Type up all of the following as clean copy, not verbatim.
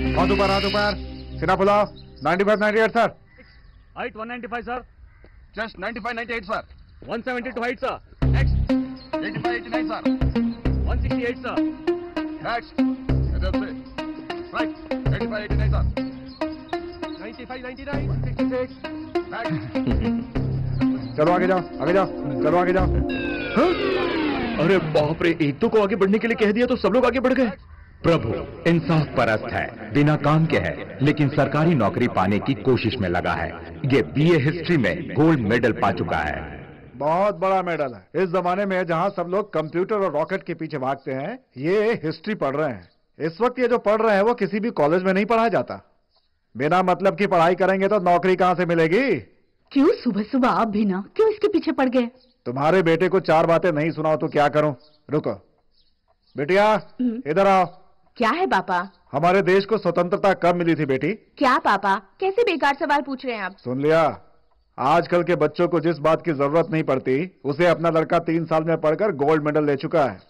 हाथ ऊपर, सीना फुलाओ। 95 98 sir. Height 195 sir. Chest 95 98 sir. 172 height sir. Next 85 89 sir. 168 sir. Next इधर से राइट 85 89 सर। 95 99 166 नेक्स्ट। चलो आगे जाओ, आगे जाओ, चलो आगे जाओ। हाँ? अरे बाप रे, एक तो को आगे बढ़ने के लिए कह दिया तो सब लोग आगे बढ़ गए। प्रभु इंसाफ परस्त है, बिना काम के है, लेकिन सरकारी नौकरी पाने की कोशिश में लगा है। ये बीए हिस्ट्री में गोल्ड मेडल पा चुका है। बहुत बड़ा मेडल है। इस जमाने में जहां सब लोग कंप्यूटर और रॉकेट के पीछे भागते हैं, ये हिस्ट्री पढ़ रहे हैं। इस वक्त ये जो पढ़ रहे हैं वो किसी भी कॉलेज में नहीं पढ़ाया जाता। बिना मतलब की पढ़ाई करेंगे तो नौकरी कहां से मिलेगी? क्यों सुबह सुबह आप भी ना क्यों इसके पीछे पड़ गए? तुम्हारे बेटे को 4 बातें नहीं सुनाओ तो क्या करूं? रुको बेटिया, इधर आओ। क्या है पापा? हमारे देश को स्वतंत्रता कब मिली थी बेटी? क्या पापा, कैसे बेकार सवाल पूछ रहे हैं आप? सुन लिया? आजकल के बच्चों को जिस बात की जरूरत नहीं पड़ती, उसे अपना लड़का 3 साल में पढ़कर गोल्ड मेडल ले चुका है।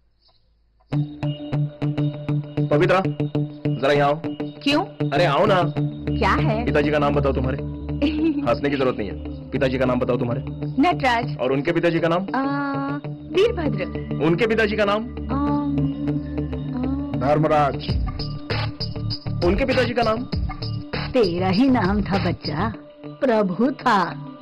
पवित्रा जरा यहाँ आओ। क्यों? अरे आओ ना। क्या है? पिताजी का नाम बताओ तुम्हारे। हंसने की जरूरत नहीं है। पिताजी का नाम बताओ तुम्हारे। नटराज। और उनके पिताजी का नाम? वीरभद्र। उनके पिताजी का नाम? धर्मराज। उनके पिताजी का नाम? तेरा ही नाम था बच्चा, प्रभु था।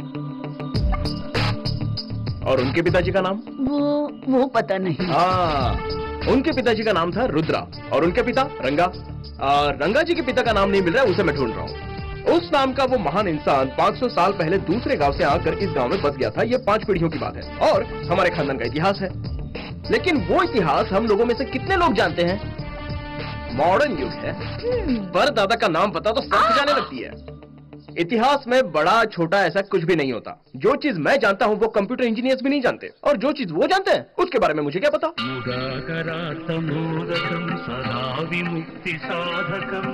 और उनके पिताजी का नाम? वो पता नहीं। हाँ, उनके पिताजी का नाम था रुद्रा और उनके पिता रंगा। रंगा जी के पिता का नाम नहीं मिल रहा है, उसे मैं ढूंढ रहा हूँ। उस नाम का वो महान इंसान 500 साल पहले दूसरे गांव से आकर इस गांव में बस गया था। ये 5 पीढ़ियों की बात है और हमारे खानदान का इतिहास है। लेकिन वो इतिहास हम लोगों में से कितने लोग जानते हैं? मॉडर्न युग है, पर दादा का नाम पता तो सब जाने लगती है। इतिहास में बड़ा छोटा ऐसा कुछ भी नहीं होता। जो चीज मैं जानता हूँ वो कंप्यूटर इंजीनियर्स भी नहीं जानते, और जो चीज वो जानते हैं उसके बारे में मुझे क्या पता। सदा विमुक्ति साधकम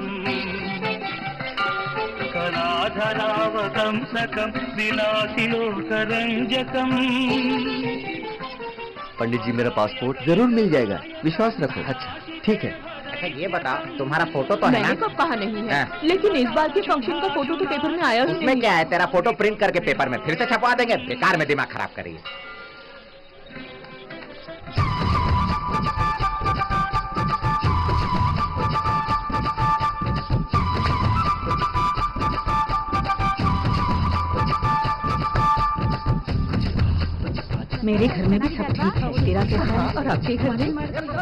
कलाधरावतम सकम विलासिलोकरंजकम। पंडित जी मेरा पासपोर्ट जरूर मिल जाएगा, विश्वास रखो। अच्छा ठीक है। अच्छा ये बताओ, तुम्हारा फोटो तो है ना? मैंने कब कहा नहीं है, लेकिन इस बार के फंक्शन का फोटो तो पेपर में आया ही उसमें क्या है, तेरा फोटो प्रिंट करके पेपर में फिर से छपवा देंगे। बेकार में दिमाग खराब करिए। मेरे घर में भी सब ठीक है। तेरा कैसा है और आपके घर में?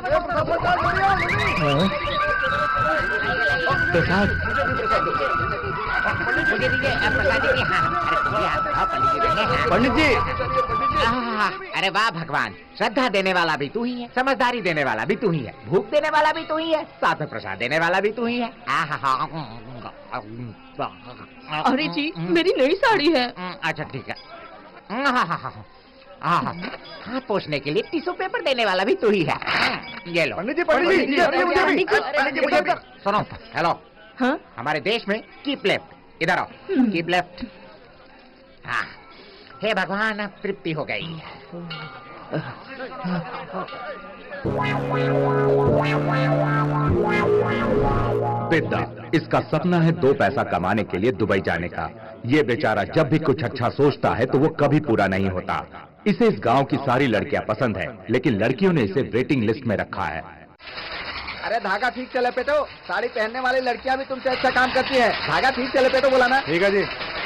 प्रसाद पंडित जी। अरे वाह भगवान, श्रद्धा देने वाला भी तू ही है, समझदारी देने वाला भी तू ही है, भूख देने वाला भी तू ही है, साथ में प्रसाद देने वाला भी तू ही है। अरे जी, मेरी नई साड़ी है। अच्छा ठीक है। हाथ पोछने के लिए टिश्यू पेपर देने वाला भी तू ही है। ये लो। पंडित जी, सुनो, हेलो। हाँ? हमारे देश में कीप लेफ्ट, इधर आओ। Keep left. हाँ, हे भगवान, अब तृप्ति हो गई। पिता, इसका सपना है 2 पैसा कमाने के लिए दुबई जाने का। ये बेचारा जब भी कुछ अच्छा सोचता है तो वो कभी पूरा नहीं होता। इसे इस गांव की सारी लड़कियां पसंद है, लेकिन लड़कियों ने इसे वेटिंग लिस्ट में रखा है। अरे धागा ठीक चले पे तो, साड़ी पहनने वाली लड़कियां भी तुमसे अच्छा काम करती है। धागा ठीक चले पे तो बोला ना। ठीक है जी।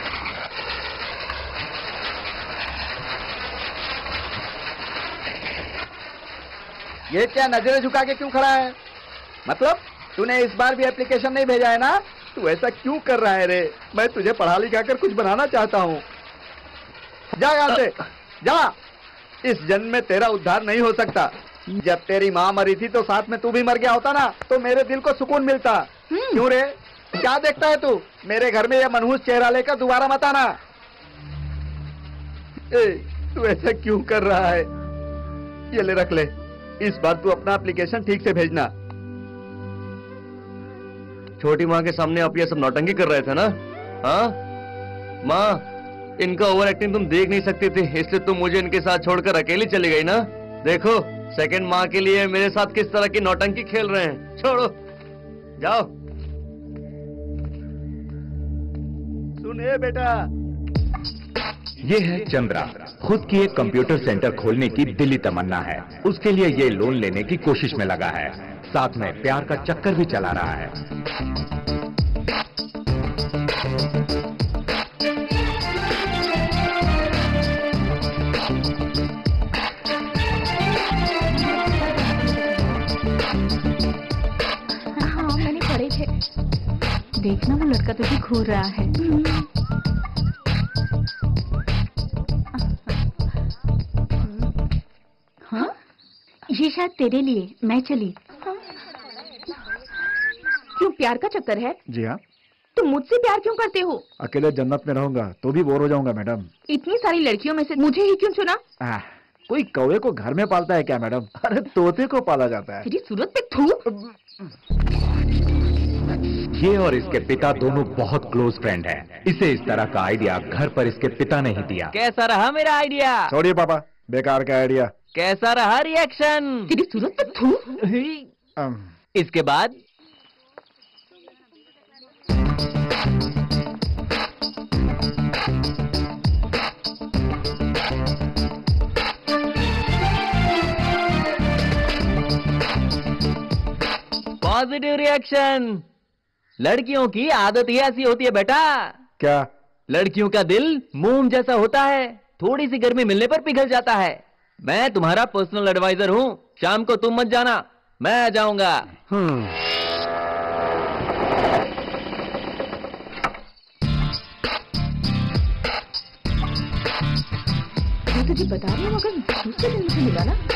ये क्या नजरें झुका के क्यों खड़ा है? मतलब तूने इस बार भी एप्लीकेशन नहीं भेजा है ना? तू ऐसा क्यों कर रहा है रे? मैं तुझे पढ़ा लिखा कर कुछ बनाना चाहता हूँ। जा यहाँ से, जा। इस जन्म में तेरा उद्धार नहीं हो सकता। जब तेरी माँ मरी थी तो साथ में तू भी मर गया होता ना, तो मेरे दिल को सुकून मिलता। क्यों रे, क्या देखता है तू? मेरे घर में ये मनहूस चेहरा लेकर दोबारा मत आना। तू ऐसा क्यों कर रहा है? ये ले, रख ले। इस बार तू अपना एप्लीकेशन ठीक से भेजना। छोटी माँ के सामने आप ये सब नौटंकी कर रहे थे ना? हाँ माँ, इनका ओवर एक्टिंग तुम देख नहीं सकती थी, इसलिए तुम मुझे इनके साथ छोड़कर अकेली चली गई ना। देखो सेकंड माँ के लिए मेरे साथ किस तरह की नौटंकी खेल रहे हैं। छोड़ो, जाओ। सुने बेटा। ये है चंद्रा, खुद की एक कंप्यूटर सेंटर खोलने की दिली तमन्ना है। उसके लिए ये लोन लेने की कोशिश में लगा है, साथ में प्यार का चक्कर भी चला रहा है। हाँ मैंने पढ़े थे। देखना वो लड़का तुझे घूर रहा है। हाँ ये शायद तेरे लिए। मैं चली। क्यों, प्यार का चक्कर है? जी हाँ। तुम मुझसे प्यार क्यों करते हो? अकेले जन्नत में रहूंगा तो भी बोर हो जाऊंगा मैडम। इतनी सारी लड़कियों में से मुझे ही क्यों चुना? कोई कौवे को घर में पालता है क्या मैडम? अरे तोते को पाला जाता है। तेरी सूरत पे थू। ये और इसके पिता दोनों बहुत क्लोज फ्रेंड हैं। इसे इस तरह का आइडिया घर पर इसके पिता ने ही दिया। कैसा रहा मेरा आइडिया? छोड़िए पापा, बेकार का आइडिया। कैसा रहा रिएक्शन? तेरी सूरत पे थू। इसके बाद पॉजिटिव रिएक्शन। लड़कियों की आदत ही ऐसी होती है बेटा। क्या? लड़कियों का दिल मोम जैसा होता है, थोड़ी सी गर्मी मिलने पर पिघल जाता है। मैं तुम्हारा पर्सनल एडवाइजर हूँ, शाम को तुम मत जाना, मैं जाऊंगा। मैं तुझे बता रही हूँ मगर दूसरे दिन मुझे मिला ना।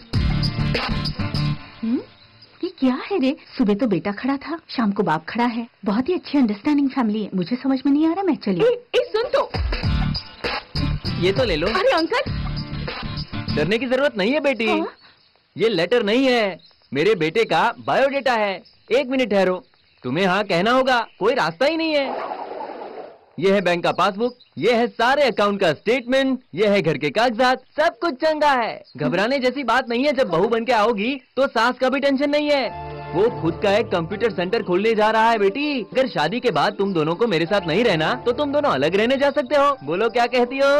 ये क्या है रे? सुबह तो बेटा खड़ा था, शाम को बाप खड़ा है। बहुत ही अच्छी अंडरस्टैंडिंग फैमिली है। मुझे समझ में नहीं आ रहा। मैं चली। सुन तो, ये तो ले लो। अरे अंकल, डरने की जरूरत नहीं है बेटी। ये लेटर नहीं है, मेरे बेटे का बायोडेटा है। एक मिनट ठहरो, तुम्हें हाँ कहना होगा, कोई रास्ता ही नहीं है। ये है बैंक का पासबुक, ये है सारे अकाउंट का स्टेटमेंट, ये है घर के कागजात, सब कुछ चंगा है। घबराने जैसी बात नहीं है। जब बहू बन के आओगी तो सास का भी टेंशन नहीं है। वो खुद का एक कंप्यूटर सेंटर खोलने जा रहा है बेटी। अगर शादी के बाद तुम दोनों को मेरे साथ नहीं रहना तो तुम दोनों अलग रहने जा सकते हो। बोलो क्या कहती हो?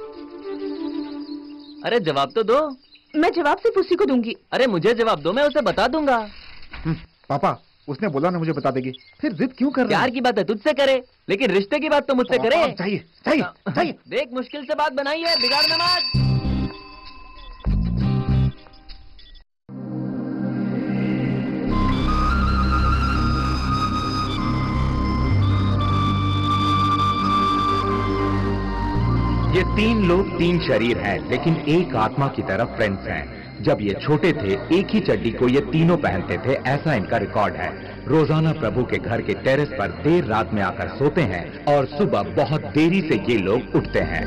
अरे जवाब तो दो। मैं जवाब सिर्फ उसी को दूंगी। अरे मुझे जवाब दो, मैं उसे बता दूंगा। पापा, उसने बोला ना मुझे बता देगी, फिर जिद क्यों कर रहा है? प्यार की बात है तुझसे करे, लेकिन रिश्ते की बात तो मुझसे करे। चाहिए चाहिए चाहिए। देख, मुश्किल से बात बनाई है, बिगाड़ना मत। ये तीन लोग तीन शरीर हैं, लेकिन एक आत्मा की तरह फ्रेंड्स हैं। जब ये छोटे थे एक ही चड्डी को ये तीनों पहनते थे, ऐसा इनका रिकॉर्ड है। रोजाना प्रभु के घर के टेरेस पर देर रात में आकर सोते हैं और सुबह बहुत देरी से ये लोग उठते हैं।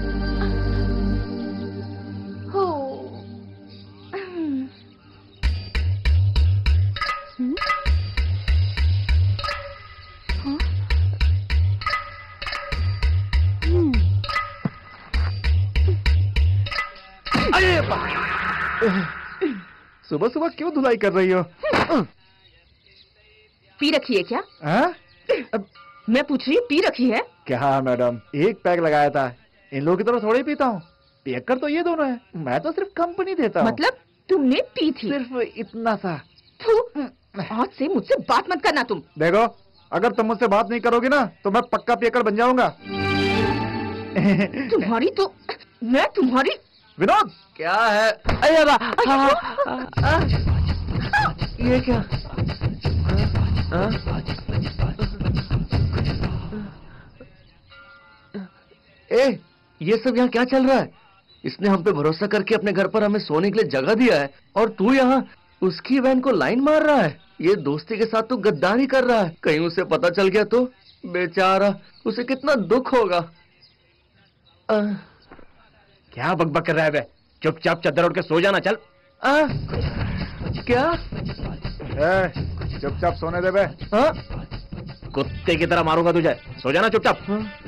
सुबह सुबह क्यों धुलाई कर रही हो? पी रखी है क्या? अब मैं पूछ रही हूँ, पी रखी है क्या मैडम? एक पैक लगाया था। इन लोगों की तरह थोड़ी पीता हूँ। पियक्कर तो ये दोनों है, मैं तो सिर्फ कंपनी देता हूँ। मतलब तुमने पी थी? सिर्फ इतना सा। आज से मुझसे बात मत करना तुम। देखो, अगर तुम मुझसे बात नहीं करोगी ना तो मैं पक्का पियक्कर बन जाऊंगा। तुम्हारी तो मैं तुम्हारी। विनोद, क्या है? अरे ये क्या? ये सब यहाँ क्या चल रहा है? इसने हम पे भरोसा करके अपने घर पर हमें सोने के लिए जगह दिया है और तू यहाँ उसकी वैन को लाइन मार रहा है। ये दोस्ती के साथ तू गद्दारी कर रहा है। कहीं उसे पता चल गया तो बेचारा, उसे कितना दुख होगा। क्या बकबक कर रहा है बे? चुपचाप चादर उड़ के सो जाना, चल। क्या? चुपचाप सोने दे बे। कुत्ते की तरह मारूंगा तुझे, सो जाना चुपचाप।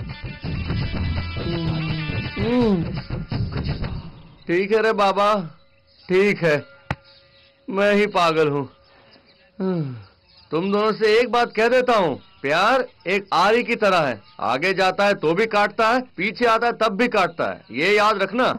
ठीक है रे बाबा, ठीक है, मैं ही पागल हूँ। तुम दोनों से एक बात कह देता हूँ, प्यार एक आरी की तरह है, आगे जाता है तो भी काटता है, पीछे आता है तब भी काटता है, ये याद रखना।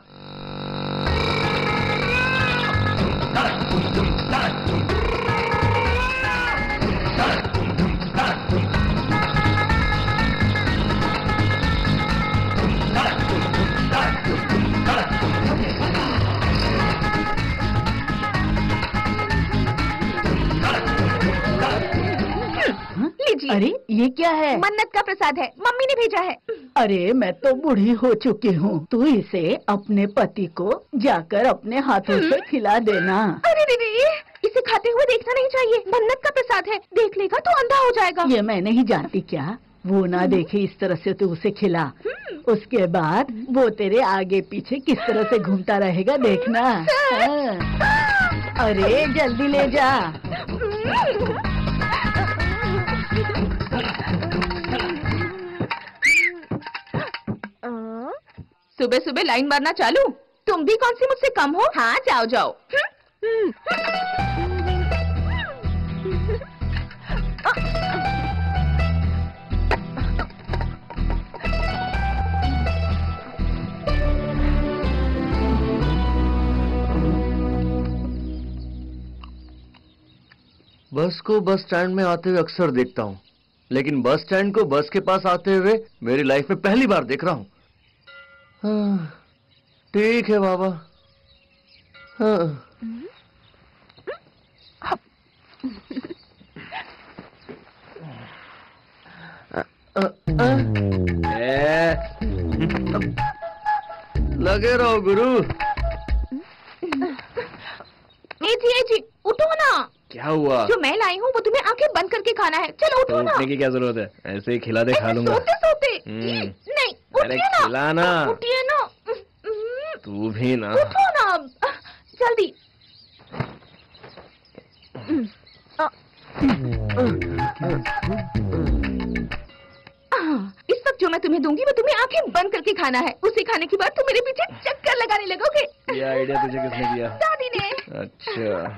अरे ये क्या है? मन्नत का प्रसाद है, मम्मी ने भेजा है। अरे मैं तो बूढ़ी हो चुकी हूँ, तू इसे अपने पति को जाकर अपने हाथों से खिला देना। अरे रे इसे खाते हुए देखना नहीं चाहिए, मन्नत का प्रसाद है, देख लेगा तो अंधा हो जाएगा। ये मैं नहीं जानती क्या? वो ना देखे इस तरह से तू उसे खिला, उसके बाद वो तेरे आगे पीछे किस तरह से घूमता रहेगा देखना। अरे जल्दी ले जा। सुबह सुबह लाइन मारना चालू, तुम भी कौन सी मुझसे कम हो? हाँ जाओ जाओ। बस को बस स्टैंड में आते हुए अक्सर देखता हूँ, लेकिन बस स्टैंड को बस के पास आते हुए मेरी लाइफ में पहली बार देख रहा हूँ। ठीक है बाबा। लगे रहो गुरु। ए जी उठो ना। क्या हुआ? जो मैं लाई हूँ वो तुम्हें आंखें बंद करके खाना है, चलो उठो ना। उठने की क्या जरूरत है, ऐसे ही खिला दे, खा लूंगा। सोते सोते नहीं, अरे खिलाना। उठिए ना। तू भी ना। उठो ना जल्दी। इस वक्त जो मैं तुम्हें दूंगी वो तुम्हें आंखें बंद करके खाना है, उसे खाने के बाद तुम मेरे पीछे चक्कर लगाने लगोगे। ये आइडिया तुझे किसने दिया? दादी ने। अच्छा।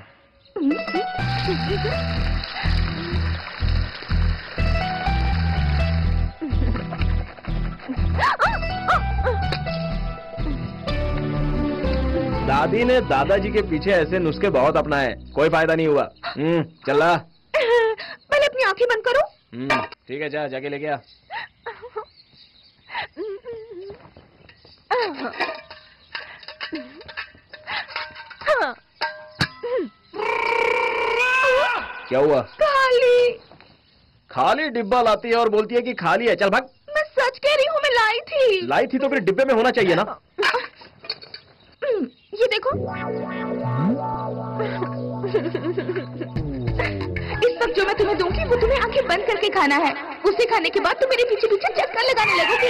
दादी ने दादाजी के पीछे ऐसे नुस्खे बहुत अपनाए, कोई फायदा नहीं हुआ। चल रहा। पहले अपनी आंखें बंद करो। ठीक है, जा जाके लेके आ। क्या हुआ? खाली डिब्बा लाती है और बोलती है कि खाली है। चल भाग। मैं सच कह रही हूँ, मैं लाई थी तो फिर डिब्बे में होना चाहिए ना। ये देखो। इस वक्त जो मैं तुम्हें दूंगी वो तुम्हें आंखें बंद करके खाना है, उसे खाने के बाद तुम मेरे पीछे पीछे चक्कर लगाने लगोगे।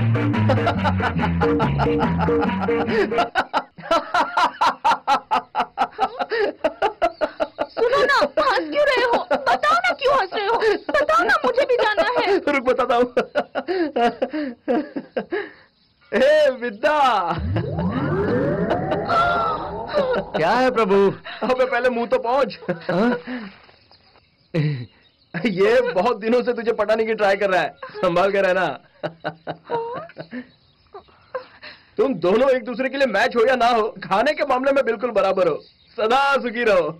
सुनो ना, हंस क्यों रहे हो? बताओ ना क्यों हंस रहे हो? बताओ ना, मुझे भी जाना है। रुक बताता हूँ। ए विद्या। क्या है प्रभु? अबे पहले मुंह तो पहुंच। ये बहुत दिनों से तुझे पटाने की ट्राई कर रहा है, संभाल कर रहना। तुम दोनों एक दूसरे के लिए मैच हो या ना हो, खाने के मामले में बिल्कुल बराबर हो। सदा सुखी रहो।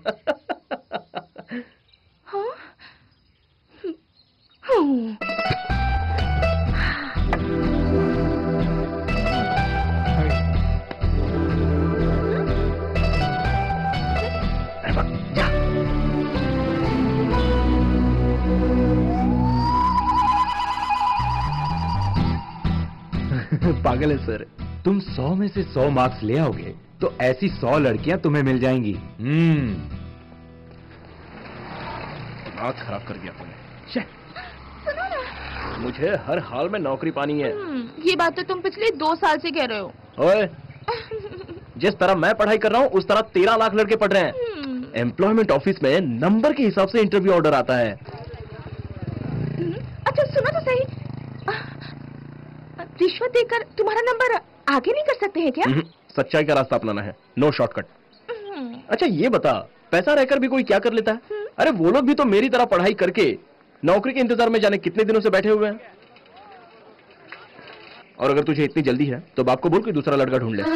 पागल है सर, तुम 100 में से 100 मार्क्स ले आओगे तो ऐसी 100 लड़कियां तुम्हें मिल जाएंगी। दिमाग खराब कर दिया तूने। मुझे हर हाल में नौकरी पानी है। ये बात तो तुम पिछले 2 साल से कह रहे हो। ओए, जिस तरह मैं पढ़ाई कर रहा हूँ उस तरह 13 लाख लड़के पढ़ रहे हैं। एम्प्लॉयमेंट ऑफिस में नंबर के हिसाब से इंटरव्यू ऑर्डर आता है। अच्छा सुनो तो सही, रिश्वत देकर तुम्हारा नंबर आगे नहीं कर सकते हैं क्या? सच्चाई का रास्ता अपनाना है, नो शॉर्टकट। अच्छा ये बता, पैसा रहकर भी कोई क्या कर लेता है? अरे वो लोग भी तो मेरी तरह पढ़ाई करके नौकरी के इंतजार में जाने कितने दिनों से बैठे हुए हैं। और अगर तुझे इतनी जल्दी है तो बाप को बोल के दूसरा लड़का ढूंढ ले।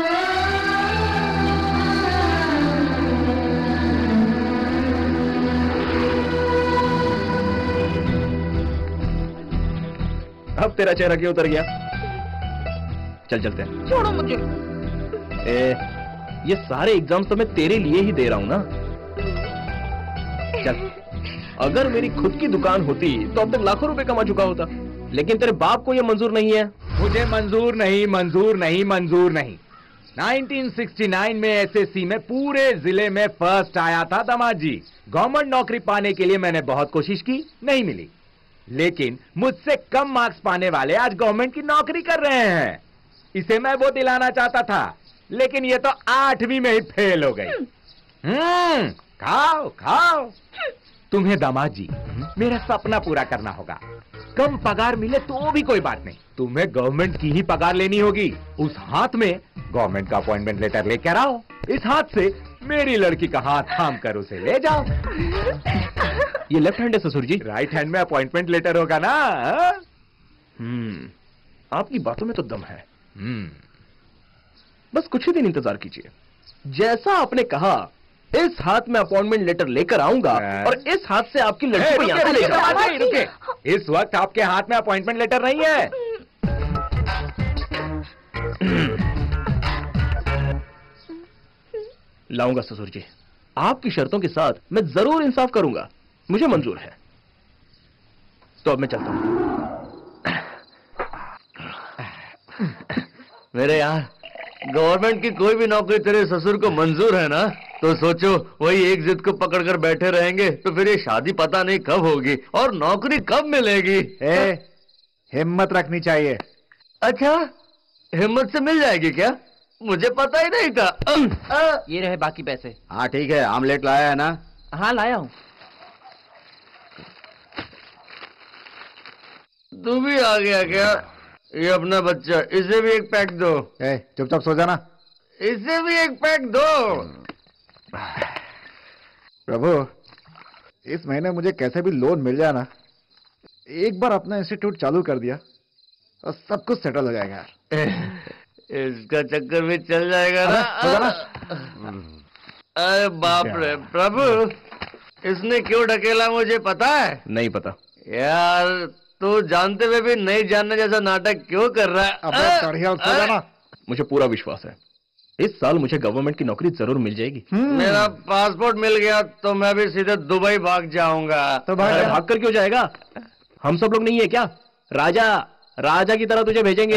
अब तेरा चेहरा क्यों उतर गया? चल चलते हैं। छोड़ो मुझे। ये सारे एग्जाम्स तो मैं तेरे लिए ही दे रहा हूं ना। चल, अगर मेरी खुद की दुकान होती तो अब तक लाखों रुपए कमा चुका होता, लेकिन तेरे बाप को यह मंजूर नहीं है। मुझे मंजूर नहीं, मंजूर नहीं, मंजूर नहीं। 1969 में एसएससी में पूरे जिले में फर्स्ट आया था दामाद जी। गवर्नमेंट नौकरी पाने के लिए मैंने बहुत कोशिश की, नहीं मिली। लेकिन मुझसे कम मार्क्स पाने वाले आज गवर्नमेंट की नौकरी कर रहे हैं। इसे मैं वो दिलाना चाहता था, लेकिन ये तो 8वीं में ही फेल हो गई। खाओ खाओ। तुम्हें दामाद जी मेरा सपना पूरा करना होगा। कम पगार मिले तो भी कोई बात नहीं, तुम्हें गवर्नमेंट की ही पगार लेनी होगी। उस हाथ में गवर्नमेंट का अपॉइंटमेंट लेटर लेकर आओ, इस हाथ से मेरी लड़की का हाथ थाम कर उसे ले जाओ। ये लेफ्ट हैंड है ससुर जी। राइट हैंड में अपॉइंटमेंट लेटर होगा ना। आपकी बातों में तो दम है। बस कुछ ही दिन इंतजार कीजिए। जैसा आपने कहा इस हाथ में अपॉइंटमेंट लेटर लेकर आऊंगा और इस हाथ से आपकी लड़की को यहां ले जाऊंगा। रुके, इस वक्त आपके हाथ में अपॉइंटमेंट लेटर नहीं है। लाऊंगा ससुर जी, आपकी शर्तों के साथ मैं जरूर इंसाफ करूंगा, मुझे मंजूर है। तो अब मैं चलता हूं। मेरे यार, गवर्नमेंट की कोई भी नौकरी तेरे ससुर को मंजूर है ना, तो सोचो वही एक जिद को पकड़कर बैठे रहेंगे तो फिर ये शादी पता नहीं कब होगी और नौकरी कब मिलेगी। हिम्मत रखनी चाहिए। अच्छा, हिम्मत से मिल जाएगी क्या? मुझे पता ही नहीं था। ये रहे बाकी पैसे। हाँ ठीक है, आमलेट लाया है ना? हाँ लाया हूँ। तू भी आ गया क्या? ये अपना बच्चा, इसे भी एक पैक दो। चुपचाप सो जाना। इसे भी एक पैक दो। प्रभु, इस महीने मुझे कैसे भी लोन मिल जाए ना, एक बार अपना इंस्टीट्यूट चालू कर दिया और सब कुछ सेटल हो जाएगा यार। इसका चक्कर भी चल जाएगा ना। अरे बाप रे प्रभु, इसने क्यों ढकेला मुझे पता है? नहीं पता यार, तू जानते हुए भी नहीं जानने जैसा नाटक क्यों कर रहा है? मुझे पूरा विश्वास है इस साल मुझे गवर्नमेंट की नौकरी जरूर मिल जाएगी। मेरा पासपोर्ट मिल गया तो मैं भी सीधे दुबई भाग जाऊंगा। तो भाग कर क्यों जाएगा? हम सब लोग नहीं है क्या? राजा की तरह तुझे भेजेंगे।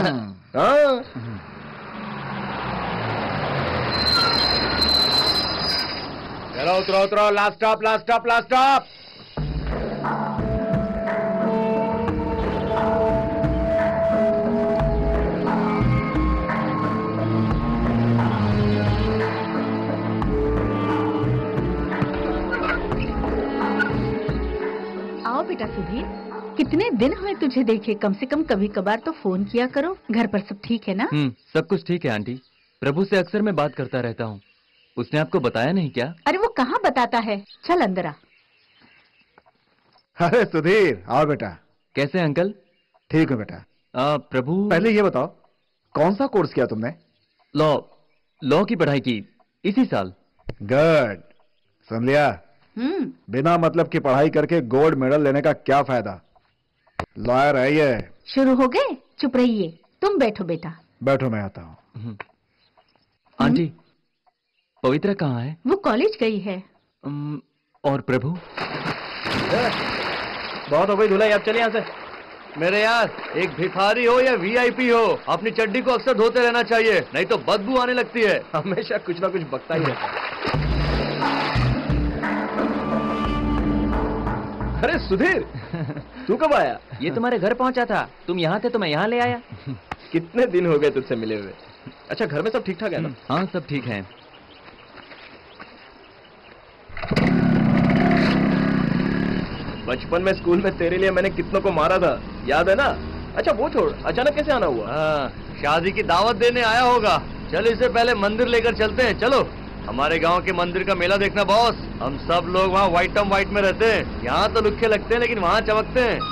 चलो उतरो उतरो, last stop last stop last stop. आओ बेटा सुधीर, कितने दिन हुए तुझे देखे। कम से कम कभी कभार तो फोन किया करो। घर पर सब ठीक है ना? सब कुछ ठीक है आंटी। प्रभु से अक्सर मैं बात करता रहता हूँ। उसने आपको बताया नहीं क्या? अरे वो कहाँ बताता है। चल अंदर आ। अरे सुधीर, आओ बेटा। कैसे अंकल? ठीक है बेटा। प्रभु, पहले ये बताओ, कौन सा कोर्स किया तुमने? लॉ की पढ़ाई की इसी साल। गुड। सुन लिया, बिना मतलब की पढ़ाई करके गोल्ड मेडल लेने का क्या फायदा? लॉयर है ये। शुरू हो गए? चुप रहिए। तुम बैठो बेटा। बैठो, मैं आता हूँ। आंटी, पवित्रा कहाँ है? वो कॉलेज गई है। और प्रभु? बहुत हो गई धुलाई, अब चले यहाँ से। मेरे यार, एक भिखारी हो या वीआईपी हो, अपनी चड्डी को अक्सर धोते रहना चाहिए, नहीं तो बदबू आने लगती है। हमेशा कुछ ना कुछ बकता ही रहता। अरे सुधीर, तू कब आया? ये तुम्हारे घर पहुंचा था। तुम यहाँ थे तो मैं यहाँ ले आया। कितने दिन हो गए तुझसे मिले हुए। अच्छा, घर में सब ठीक ठाक है ना? हाँ सब ठीक है। बचपन में स्कूल में तेरे लिए मैंने कितनों को मारा था, याद है ना? अच्छा वो छोड़, अचानक कैसे आना हुआ? शादी की दावत देने आया होगा। चल, इससे पहले मंदिर लेकर चलते हैं। चलो। हमारे गांव के मंदिर का मेला देखना बॉस। हम सब लोग वहाँ व्हाइट में रहते हैं। यहाँ तो लुक्खे लगते हैं लेकिन वहाँ चमकते हैं।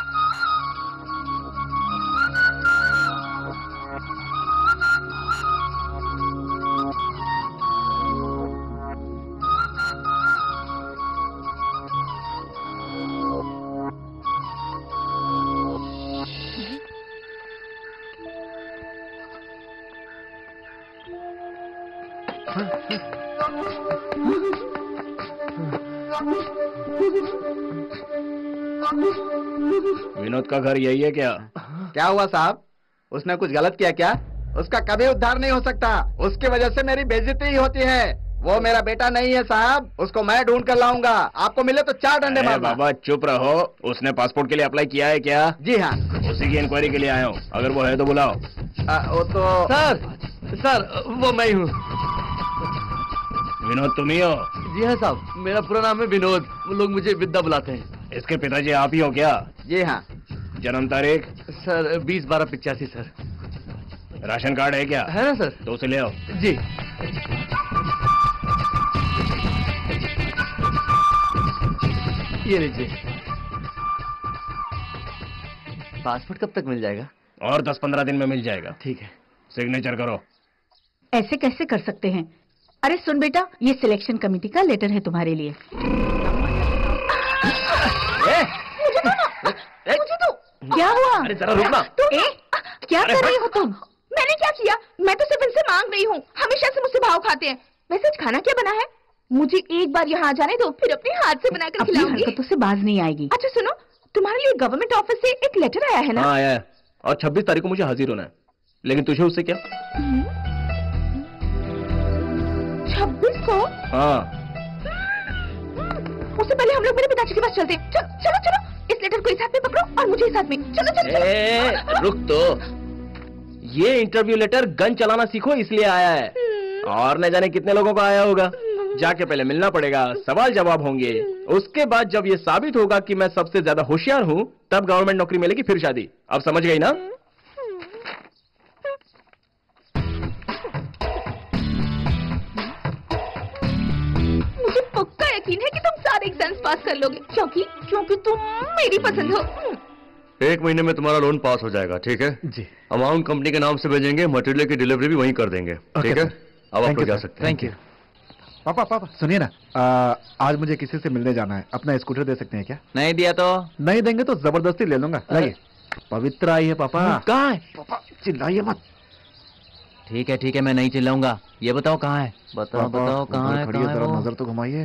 विनोद का घर यही है क्या? क्या हुआ साहब? उसने कुछ गलत किया क्या? उसका कभी उद्धार नहीं हो सकता। उसकी वजह से मेरी बेइज्जती ही होती है। वो मेरा बेटा नहीं है साहब। उसको मैं ढूंढ कर लाऊंगा। आपको मिले तो 4 डंडे मारूंगा। बाबा चुप रहो। उसने पासपोर्ट के लिए अप्लाई किया है क्या? जी हाँ। उसी की इंक्वायरी के लिए आया हूँ। अगर वो है तो बुलाओ। वो तो सर वो मैं ही हूँ। विनोद तुम ही हो? जी हाँ साहब, मेरा पूरा नाम है विनोद। वो लोग मुझे विद्या बुलाते हैं। इसके पिताजी आप ही हो क्या? जी हाँ। जन्म तारीख? Sir 20/12/85 sir. राशन कार्ड है क्या? है ना सर। तो उसे ले आओ। जी। ये लीजिए। पासपोर्ट कब तक मिल जाएगा? और 10-15 दिन में मिल जाएगा। ठीक है। सिग्नेचर करो। ऐसे कैसे कर सकते हैं? अरे सुन बेटा, ये सिलेक्शन कमेटी का लेटर है तुम्हारे लिए। मुझे तो क्या हुआ? अरे जरा रुकना। क्या कर रही हो तुम? मैंने क्या किया? मैं तो सिर्फ इनसे मांग रही हूँ। हमेशा से मुझसे भाव खाते हैं। वैसे आज खाना क्या बना है? मुझे एक बार यहाँ आ जाने दो, फिर अपने हाथ से बनाकर अपनी खिलाऊंगी। हरकतों से बाज नहीं आएगी। अच्छा सुनो, तुम्हारे लिए गवर्नमेंट ऑफिस से एक लेटर आया है ना? हाँ आया है। और 26 तारीख को मुझे हाजिर होना है। लेकिन तुझे उससे क्या? 26 को? हाँ। उससे पहले हम लोग मेरे पिताजी के पास चलते हैं। चलो चलो, इस लेटर को इस हाथ में पकड़ो और मुझे इस हाथ में। चलो चलो चलो। रुक तो। ये इंटरव्यू लेटर गन चलाना सीखो इसलिए आया है। और न जाने कितने लोगों को आया होगा। जाके पहले मिलना पड़ेगा, सवाल जवाब होंगे। उसके बाद जब ये साबित होगा कि मैं सबसे ज्यादा होशियार हूँ, तब गवर्नमेंट नौकरी मिलेगी, फिर शादी। अब समझ गई ना? मुझे पक्का यकीन है कि तुम सारे एग्जाम्स पास कर लोगे, क्योंकि तुम मेरी पसंद हो। 1 महीने में तुम्हारा लोन पास हो जाएगा। ठीक है जी। अमाउंट कंपनी के नाम से भेजेंगे। मटेरियल की डिलीवरी भी वहीं कर देंगे। ठीक है, अब आप जा सकते हैं। Thank you. पापा सुनिए ना, आज मुझे किसी से मिलने जाना है। अपना स्कूटर दे सकते हैं क्या? नहीं दिया तो? नहीं देंगे तो जबरदस्ती ले लूंगा। लाइए। पवित्र आई है पापा। कहाँ है? पापा चिल्लाइए मत। ठीक है मैं नहीं चिल्लाऊंगा। ये बताओ कहाँ है? बताओ कहाँ है? जरा नजर तो घुमाइए।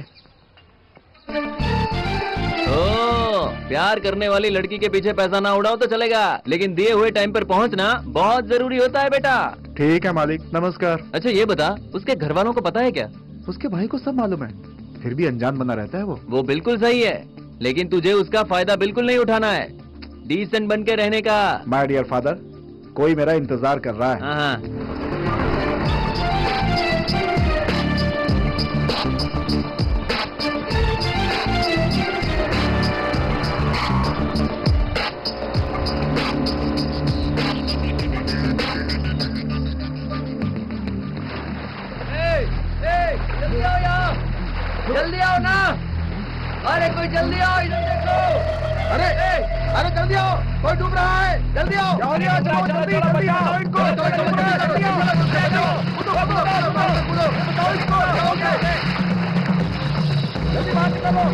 ओ, प्यार करने वाली लड़की के पीछे पैसा ना उड़ाओ तो चलेगा, लेकिन दिए हुए टाइम पर पहुंचना बहुत जरूरी होता है बेटा। ठीक है मालिक, नमस्कार। अच्छा ये बता, उसके घर वालों को पता है क्या? उसके भाई को सब मालूम है, फिर भी अनजान बना रहता है वो बिल्कुल सही है, लेकिन तुझे उसका फायदा बिल्कुल नहीं उठाना है। डिसेंट बन के रहने का। माय डियर फादर, कोई मेरा इंतजार कर रहा है। हाँ। जल्दी आओ ना। अरे कोई जल्दी आओ, इधर देखो। अरे जल्दी आओ, कोई डूब रहा है। जल्दी आओ, जल्दी आओ, जल्दी आओ इनको। जल्दी बाहर निकालो।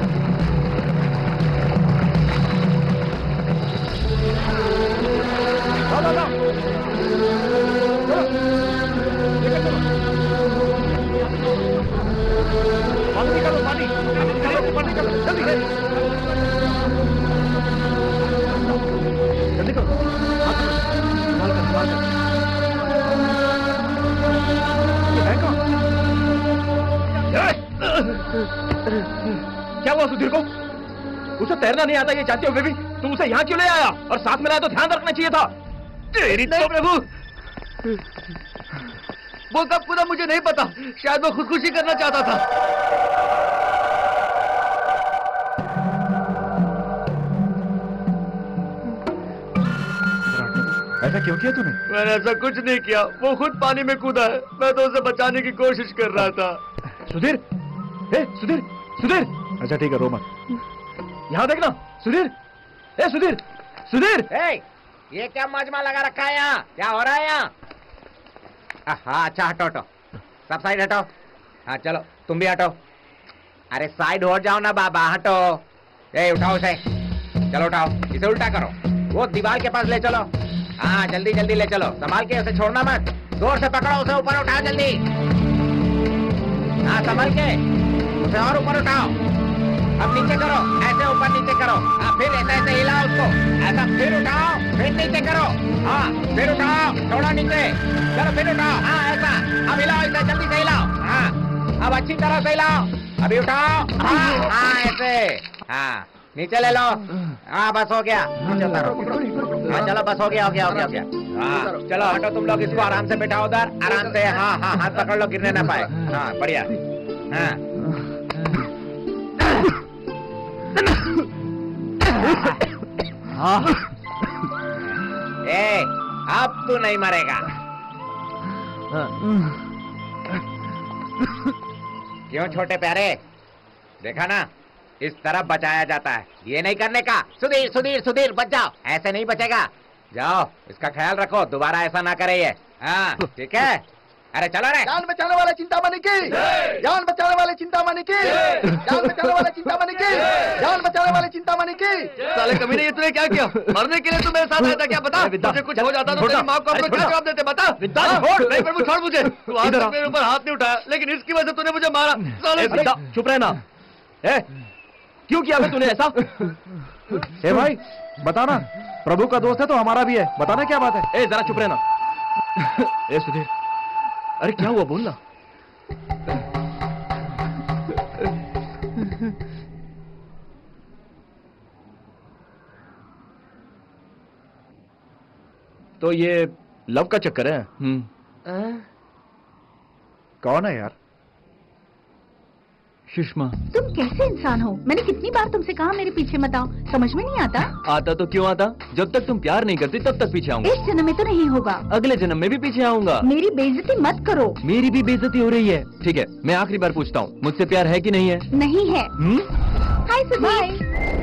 पानी निकालो, पानी निकालो, जल्दी जल्दी करो। क्या हुआ सुधीर को? उसे तैरना नहीं आता ये जानते हुए भी तुम उसे यहाँ क्यों ले आया? और साथ में लाया तो ध्यान रखना चाहिए था। तेरी तो प्रभु, वो कब कूदा मुझे नहीं पता। शायद वो खुदकुशी करना चाहता था। ऐसा क्यों किया तूने? मैंने ऐसा कुछ नहीं किया, वो खुद पानी में कूदा है। मैं तो उसे बचाने की कोशिश कर रहा था। सुधीर, सुधीर, सुधीर। अच्छा ठीक है, रो मत। यहाँ देखना, सुधीर, सुधीर, सुधीर। ये क्या मजमा लगा रखा है यहाँ? क्या हो रहा है यहाँ? हाँ अच्छा, हटो हटो, सब साइड हटो। हाँ चलो तुम भी हटो। अरे साइड हो जाओ ना बाबा, हटो। उठाओ इसे, चलो उठाओ, इसे उल्टा करो, वो दीवार के पास ले चलो। हाँ जल्दी जल्दी ले चलो, संभाल के, उसे छोड़ना मत, जोर से पकड़ो उसे, ऊपर उठाओ जल्दी। हाँ संभाल के उसे और ऊपर उठाओ। अब नीचे करो, ऐसे ऊपर नीचे करो। हाँ फिर ऐसे ऐसे हिलाओ उसको, ऐसा फिर उठाओ, फिर नीचे करो। हाँ फिर उठाओ, छोड़ो नीचे, चलो फिर उठाओ। हाँ ऐसा, अब हिलाओ इसे, जल्दी से हिलाओ। हाँ अब अच्छी तरह से हिलाओ, अभी उठाओ। हाँ हाँ ऐसे, हाँ नीचे ले लो। हाँ बस हो गया, नीचे उतारो। हाँ चलो बस हो गया, हो गया, हो गया, हो गया। हाँ चलो हटो तुम लोग, इसको आराम से बैठाओ उधर, आराम से। हाँ हाँ हाथ पकड़ लो, गिरने ना पाए। हाँ बढ़िया। हाँ हाँ अब तू नहीं मरेगा। क्यों छोटे प्यारे, देखा ना, इस तरह बचाया जाता है, ये नहीं करने का। सुधीर सुधीर सुधीर बच जाओ, ऐसे नहीं बचेगा। जाओ इसका ख्याल रखो, दोबारा ऐसा ना करे ये। हाँ ठीक है, अरे चलो रे। जान बचाने वाले चिंतामणि की, जान बचाने वाले चिंतामणि की, जान बचाने वाले चिंतामणि की, जान बचाने वाले चिंतामणि की। साले कमीने, ये तूने क्या किया? मरने के लिए तू मेरे साथ आया था क्या? बता, मुझे कुछ हो जाता तो तेरी माँ को अपना क्या जवाब देते? बता। नहीं प्रभु, छोड़ मुझे। तू आज तक मेरे ऊपर हाथ नहीं उठाया, लेकिन इसकी वजह से तूने मुझे मारा। साले चुप रहना। क्यों किया मैं तूने ऐसा? ए भाई बताना, प्रभु का दोस्त है तो हमारा भी है, बताना क्या बात है? जरा चुप रहना। सुधीर, अरे क्या हुआ, बोलना। तो ये लव का चक्कर है? कौन है यार? सुषमा। तुम कैसे इंसान हो? मैंने कितनी बार तुमसे कहा मेरे पीछे मत आओ, समझ में नहीं आता? आता तो क्यों आता? जब तक तुम प्यार नहीं करती तब तक पीछे आऊंगा। इस जन्म में तो नहीं होगा, अगले जन्म में भी पीछे आऊंगा। मेरी बेइज्जती मत करो। मेरी भी बेइज्जती हो रही है। ठीक है, मैं आखिरी बार पूछता हूँ, मुझसे प्यार है कि नहीं है? नहीं है। हाय सुधीर।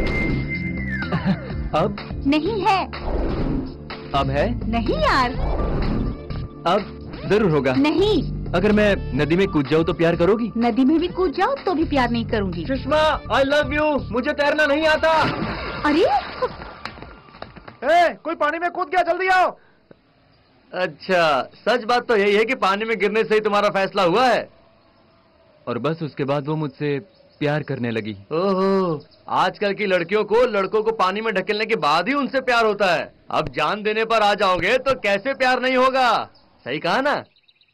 अब नहीं है। अब है? नहीं यार। अब जरूर होगा। नहीं। अगर मैं नदी में कूद जाऊँ तो प्यार करोगी? नदी में भी कूद जाओ तो भी प्यार नहीं करूंगी। सुषमा, आई लव यू, मुझे तैरना नहीं आता। अरे कोई पानी में कूद गया, जल्दी आओ। अच्छा, सच बात तो यही है कि पानी में गिरने से ही तुम्हारा फैसला हुआ है? और बस उसके बाद वो मुझसे प्यार करने लगी। ओहो, आजकल की लड़कियों को लड़कों को पानी में ढकेलने के बाद ही उनसे प्यार होता है। अब जान देने पर आ जाओगे तो कैसे प्यार नहीं होगा? सही कहा ना?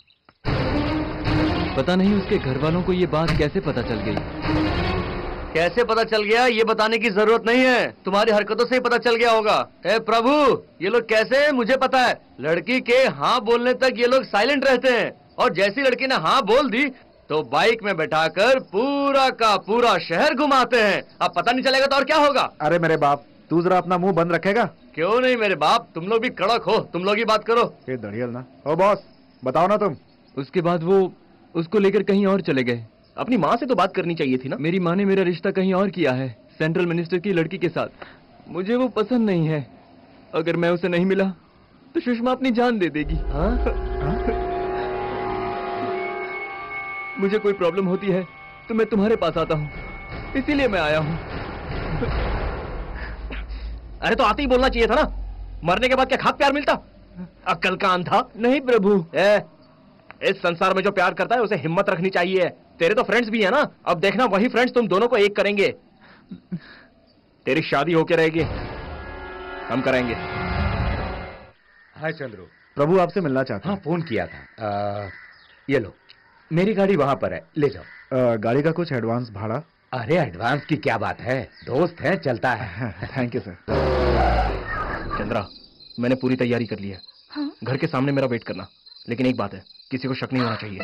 पता नहीं उसके घर वालों को ये बात कैसे पता चल गई। कैसे पता चल गया ये बताने की जरूरत नहीं है, तुम्हारी हरकतों से ही पता चल गया होगा। ए प्रभु, ये लोग कैसे, मुझे पता है। लड़की के हाँ बोलने तक ये लोग साइलेंट रहते हैं, और जैसी लड़की ने हाँ बोल दी तो बाइक में बैठाकर पूरा का पूरा शहर घुमाते हैं। अब पता नहीं चलेगा तो और क्या होगा? अरे मेरे बाप, तू जरा अपना मुंह बंद रखेगा? क्यों नहीं मेरे बाप, तुम लोग भी कड़क हो, तुम लोग ही बात करो। ये दड़ियल ना। ओ बॉस, बताओ ना तुम। उसके बाद वो उसको लेकर कहीं और चले गए। अपनी माँ से तो बात करनी चाहिए थी ना। मेरी माँ ने मेरा रिश्ता कहीं और किया है, सेंट्रल मिनिस्टर की लड़की के साथ। मुझे वो पसंद नहीं है। अगर मैं उसे नहीं मिला तो सुषमा अपनी जान दे देगी। हाँ? मुझे कोई प्रॉब्लम होती है तो मैं तुम्हारे पास आता हूँ, इसीलिए मैं आया हूँ। अरे तो आते ही बोलना चाहिए था ना, मरने के बाद क्या खाक प्यार मिलता? अक्ल का अंधा। नहीं प्रभु, इस संसार में जो प्यार करता है उसे हिम्मत रखनी चाहिए। तेरे तो फ्रेंड्स भी है ना, अब देखना वही फ्रेंड्स तुम दोनों को एक करेंगे। तेरी शादी होके रहेगी, हम करेंगे। हाय चंद्रू। प्रभु आपसे मिलना चाहता हूँ। हाँ फोन किया था। ये लो, मेरी गाड़ी वहां पर है, ले जाओ। गाड़ी का कुछ एडवांस भाड़ा? अरे एडवांस की क्या बात है, दोस्त है, चलता है। Thank you sir. चंद्रा, मैंने पूरी तैयारी कर ली है। हाँ? घर के सामने मेरा वेट करना, लेकिन एक बात है, किसी को शक नहीं होना चाहिए।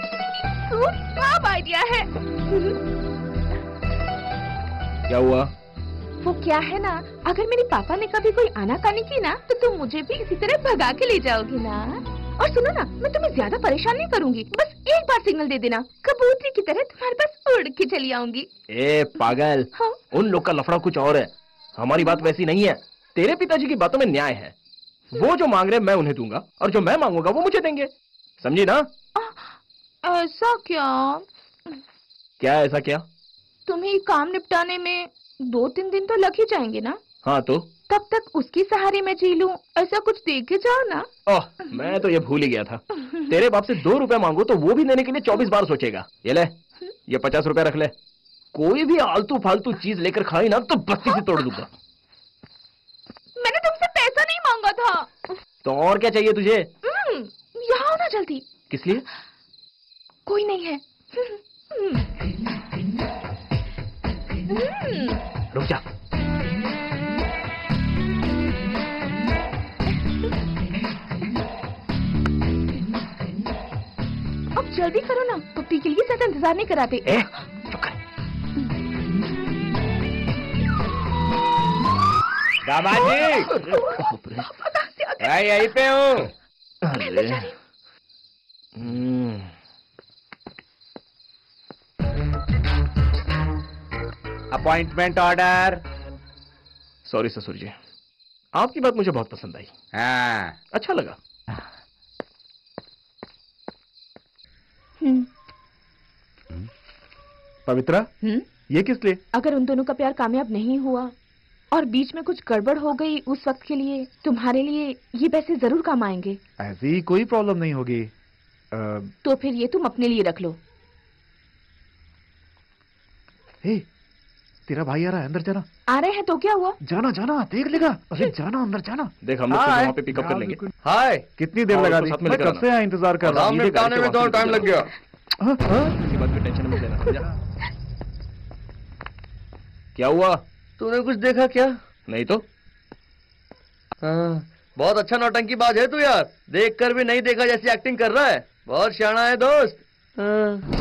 क्या आइडिया है? क्या हुआ? वो क्या है ना, अगर मेरे पापा ने कभी कोई आनाकानी की ना तो तुम मुझे भी इसी तरह भगा के ले जाओगी ना। और सुनो ना, मैं तुम्हें ज्यादा परेशान नहीं करूंगी, बस एक बार सिग्नल दे देना, कबूतरी की तरह तुम्हारे पास उड़ के चली आऊंगी। ए पागल, हाँ? उन लोग का लफड़ा कुछ और है, हमारी बात वैसी नहीं है। तेरे पिताजी की बातों में न्याय है। वो जो मांग रहे मैं उन्हें दूंगा और जो मैं मांगूंगा वो मुझे देंगे, समझी ना? ऐसा क्या? क्या ऐसा क्या? तुम्हें काम निपटाने में 2-3 दिन तो लग ही जाएंगे ना? हाँ तो तब तक उसकी सहारे में जी लूं, ऐसा कुछ देख के जाओ ना। ओह, मैं तो ये भूल ही गया था। तेरे बाप से 2 रुपए मांगो तो वो भी देने के लिए 24 बार सोचेगा। ये ले, ये 50 रुपए रख ले। कोई भी आलतू फालतू चीज लेकर खाई ना तो बत्ती से तोड़ दूंगा। मैंने तुमसे पैसा नहीं मांगा था। तो और क्या चाहिए तुझे? यहाँ आओ ना जल्दी। किस लिए? कोई नहीं है। रुक जा। अब जल्दी करो ना, पप्पी के लिए ज्यादा इंतजार नहीं कराते। दामाद जी, मैं यहीं पे हूँ। Appointment order. सॉरी ससुर जी, आपकी बात मुझे बहुत पसंद आई। हाँ, अच्छा लगा। पवित्रा, ये किस लिए? अगर उन दोनों का प्यार कामयाब नहीं हुआ और बीच में कुछ गड़बड़ हो गई उस वक्त के लिए तुम्हारे लिए ये पैसे जरूर काम आएंगे। ऐसी कोई प्रॉब्लम नहीं होगी। तो फिर ये तुम अपने लिए रख लो। हे, तेरा भाई आ रहा है, अंदर जाना। आ रहे हैं तो क्या हुआ? जाना जाना, देख लेगा। अरे जाना, अंदर जाना। देख, हम लोग वहाँ पे पिकअप कर लेंगे। हाय, कितनी देर लगा दी? मैं कब से यहाँ इंतजार कर रहा हूँ। निपटाने में तो टाइम लग गया। किसी बात की टेंशन मत लेना, समझा? क्या हुआ? तूने कुछ देखा क्या? नहीं तो। हाँ, बहुत अच्छा नौटंकीबाज है तू यार, देखकर भी नहीं देखा जैसी एक्टिंग कर रहा है। बहुत शाना है दोस्त। हाँ।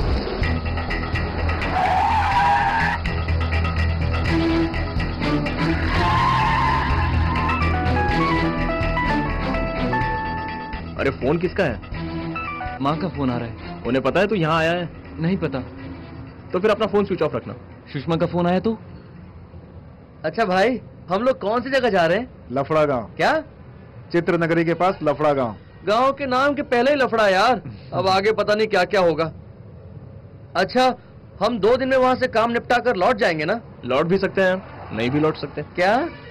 अरे फोन किसका है? माँ का फोन आ रहा है। उन्हें पता है तू यहाँ आया है? नहीं पता। तो फिर अपना फोन स्विच ऑफ रखना। सुषमा का फोन आया तो? अच्छा भाई, हम लोग कौन सी जगह जा रहे हैं? लफड़ा गांव। क्या? चित्रनगरी के पास लफड़ा गांव। गांव के नाम के पहले ही लफड़ा यार। अब आगे पता नहीं क्या क्या होगा। अच्छा, हम 2 दिन में वहां से काम निपटा कर लौट जाएंगे ना? लौट भी सकते हैं, नहीं भी लौट सकते। क्या?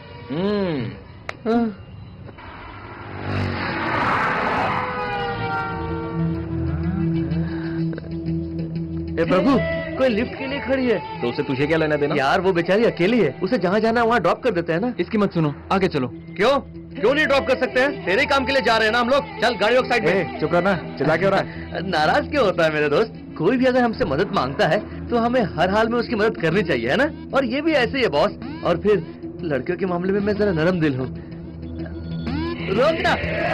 ए प्रभु, कोई लिफ्ट के लिए खड़ी है। तो उसे तुझे क्या लेना देना? यार वो बेचारी अकेली है, उसे जहाँ जाना है वहाँ ड्रॉप कर देते हैं ना। इसकी मत सुनो, आगे चलो। क्यों नहीं ड्रॉप कर सकते हैं? तेरे काम के लिए जा रहे हैं ना हम लोग। चल गाड़ी रोक साइड में। चुप करना, चिल्ला क्यों रहा है? नाराज क्यों होता है मेरे दोस्त? कोई भी अगर हमसे मदद मांगता है तो हमें हर हाल में उसकी मदद करनी चाहिए, है ना? और ये भी ऐसे ही है बॉस। और फिर लड़कियों के मामले में मैं जरा नरम दिल हूँ। रोकना।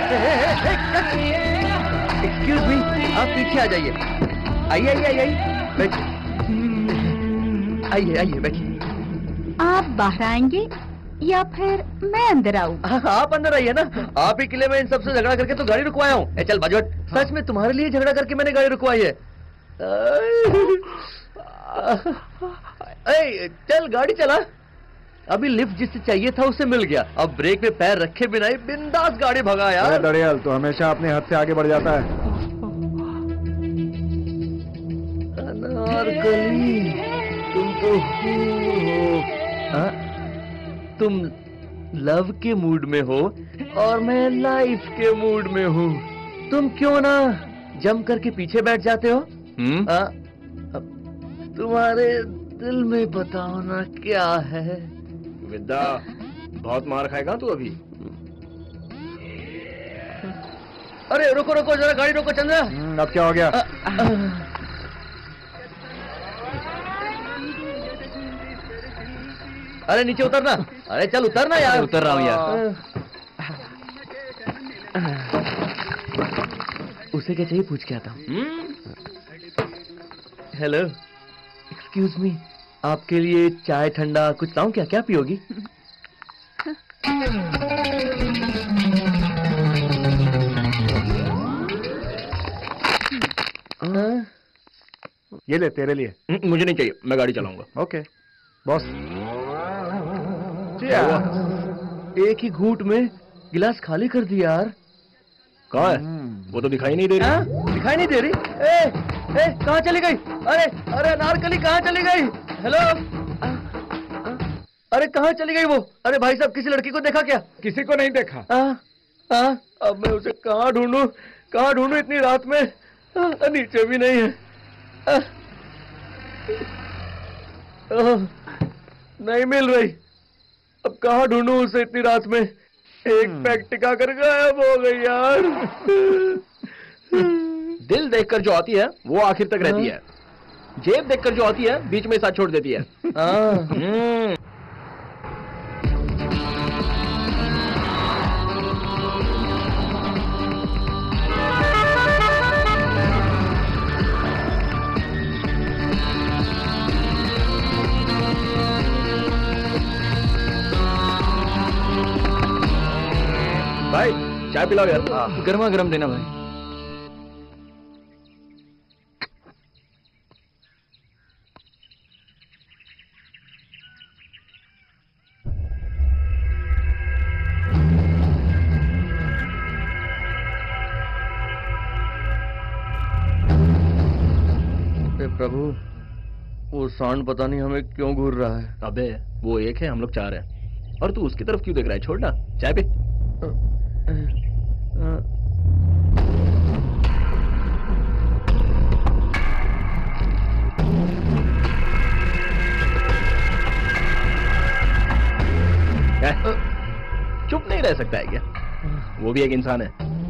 एक्सक्यूज मी, आप पीछे आ जाइए। आइए आइए आइए, बैठिए। आइए आइए बैठिए। आप बाहर आएंगे या फिर मैं अंदर आऊं? आप अंदर आइए ना। आप ही किले में इन सबसे झगड़ा करके तो गाड़ी रुकवाया हूँ। चल बाजू हट। सच में तुम्हारे लिए झगड़ा करके मैंने गाड़ी रुकवाई है। चल गाड़ी चला। अभी लिफ्ट जिससे चाहिए था उसे मिल गया। अब ब्रेक में पैर रखे बिना ही बिंदास गाड़ी भगा यार। दड़ियल, तो हमेशा अपने हद से आगे बढ़ जाता है। अनारकली, तुम तो हो। तुम लव के मूड में हो और मैं लाइफ के मूड में हूँ। तुम क्यों ना जम करके पीछे बैठ जाते हो? तुम्हारे दिल में बताओ ना क्या है? विद्या, बहुत मार खाएगा तू अभी। अरे रुको रुको जरा, गाड़ी रोको चंद्रा। अब क्या हो गया? अरे नीचे उतरना। अरे चल उतरना यार। उतर रहा हूँ यार। उसे क्या चाहिए पूछ के आता हूँ। हेलो, एक्सक्यूज मी, आपके लिए चाय ठंडा कुछ लाऊं क्या? क्या पियोगी? ये ले तेरे लिए। मुझे नहीं चाहिए, मैं गाड़ी चलाऊंगा। Okay boss. एक ही घूंट में गिलास खाली कर दिया यार। कहाँ है? वो तो दिखाई नहीं दे रही। दिखाई नहीं दे रही? कहाँ चली गई? अरे अरे अनारकली कहाँ चली गई? हेलो, अरे कहाँ चली गई वो? अरे भाई साहब, किसी लड़की को देखा क्या? किसी को नहीं देखा। अब मैं उसे कहाँ ढूंढूं इतनी रात में? नीचे भी नहीं है। नहीं मिल रही। अब कहाँ ढूंढूं उसे इतनी रात में? एक पैक टिका कर गायब हो गई यार। दिल देखकर जो आती है वो आखिर तक रहती है, जेब देखकर जो आती है बीच में साथ छोड़ देती है। भाई चाय पिलाओ यार। गर्मा गर्म देना भाई। प्रभु, वो सांड पता नहीं हमें क्यों घूर रहा है। अबे वो एक है, हम लोग 4 हैं, और तू उसकी तरफ क्यों देख रहा है? छोड़ ना, चाय पी। चुप नहीं रह सकता है क्या? वो भी एक इंसान है।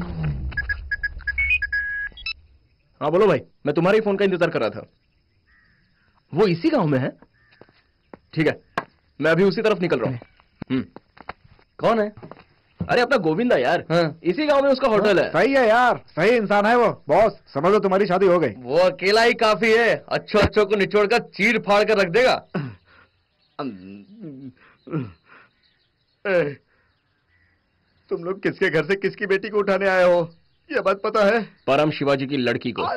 हाँ बोलो भाई, मैं तुम्हारे ही फोन का इंतजार कर रहा था। वो इसी गांव में है? ठीक है, मैं अभी उसी तरफ निकल रहा हूँ। कौन है? अरे अपना गोविंदा यार। इसी गांव में उसका होटल है। सही है यार, सही इंसान है वो। बॉस समझ लो तुम्हारी शादी हो गई। वो अकेला ही काफी है, अच्छों को निचोड़ कर चीर फाड़ कर रख देगा। तुम लोग किसके घर से किसकी बेटी को उठाने आए हो, ये बात पता है? परम शिवाजी की लड़की को।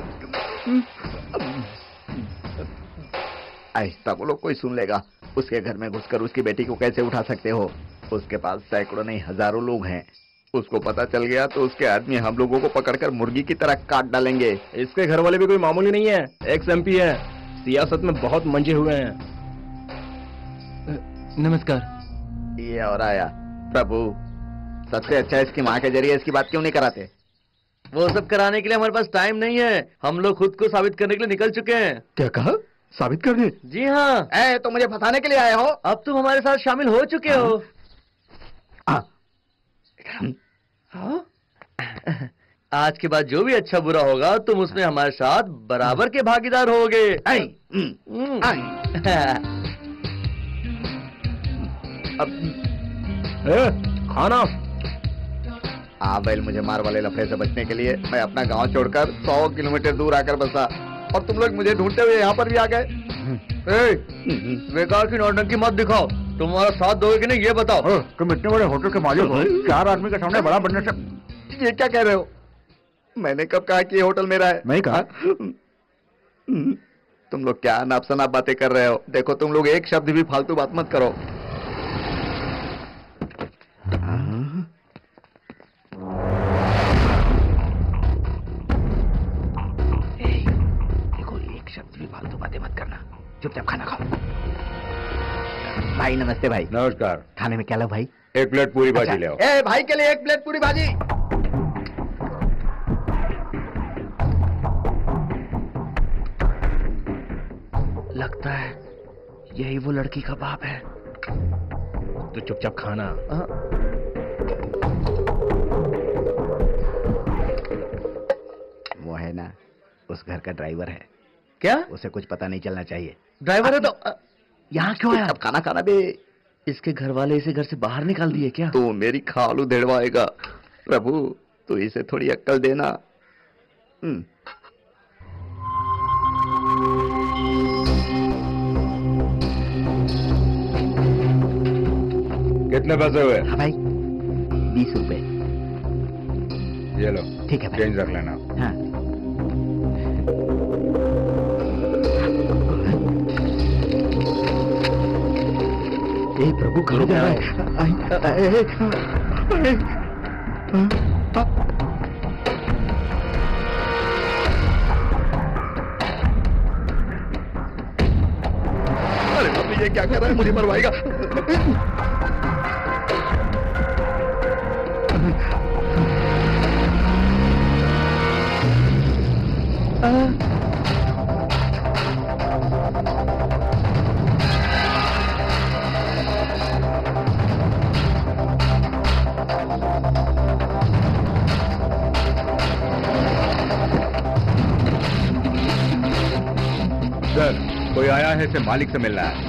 आहिस्ता बोलो, कोई सुन लेगा। उसके घर में घुसकर उसकी बेटी को कैसे उठा सकते हो? उसके पास सैकड़ों नहीं हजारों लोग हैं। उसको पता चल गया तो उसके आदमी हम लोगों को पकड़कर मुर्गी की तरह काट डालेंगे। इसके घर वाले भी कोई मामूली नहीं है, एक्स MP है, सियासत में बहुत मंजे हुए हैं। नमस्कार। ये और आया। प्रभु, सबसे अच्छा इसकी माँ के जरिए इसकी बात क्यों नहीं कराते? वो सब कराने के लिए हमारे पास टाइम नहीं है। हम लोग खुद को साबित करने के लिए निकल चुके हैं। क्या कहा? साबित करने? जी हाँ। तो मुझे फंसाने के लिए आए हो? अब तुम हमारे साथ शामिल हो चुके हो। आज के बाद जो भी अच्छा बुरा होगा तुम उसमें हमारे साथ बराबर के भागीदार होगे। खाना। बैल, मुझे मार वाले लफड़े से बचने के लिए मैं अपना गांव छोड़कर 100 किलोमीटर दूर आकर बसा, और तुम लोग मुझे ढूंढते हुए यहाँ पर भी आ गए। बेकार की नौटंकी मत दिखाओ। तुम्हारा साथ दोगे कि नहीं ये बताओ। तुम इतने बड़े होटल के मालिक हो, 4 आदमी के सामने बड़ा बनने से ये क्या कह रहे हो? मैंने कब कहा कि ये होटल मेरा है? नहीं कहा। तुम लोग क्या नाप शनाप बातें कर रहे हो? देखो, तुम लोग एक शब्द भी फालतू बात मत करो। देखो, एक शब्द भी फालतू बातें मत करना, चुपचाप खाना खाओ। भाई नमस्ते। भाई नमस्कार। खाने में क्या लो भाई? 1 प्लेट पूरी भाजी ले आओ। भाई के लिए 1 प्लेट पूरी भाजी। लगता है यही वो लड़की का बाप है। तो चुपचाप खाना। वो है ना, उस घर का ड्राइवर है। क्या? उसे कुछ पता नहीं चलना चाहिए। ड्राइवर है तो यहाँ क्यों आया? अब खाना खाना बे। इसके घर वाले इसे घर से बाहर निकाल दिए क्या? तो मेरी खाल उधेड़वाएगा। प्रभु, तू इसे थोड़ी अक्ल देना। कितने पैसे हुए? हाँ भाई 20 रुपए। ये लो। ठीक है भाई। चेंज रख लेना। हाँ। ए प्रभु कहाँ जा रहा है? अरे बाप रे, ये क्या कर रहा है? मुझे मरवाएगा। सर, कोई आया है, इसे मालिक से मिलना है।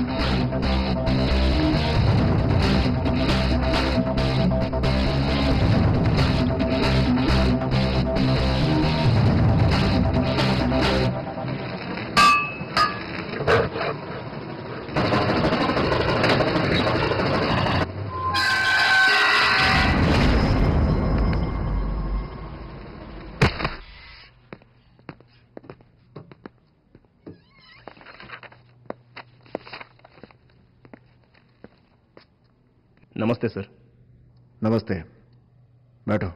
नमस्ते सर। नमस्ते, बैठो।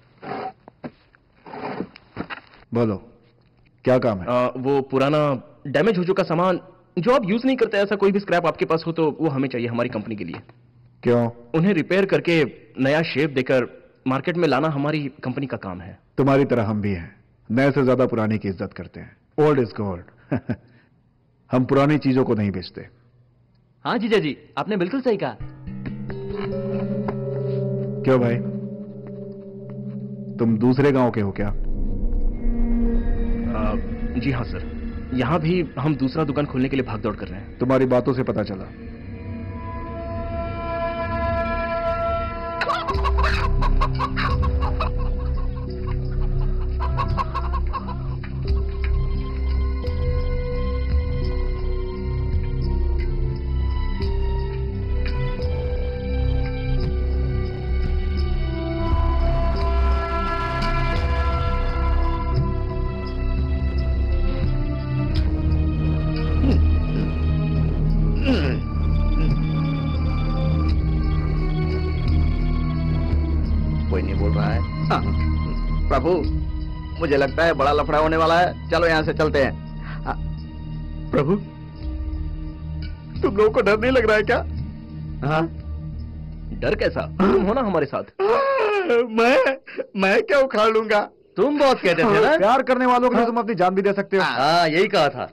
बोलो, क्या काम है? वो पुराना डैमेज हो चुका सामान जो आप यूज नहीं करते, ऐसा कोई भी स्क्रैप आपके पास हो तो वो हमें चाहिए हमारी कंपनी के लिए। क्यों? उन्हें रिपेयर करके नया शेप देकर मार्केट में लाना हमारी कंपनी का काम है। तुम्हारी तरह हम भी हैं, नए से ज्यादा पुरानी की इज्जत करते हैं। Old is gold. हम पुरानी चीजों को नहीं बेचते। हाँ जीजा जी, आपने बिल्कुल सही कहा। क्यों भाई, तुम दूसरे गांव के हो क्या? जी हाँ सर, यहाँ भी हम दूसरा दुकान खोलने के लिए भागदौड़ कर रहे हैं। तुम्हारी बातों से पता चला। कोई नहीं बोल रहा है। हाँ, प्रभु, मुझे लगता है बड़ा लफड़ा होने वाला है। चलो यहाँ से चलते हैं। हाँ, प्रभु, तुम लोगों को डर नहीं लग रहा है क्या? हाँ? डर कैसा? तुम हो ना हमारे साथ। मैं क्या उखाड़ लूंगा? तुम बहुत कहते थे ना, प्यार करने वालों के लिए तुम अपनी जान भी दे सकते हो। हाँ यही कहा था।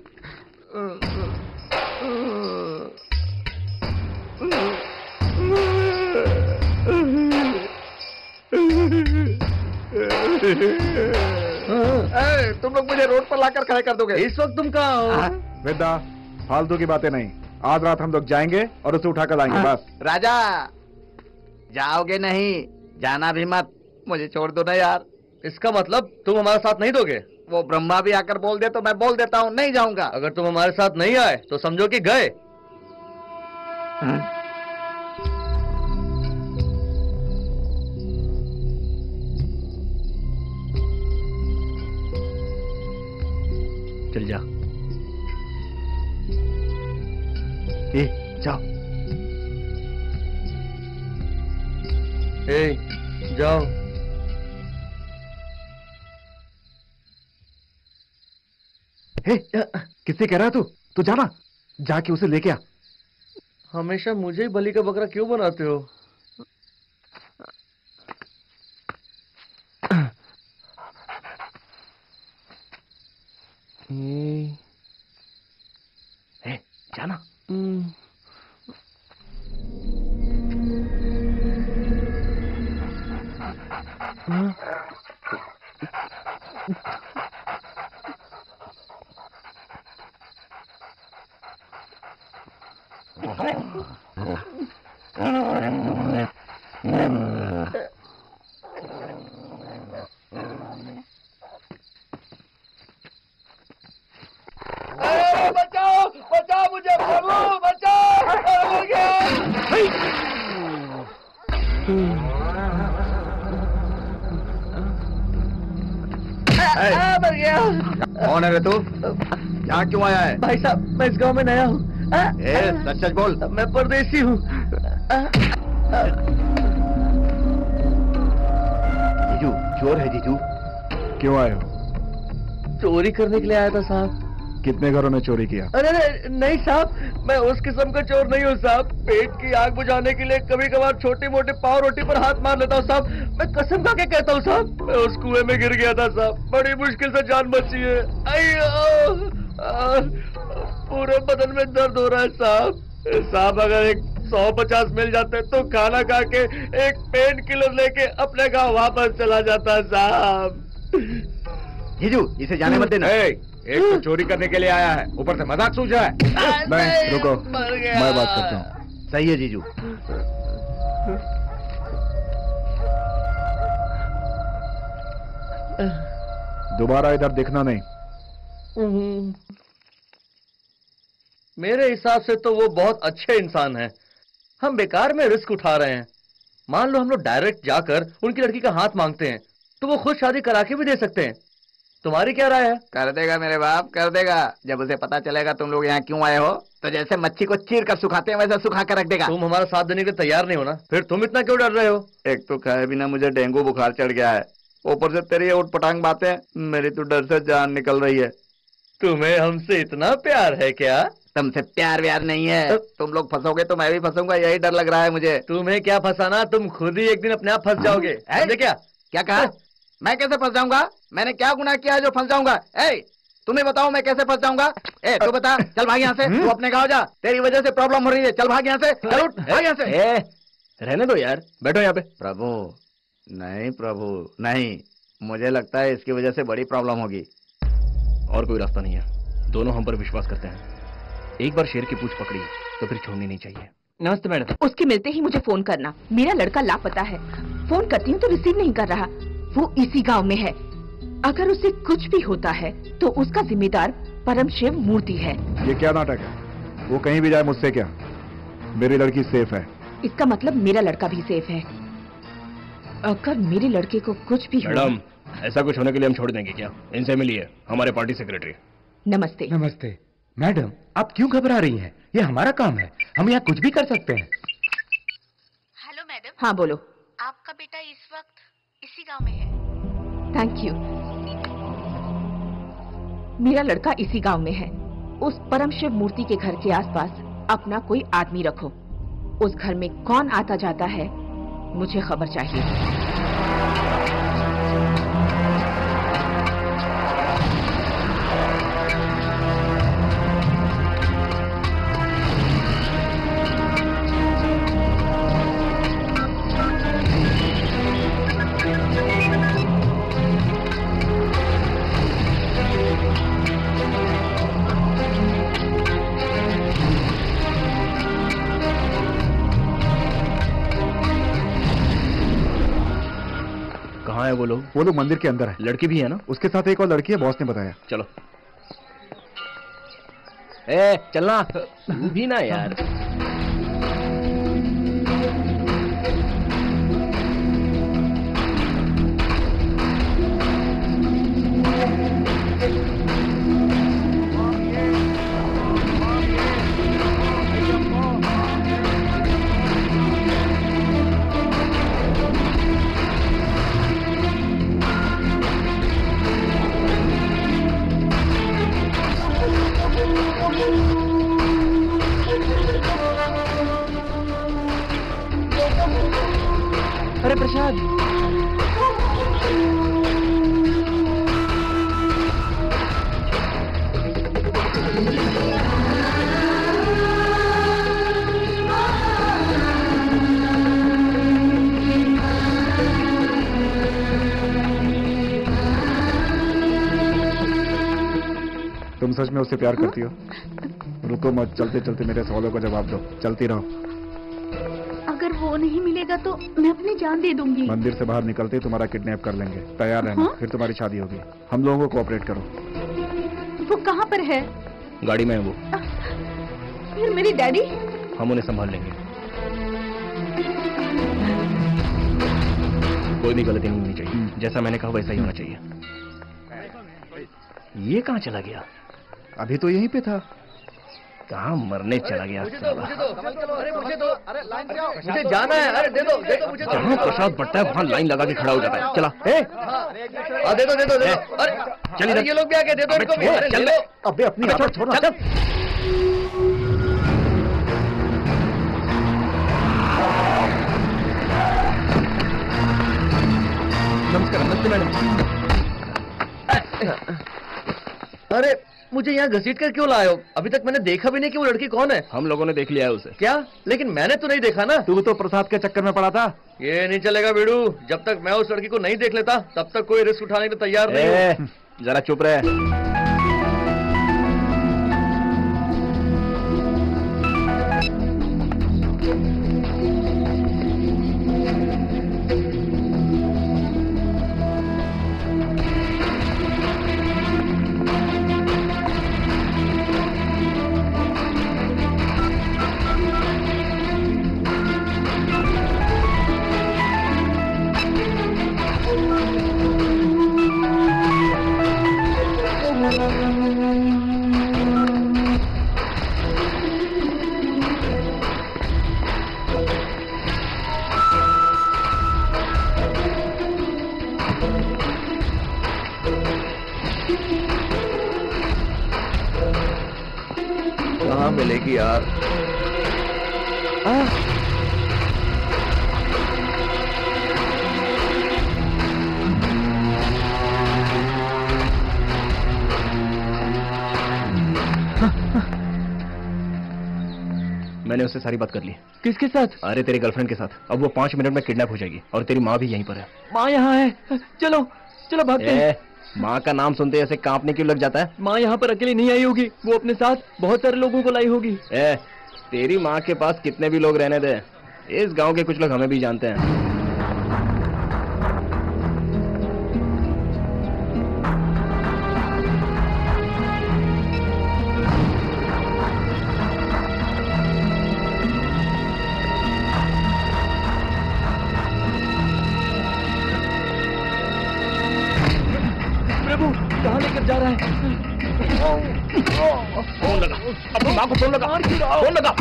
तुम लोग मुझे रोड पर लाकर खड़े कर दोगे। इस वक्त तुम कहाँ हो? वेदा, फालतू की बातें नहीं। आज रात हम लोग जाएंगे और उसे उठाकर लाएंगे। बस। राजा, जाओगे नहीं? जाना भी मत, मुझे छोड़ दो ना यार। इसका मतलब तुम हमारा साथ नहीं दोगे? वो ब्रह्मा भी आकर बोल दे तो मैं बोल देता हूँ, नहीं जाऊंगा। अगर तुम हमारे साथ नहीं आए तो समझो कि गए। चल जा। ए, जाओ। ए, जाओ। हे, किससे कह रहा है तू? तू जाना, जाके उसे लेके आ। हमेशा मुझे ही बलि का बकरा क्यों बनाते हो? जाना। बचाओ, बचाओ मुझे प्रभु, बचाओ। मर गया। कौन है रे तू? यहाँ क्यों आया है? भाई साहब, मैं इस गांव में नया हूँ। सच सच बोल। मैं परदेसी हूँ। जीजू, चोर है जीजू। क्यों आए हो? चोरी करने के लिए आया था साहब। कितने घरों में चोरी किया? अरे नहीं साहब, मैं उस किस्म का चोर नहीं हूँ साहब। पेट की आग बुझाने के लिए कभी कभार छोटी मोटी पाव रोटी पर हाथ मार लेता हूँ साहब। मैं कसम खा के कहता हूँ साहब, मैं उस कुएं में गिर गया था साहब। बड़ी मुश्किल से जान बची है। पूरे बदन में दर्द हो रहा है साहब। साहब अगर एक 150 मिल जाते तो खाना खा के एक पेन किलर लेके अपने गाँव वापस चला जाता साहब। जीजू, इसे जाने मत देना। एक तो चोरी करने के लिए आया है, ऊपर से मजाक सूझा है। नहीं, रुको, मैं बात करता हूँ। सही है जीजू। दोबारा इधर दिखना नहीं। मेरे हिसाब से तो वो बहुत अच्छे इंसान हैं। हम बेकार में रिस्क उठा रहे हैं। मान लो हम लोग डायरेक्ट जाकर उनकी लड़की का हाथ मांगते हैं तो वो खुद शादी करा के भी दे सकते हैं। तुम्हारी क्या राय है? कर देगा मेरे बाप, कर देगा। जब उसे पता चलेगा तुम लोग यहाँ क्यों आए हो तो जैसे मच्छी को चीर कर सुखाते हैं वैसा सुखा कर रख देगा। तुम हमारा साथ देने के लिए तैयार नहीं हो ना, फिर तुम इतना क्यों डर रहे हो? एक तो खाए बिना मुझे डेंगू बुखार चढ़ गया है, ऊपर से तेरी उठ पटांग बातें, मेरी तो डर से जान निकल रही है। तुम्हें हमसे इतना प्यार है क्या? तुमसे प्यार व्यार नहीं है। तुम लोग फंसोगे तो मैं भी फंसूंगा, यही डर लग रहा है मुझे। तुम्हें क्या फंसाना, तुम खुद ही एक दिन अपने आप फंस जाओगे। समझे क्या? क्या कहा? मैं कैसे फंस जाऊंगा? मैंने क्या गुनाह किया है जो फंस जाऊंगा? तुम्हें बताओ मैं कैसे फंस जाऊंगा? तू बता। चल भाग यहाँ से, तू अपने गाँव जा। तेरी वजह से प्रॉब्लम हो रही है। चल भाग यहाँ से, चल उठ, भाग यहाँ से। रहने दो यार, बैठो यहाँ पे। प्रभु नहीं, प्रभु नहीं, मुझे लगता है इसकी वजह से बड़ी प्रॉब्लम होगी। और कोई रास्ता नहीं है, दोनों हम पर विश्वास करते हैं। एक बार शेर की पूंछ पकड़ी तो फिर छोड़नी नहीं चाहिए। नमस्ते मैडम। उसके मिलते ही मुझे फोन करना। मेरा लड़का लापता है। फोन करती हूँ तो रिसीव नहीं कर रहा। वो इसी गांव में है। अगर उसे कुछ भी होता है तो उसका जिम्मेदार परम शिव मूर्ति है। ये क्या नाटक है? वो कहीं भी जाए मुझसे क्या? मेरी लड़की सेफ है। इसका मतलब मेरा लड़का भी सेफ है। अगर मेरे लड़के को कुछ भी मैडम, ऐसा कुछ होने के लिए हम छोड़ देंगे क्या? इनसे मिलिए, हमारे पार्टी सेक्रेटरी। नमस्ते। नमस्ते मैडम, आप क्यों घबरा रही हैं? ये हमारा काम है, हम यहाँ कुछ भी कर सकते हैं। Hello madam. हाँ बोलो। आपका बेटा इस वक्त इसी गांव में है। Thank you. मेरा लड़का इसी गांव में है। उस परम शिव मूर्ति के घर के आसपास अपना कोई आदमी रखो। उस घर में कौन आता जाता है मुझे खबर चाहिए। कहाँ है वो लोग? वो लोग मंदिर के अंदर है। लड़की भी है ना? उसके साथ एक और लड़की है, बॉस ने बताया। चलो। चलना। तू भी ना यार। अरे प्रसाद, तुम सच में उससे प्यार करती हो? रुको मत, चलते चलते मेरे सवालों का जवाब दो। चलती रहो। अगर वो नहीं मिलेगा तो मैं अपनी जान दे दूंगी। मंदिर से बाहर निकलते ही तुम्हारा किडनैप कर लेंगे। तैयार रहना। फिर तुम्हारी शादी होगी। हम लोगों को कोऑपरेट करो। वो कहाँ पर है? गाड़ी में है वो। फिर मेरी डैडी? हम उन्हें संभाल लेंगे। कोई भी गलती नहीं होनी चाहिए, जैसा मैंने कहा वैसा ही होना चाहिए। ये कहाँ चला गया? अभी तो यहीं पे था। कहाँ मरने चला गया? मुझे दो, मुझे जाना है। अरे दे दो मुझे। जहाँ प्रसाद बढ़ता है वहाँ लाइन लगा के खड़ा हो जाता है। चला दे दो। अरे चल इधर। ये लोग भी आके दे दो इनको भी। अरे चल ले लो। अबे अपनी आदत छोड़। चल। नमस्कार। नमस्ते मैडम। अरे मुझे यहाँ घसीट कर क्यों लाए हो? अभी तक मैंने देखा भी नहीं कि वो लड़की कौन है। हम लोगों ने देख लिया है उसे। क्या? लेकिन मैंने तो नहीं देखा ना। तू तो प्रसाद के चक्कर में पड़ा था। ये नहीं चलेगा बीड़ू। जब तक मैं उस लड़की को नहीं देख लेता तब तक कोई रिस्क उठाने के लिए तैयार नहीं हूँ। जरा चुप रहे। कहाँ मिलेगी यार? मैंने उससे सारी बात कर ली। किसके साथ? अरे तेरी गर्लफ्रेंड के साथ। अब वो 5 मिनट में किडनैप हो जाएगी और तेरी माँ भी यहीं पर है। माँ यहाँ है। चलो चलो भागते हैं। माँ का नाम सुनते ऐसे कांपने क्यों लग जाता है? माँ यहाँ पर अकेली नहीं आई होगी, वो अपने साथ बहुत सारे लोगों को लाई होगी। तेरी माँ के पास कितने भी लोग रहने दे, इस गांव के कुछ लोग हमें भी जानते हैं। प्रभु कहाँ लेकर जा रहा है? फोन लगा, अपनी माँ को फोन लगा। फोन लगा।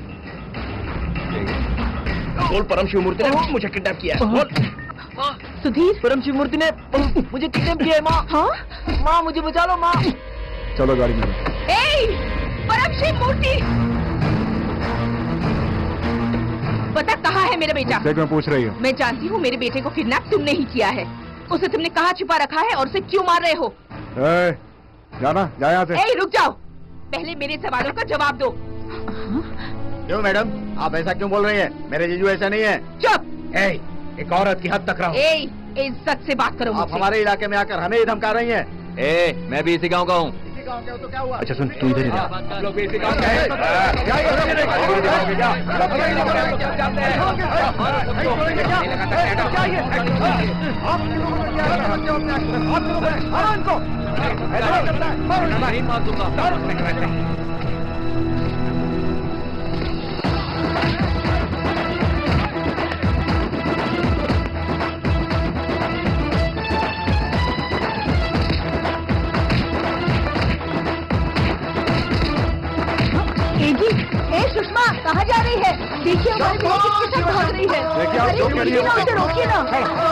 बोल, परम शिव मूर्ति ने मुझे किडनैप किया है। बोल। सुधीर, परम शिव मूर्ति ने मुझे किडनैप किया है। माँ, हाँ माँ, मुझे बचा लो माँ। चलो गाड़ी में। परम शिव मूर्ति, पता कहाँ है मेरा बेटा? देख, मैं पूछ रही हूँ। मैं जानती हूँ मेरे बेटे को किडनैप तुमने ही किया है। उसे तुमने कहाँ छिपा रखा है और उसे क्यों मार रहे हो? जाना, जा यहाँ से। रुक जाओ, पहले मेरे सवालों का जवाब दो। क्यों मैडम, आप ऐसा क्यों बोल रही हैं? मेरे जीजू ऐसा नहीं है। चुप। एक औरत की हद तक रहो। इज्जत से बात करो। आप हमारे इलाके में आकर हमें ही धमका रही हैं। मैं भी इसी गांव का हूँ। इसी गांव के हो तो क्या हुआ? अच्छा सुन, तू इधर ही आप लोग भी इसी गांव के हैं? सुषमा, कहाँ जा रही है? देखिए हमारे बेटे किसके साथ भाग रही है। अरे रोकिए ना उसे, रोकिए ना।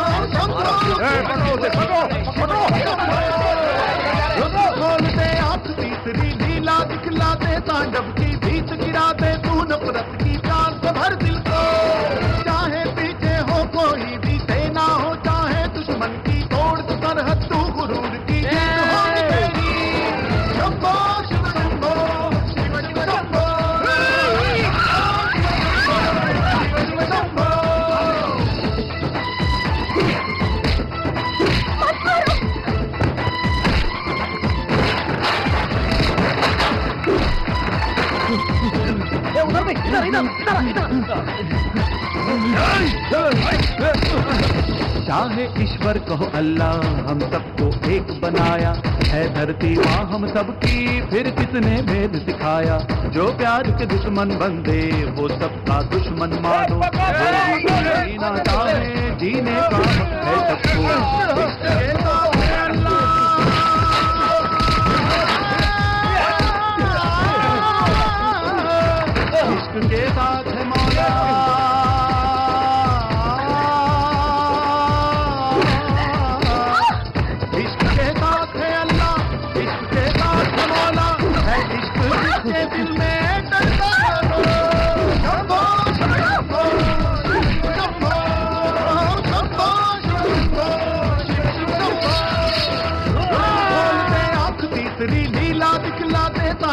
तीसरी लीला दिखला दे, तांडव की बीच गिरा दे, तू नफरत की जान से भर दिल को। चाहे पीछे हो कोई भी सेना हो, चाहे दुश्मन की तोड़ तो सरहद, तू गुरूर की जीत होगी तेरी। शंभो शिव शंभो, शिव शिव शंभो, शिव शंभो। चाहे ईश्वर कहो अल्लाह, हम सबको एक बनाया है धरती माँ हम सबकी, फिर किसने भेद सिखाया। जो प्यार के दुश्मन बंदे वो सबका दुश्मन मानो। वो जीना चाहे जीने का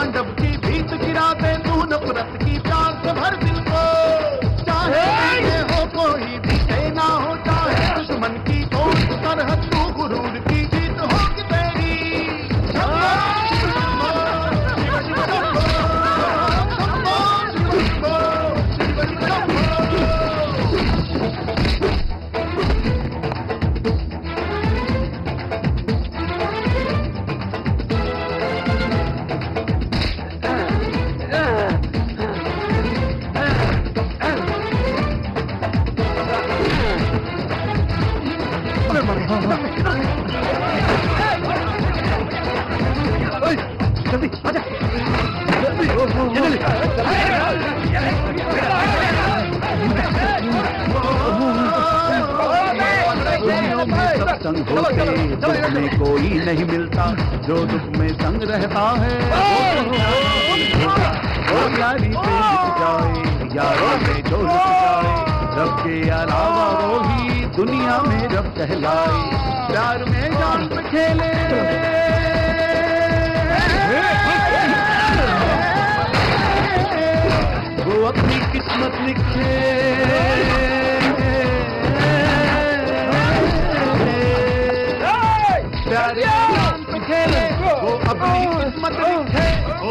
तांडव की भीत गिरा दे तू नफरत की प्यार से भर दिल को। चाहे ये हो कोई भी सेना हो चाहे दुश्मन की कोई सरहद तू गुरूर की जीत होगी तेरी। जल्दी आजा, संग होते दुख में कोई नहीं मिलता, जो दुख में संग रहता है वो यारी पे मिट जाए, यारी में जो लुट जाए, रब के अलावा वो ही दुनिया में रब कहलाए। प्यार में जान पे खेले वो अपनी किस्मत लिखे, प्यार में जान पे खेले वो अपनी किस्मत लिखे।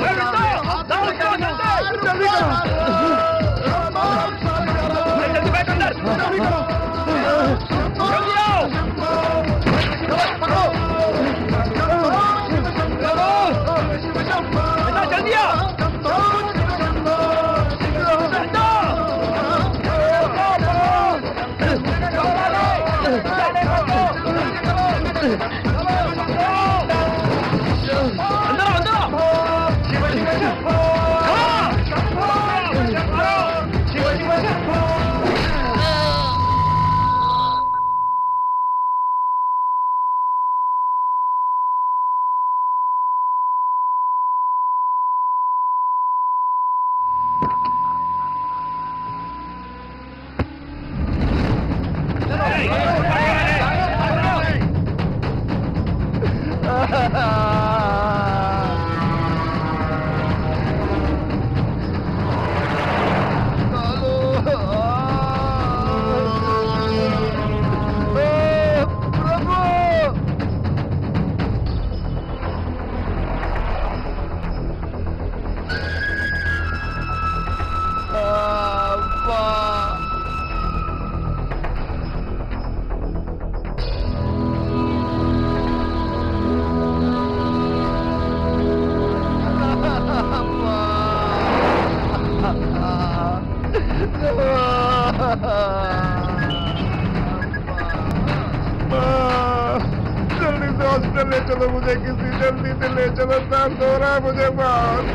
जल्दी से हॉस्पिटल ले चलो मुझे, किसी जल्दी से ले चलो, दर्द हो रहा है मुझे बहुत।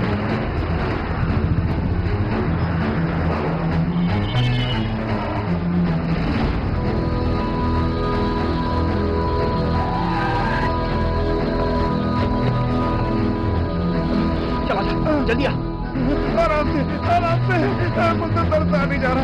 चला जल्दी आ। आराम से मुझसे दर्द आ नहीं जा रहा।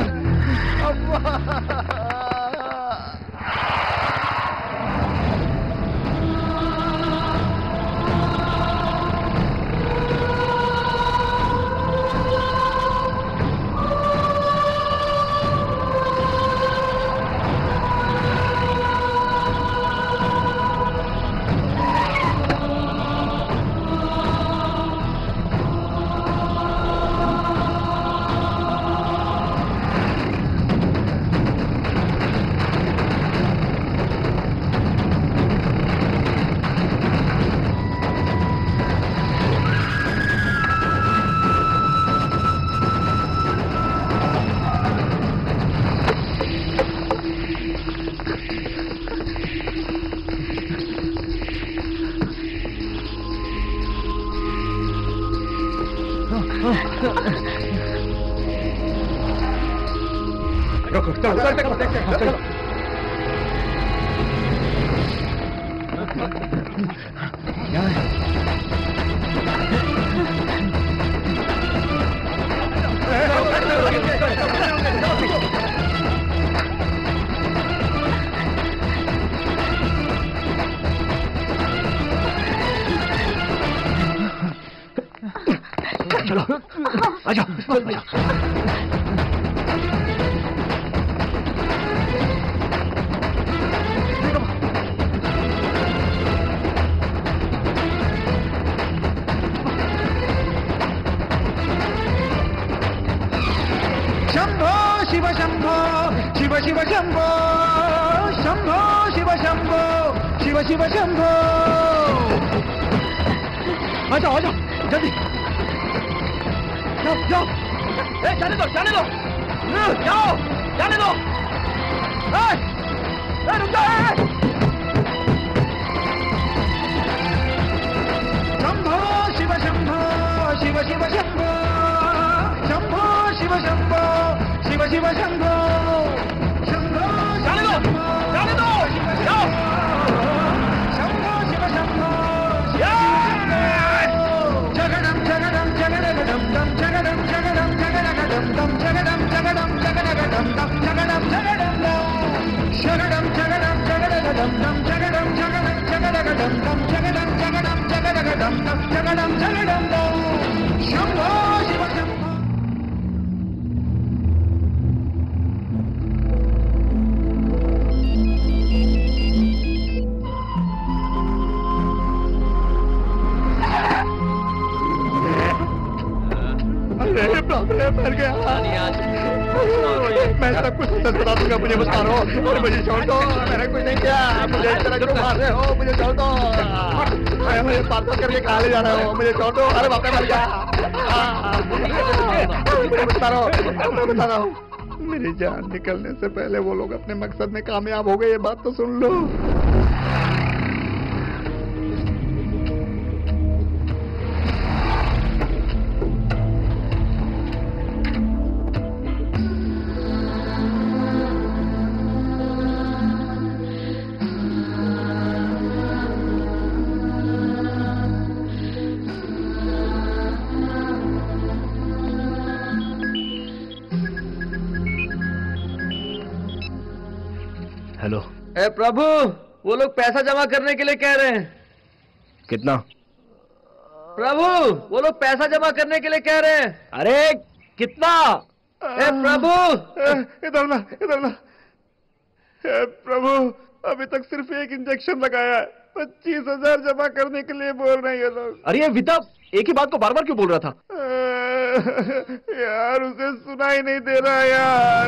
रोको, चलो चलो क्या है? चलो आजा जल्दी। शंभो शिव शंभो शिव शिव शंभो शंभो शिव शंभो शिव शिव शंभो। आ जाओ जल्दी जाओ जाओ। जाने दो जाने दो जाओ जाने दो। रुक जाओ। शंभो शिव शंभो शिव शिव शंभो शंभो शिव शंभो शिव शिव शंभो शंभो जाने दो जाओ। शंभो शिव शंभो जगदम जगदम जगदगदम दम जगदम जगदम जगदगदम दम जगदम जगदम जगदगदम दम जगदम जगदम शगदम जगदम जगदगदम दम जगदम जगदम जगदगदम दम जगदम जगदम जगदगदम दम जगदम जगदम शंभो शिव शंभो। अरे बाप रे मर गया। मैं सब कुछ सच बता दूंगा, मुझे बता रहा हो। अरे मुझे छोड़ दो, मैंने कुछ नहीं किया। मुझे इस तरह क्यों मार रहे हो? मुझे छोड़ दो। मुझे पार्सल करके कहा ले जा रहे हो? मुझे छोड़ दो। अरे बाप रे मर गया। मुझे बता रहा हूँ, मैं बता रहा हूँ। मेरी जान निकलने से पहले वो लोग अपने मकसद में कामयाब हो गए, ये बात तो सुन लो। हेलो। ए प्रभु, वो लोग पैसा जमा करने के लिए कह रहे हैं। कितना? प्रभु, वो लोग पैसा जमा करने के लिए कह रहे हैं। अरे कितना? ए प्रभु, इधर ना, इधर ना। ए प्रभु, अभी तक सिर्फ एक इंजेक्शन लगाया है। 25,000 जमा करने के लिए बोल रहे हैं ये लोग। अरे ये विता एक ही बात को बार बार क्यों बोल रहा था? यार उसे सुनाई नहीं दे रहा यार।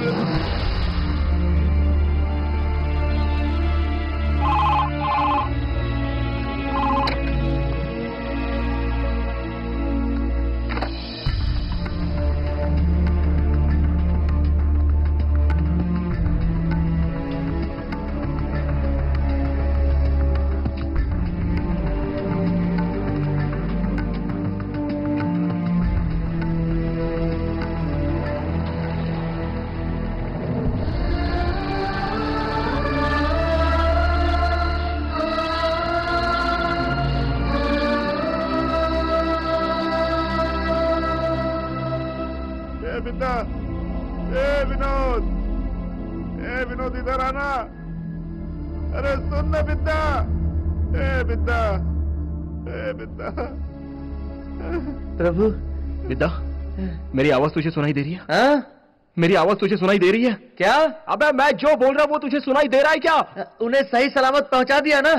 विनोद इधर आना। अरे सुन ना बिद्दा। बिद्दा, बिद्दा। प्रभु, विद्या, मेरी आवाज तुझे सुनाई दे रही है? हाँ? मेरी आवाज तुझे सुनाई दे रही है क्या? अबे मैं जो बोल रहा हूँ वो तुझे सुनाई दे रहा है क्या? उन्हें सही सलामत पहुंचा दिया ना?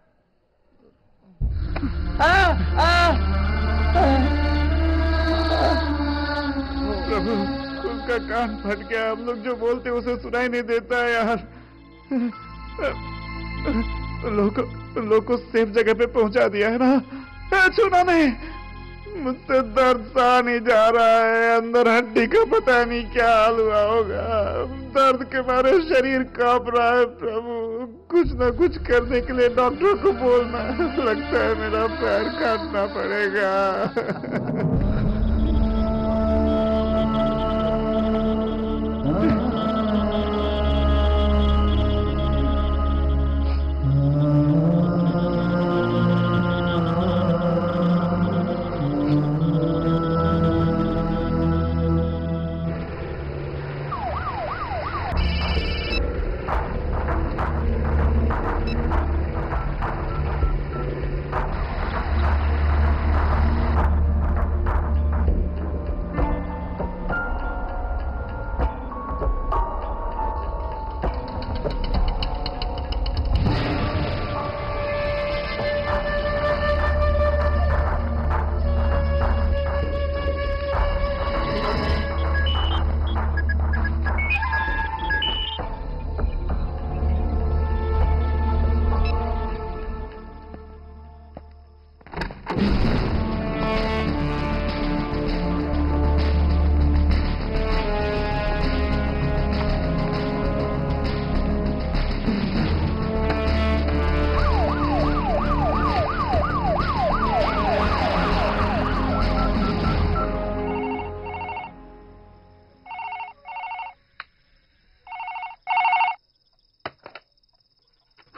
प्रभु, उसका कान फट गया। हम लोग जो बोलते उसे सुनाई नहीं देता है यार। लोग को सेफ जगह पे पहुंचा दिया है ना? सुना नहीं, मुझसे दर्द सहा नहीं जा रहा है। अंदर हड्डी का पता नहीं क्या हाल हुआ होगा। दर्द के मारे शरीर कांप रहा है। प्रभु, कुछ न कुछ करने के लिए डॉक्टर को बोलना। लगता है मेरा पैर काटना पड़ेगा।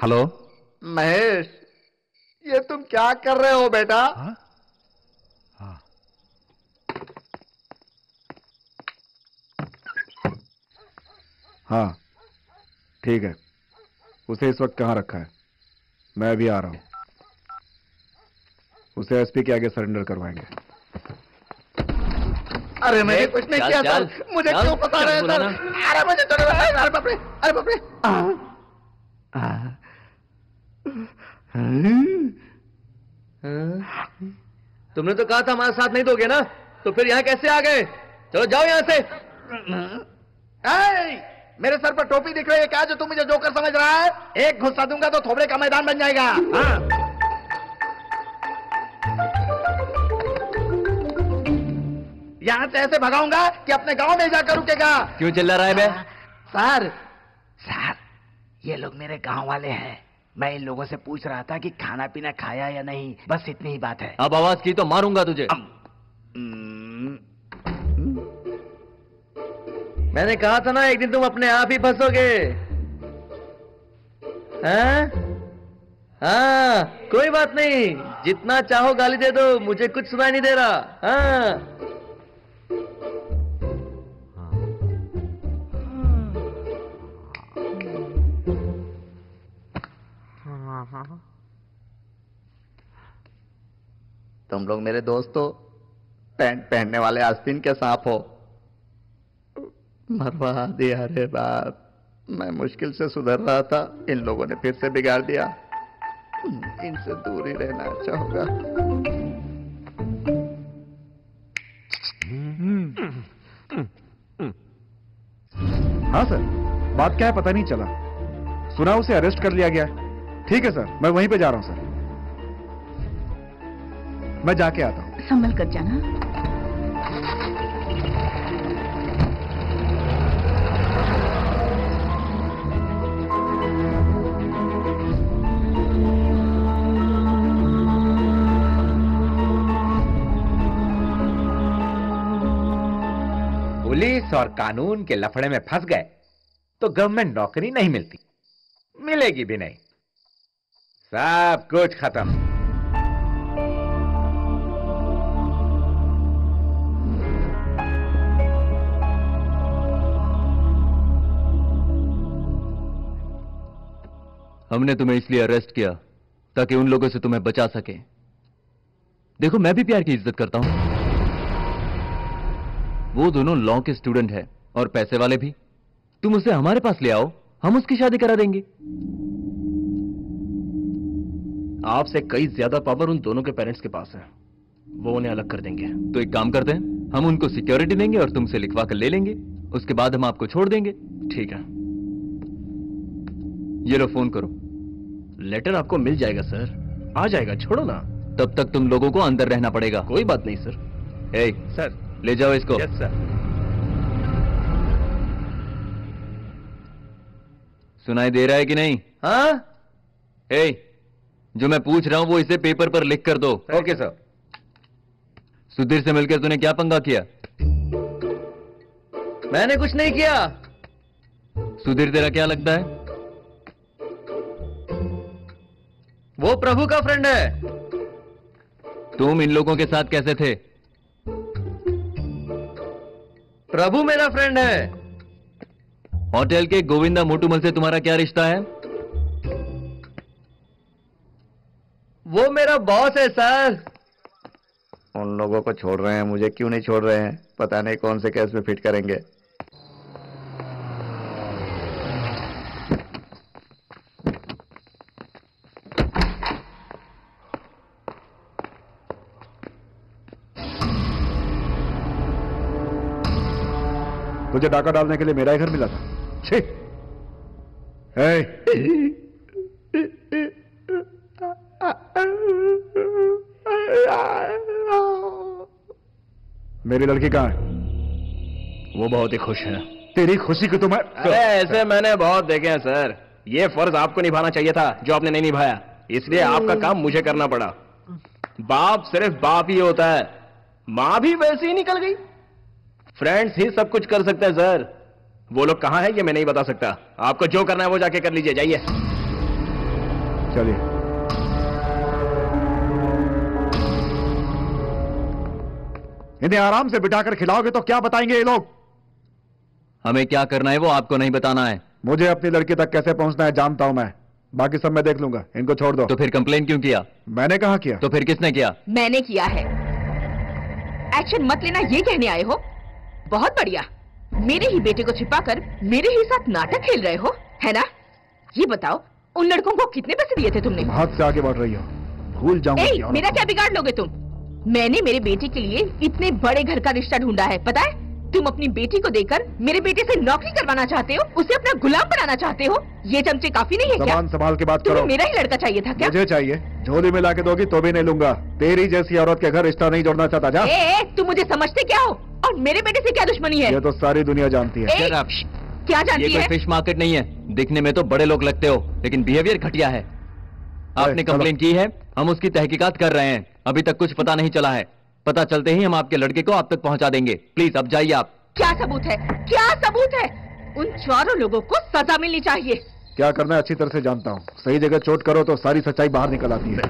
हेलो महेश, ये तुम क्या कर रहे हो बेटा? हाँ ठीक है, उसे इस वक्त कहाँ रखा है? मैं अभी आ रहा हूं। उसे एसपी के आगे सरेंडर करवाएंगे। अरे मैंने कुछ नहीं किया सर, मुझे क्यों पता रहे सर? अरे मुझे तो अरे बाप रे, अरे बाप रे। तुमने तो कहा था हमारा साथ नहीं दोगे ना, तो फिर यहाँ कैसे आ गए? चलो जाओ यहाँ से। मेरे सर पर टोपी दिख रही है क्या जो तुम मुझे जोकर समझ रहा है? एक घुसा दूंगा तो थोबड़े का मैदान बन जाएगा। यहाँ से ऐसे भगाऊंगा कि अपने गांव में जाकर रुकेगा। क्यों चिल्ला रहा है बे? सर ये लोग मेरे गांव वाले हैं। मैं इन लोगों से पूछ रहा था कि खाना पीना खाया या नहीं, बस इतनी ही बात है। अब आवाज की तो मारूंगा तुझे। मैंने कहा था ना एक दिन तुम अपने आप ही फंसोगे। हाँ कोई बात नहीं, जितना चाहो गाली दे दो, मुझे कुछ सुनाई नहीं दे रहा। हाँ तुम लोग मेरे दोस्त हो, पैंट पहनने वाले आस्तीन के सांप हो। मरवा दिया रे बाप, मैं मुश्किल से सुधर रहा था, इन लोगों ने फिर से बिगाड़ दिया। इनसे दूर ही रहना अच्छा होगा। हाँ सर, बात क्या है पता नहीं चला। सुना उसे अरेस्ट कर लिया गया। ठीक है सर, मैं वहीं पे जा रहा हूं सर। मैं जाके आता हूं। संभल कर जाना। पुलिस और कानून के लफड़े में फंस गए तो गवर्नमेंट नौकरी नहीं मिलती, मिलेगी भी नहीं। सब कुछ खत्म। हमने तुम्हें इसलिए अरेस्ट किया ताकि उन लोगों से तुम्हें बचा सके। देखो मैं भी प्यार की इज्जत करता हूं। वो दोनों लॉ के स्टूडेंट हैं और पैसे वाले भी। तुम उसे हमारे पास ले आओ, हम उसकी शादी करा देंगे। आपसे कई ज्यादा पावर उन दोनों के पेरेंट्स के पास है, वो उन्हें अलग कर देंगे। तो एक काम करते हैं, हम उनको सिक्योरिटी देंगे और तुमसे लिखवा कर ले लेंगे। उसके बाद हम आपको छोड़ देंगे। ठीक है, ये लो फोन करो। लेटर आपको मिल जाएगा सर, आ जाएगा, छोड़ो ना। तब तक तुम लोगों को अंदर रहना पड़ेगा। कोई बात नहीं सर। ए सर ले जाओ इसको। Yes sir. सुनाई दे रहा है कि नहीं? हाँ जो मैं पूछ रहा हूं वो इसे पेपर पर लिख कर दो। Okay sir. सुधीर से मिलकर तूने क्या पंगा किया? मैंने कुछ नहीं किया। सुधीर तेरा क्या लगता है? वो प्रभु का फ्रेंड है। तुम इन लोगों के साथ कैसे थे? प्रभु मेरा फ्रेंड है। होटल के गोविंदा मोटूमल से तुम्हारा क्या रिश्ता है? वो मेरा बॉस है सर। उन लोगों को छोड़ रहे हैं, मुझे क्यों नहीं छोड़ रहे हैं? पता नहीं कौन से केस में फिट करेंगे। तुझे डाका डालने के लिए मेरा ही घर मिला था। छी! मेरी लड़की कहाँ है? वो बहुत ही खुश है। तेरी खुशी को तो मैं... अरे ऐसे मैंने बहुत देखे हैं सर। ये फर्ज आपको निभाना चाहिए था जो आपने नहीं निभाया, इसलिए आपका काम मुझे करना पड़ा। बाप सिर्फ बाप ही होता है, माँ भी वैसी ही निकल गई। फ्रेंड्स ही सब कुछ कर सकते हैं सर। वो लोग कहाँ हैं ये मैं नहीं बता सकता। आपको जो करना है वो जाके कर लीजिए, जाइए। चलिए। इन्हें आराम से बिठाकर खिलाओगे तो क्या बताएंगे ये लोग? हमें क्या करना है वो आपको नहीं बताना है। मुझे अपनी लड़की तक कैसे पहुंचना है जानता हूं मैं, बाकी सब मैं देख लूंगा, इनको छोड़ दो। तो फिर कंप्लेन क्यों किया? मैंने कहा किया। तो फिर किसने किया? मैंने किया है। एक्शन मत लेना ये कहने आए हो? बहुत बढ़िया, मेरे ही बेटे को छिपाकर मेरे ही साथ नाटक खेल रहे हो, है ना? ये बताओ उन लड़कों को कितने पैसे दिए थे तुमने? हाथ से आगे बढ़ रही हो, भूल जाऊंगा। मेरा क्या बिगाड़ लोगे तुम? मैंने मेरे बेटे के लिए इतने बड़े घर का रिश्ता ढूंढा है, पता है? तुम अपनी बेटी को देकर मेरे बेटे से नौकरी करवाना चाहते हो, उसे अपना गुलाम बनाना चाहते हो। ये चमचे काफी नहीं है क्या? ज़बान संभाल के बात करो। तुम्हें मेरा ही लड़का चाहिए था क्या? मुझे चाहिए, झोली में लाके दोगी तो भी नहीं लूंगा। तेरी जैसी औरत के घर रिश्ता नहीं जोड़ना चाहता। जा। तुम मुझे समझते क्या हो? और मेरे बेटे से क्या दुश्मनी है? ये तो सारी दुनिया जानती है। क्या जानती ये कोई है? फिश मार्केट नहीं है। दिखने में तो बड़े लोग लगते हो, लेकिन बिहेवियर घटिया है। आपने कंप्लेन की है, हम उसकी तहकीकात कर रहे हैं। अभी तक कुछ पता नहीं चला है। पता चलते ही हम आपके लड़के को आप तक पहुंचा देंगे। प्लीज अब जाइए आप। क्या सबूत है? क्या सबूत है? उन चारों लोगों को सजा मिलनी चाहिए। क्या करना है अच्छी तरह से जानता हूँ। सही जगह चोट करो तो सारी सच्चाई बाहर निकल आती है।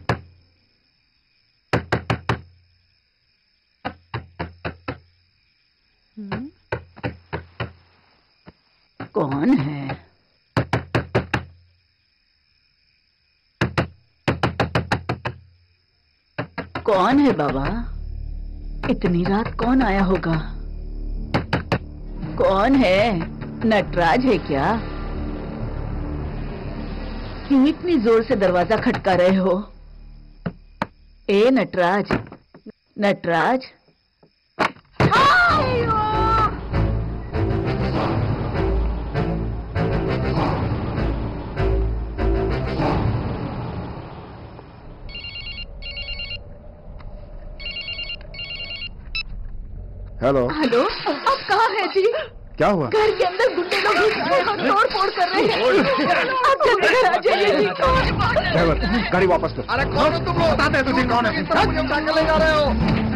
कौन है? कौन है बाबा? इतनी रात कौन आया होगा? कौन है? नटराज है क्या? क्यों इतनी जोर से दरवाजा खटका रहे हो? ए नटराज, नटराज। हेलो। हेलो, अब कहाँ है जी? क्या हुआ? घर के अंदर गुंडे लोग घुस गए और तोड़ फोड़ कर रहे हैं। आप जल्दी घर आ जाइए जी। ड्राइवर, गाड़ी वापस लो। अरे कौन हो तुम लोग? बताते हैं तुझे कौन है। मुझे उठा के ले जा रहे हो?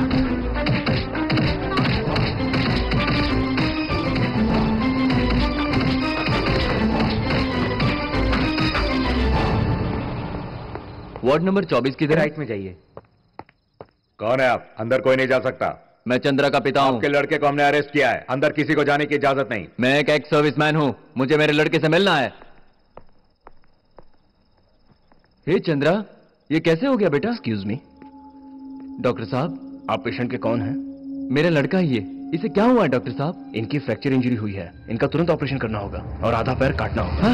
वार्ड नंबर 24 की राइट में जाइए। कौन है आप? अंदर कोई नहीं जा सकता। मैं चंद्रा का पिता हूँ। आपके लड़के को हमने अरेस्ट किया है। अंदर किसी को जाने की इजाजत नहीं। मैं एक एक्स सर्विसमैन हूँ, मुझे मेरे लड़के से मिलना है। हे चंद्रा, ये कैसे हो गया बेटा? एक्सक्यूज मी, डॉक्टर साहब। आप पेशेंट के कौन हैं? मेरा लड़का ही है। इसे क्या हुआ है डॉक्टर साहब? इनकी फ्रैक्चर इंजरी हुई है, इनका तुरंत ऑपरेशन करना होगा और आधा पैर काटना होगा।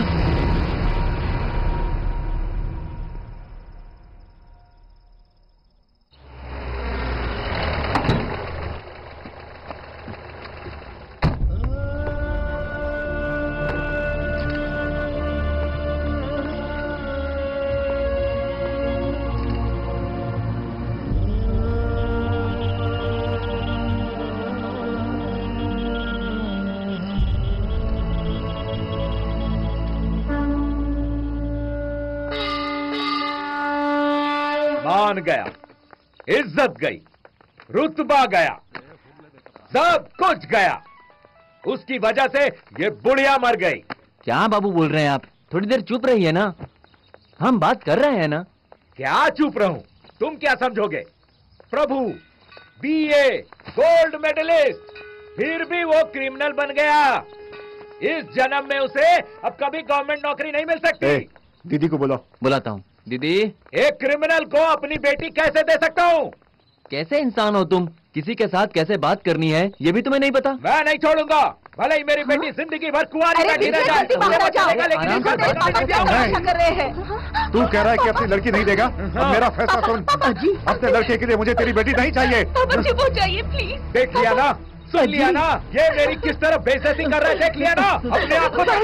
मान गया, इज्जत गई, रुतबा गया, सब कुछ गया। उसकी वजह से ये बुढ़िया मर गई। क्या बाबू बोल रहे हैं आप? थोड़ी देर चुप रहिए ना, हम बात कर रहे हैं ना। क्या चुप रहूं? तुम क्या समझोगे? प्रभु, बीए, गोल्ड मेडलिस्ट, फिर भी वो क्रिमिनल बन गया। इस जन्म में उसे अब कभी गवर्नमेंट नौकरी नहीं मिल सकती। दीदी को बुलाओ। बुलाता हूँ। दीदी। एक क्रिमिनल को अपनी बेटी कैसे दे सकता हूँ? कैसे इंसान हो तुम? किसी के साथ कैसे बात करनी है ये भी तुम्हें नहीं पता? मैं नहीं छोड़ूंगा, भले ही मेरी बेटी जिंदगी भर कुंवारी बैठी रह जाए। कर रहे हैं। तू कह रहा है कि अपनी लड़की नहीं देगा? अब मेरा फैसला सुन। अपने लड़के के लिए मुझे तेरी बेटी नहीं चाहिए। प्लीज। देख लिया ना, सुन लिया ना, ये मेरी किस तरह बेइज्जती कर रहा है, देख लिया ना अपने आप को।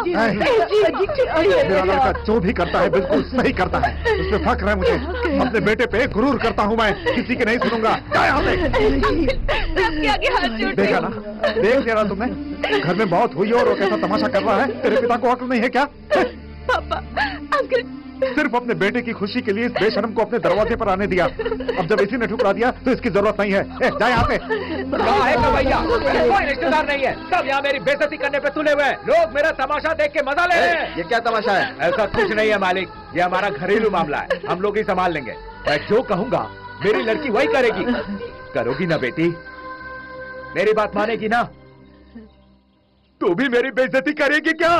मेरा लड़का जो भी करता है बिल्कुल सही करता है, उसमें फख्र है मुझे। अपने बेटे पे गुरूर करता हूँ मैं, किसी की नहीं सुनूंगा। देखा ना, देख लिया ना तुमने, घर में बहुत हुई और वो कैसा तमाशा कर रहा है। तेरे पिता को अक्ल नहीं है क्या? पापा, अगर सिर्फ अपने बेटे की खुशी के लिए इस बेशरम को अपने दरवाजे पर आने दिया। अब जब इसी ने ठुकरा दिया तो इसकी जरूरत नहीं है। जा यहाँ से। कहाँ है कवैया? कोई रिश्तेदार नहीं है, सब यहाँ मेरी बेइज्जती करने पे तुले हुए हैं। लोग मेरा तमाशा देख के मजा ले रहे हैं। ये क्या तमाशा है? ऐसा कुछ नहीं है मालिक, ये हमारा घरेलू मामला है, हम लोग ही संभाल लेंगे। मैं जो कहूंगा मेरी लड़की वही करेगी। करोगी ना बेटी? मेरी बात मानेगी ना? तू भी मेरी बेइज्जती करेगी क्या?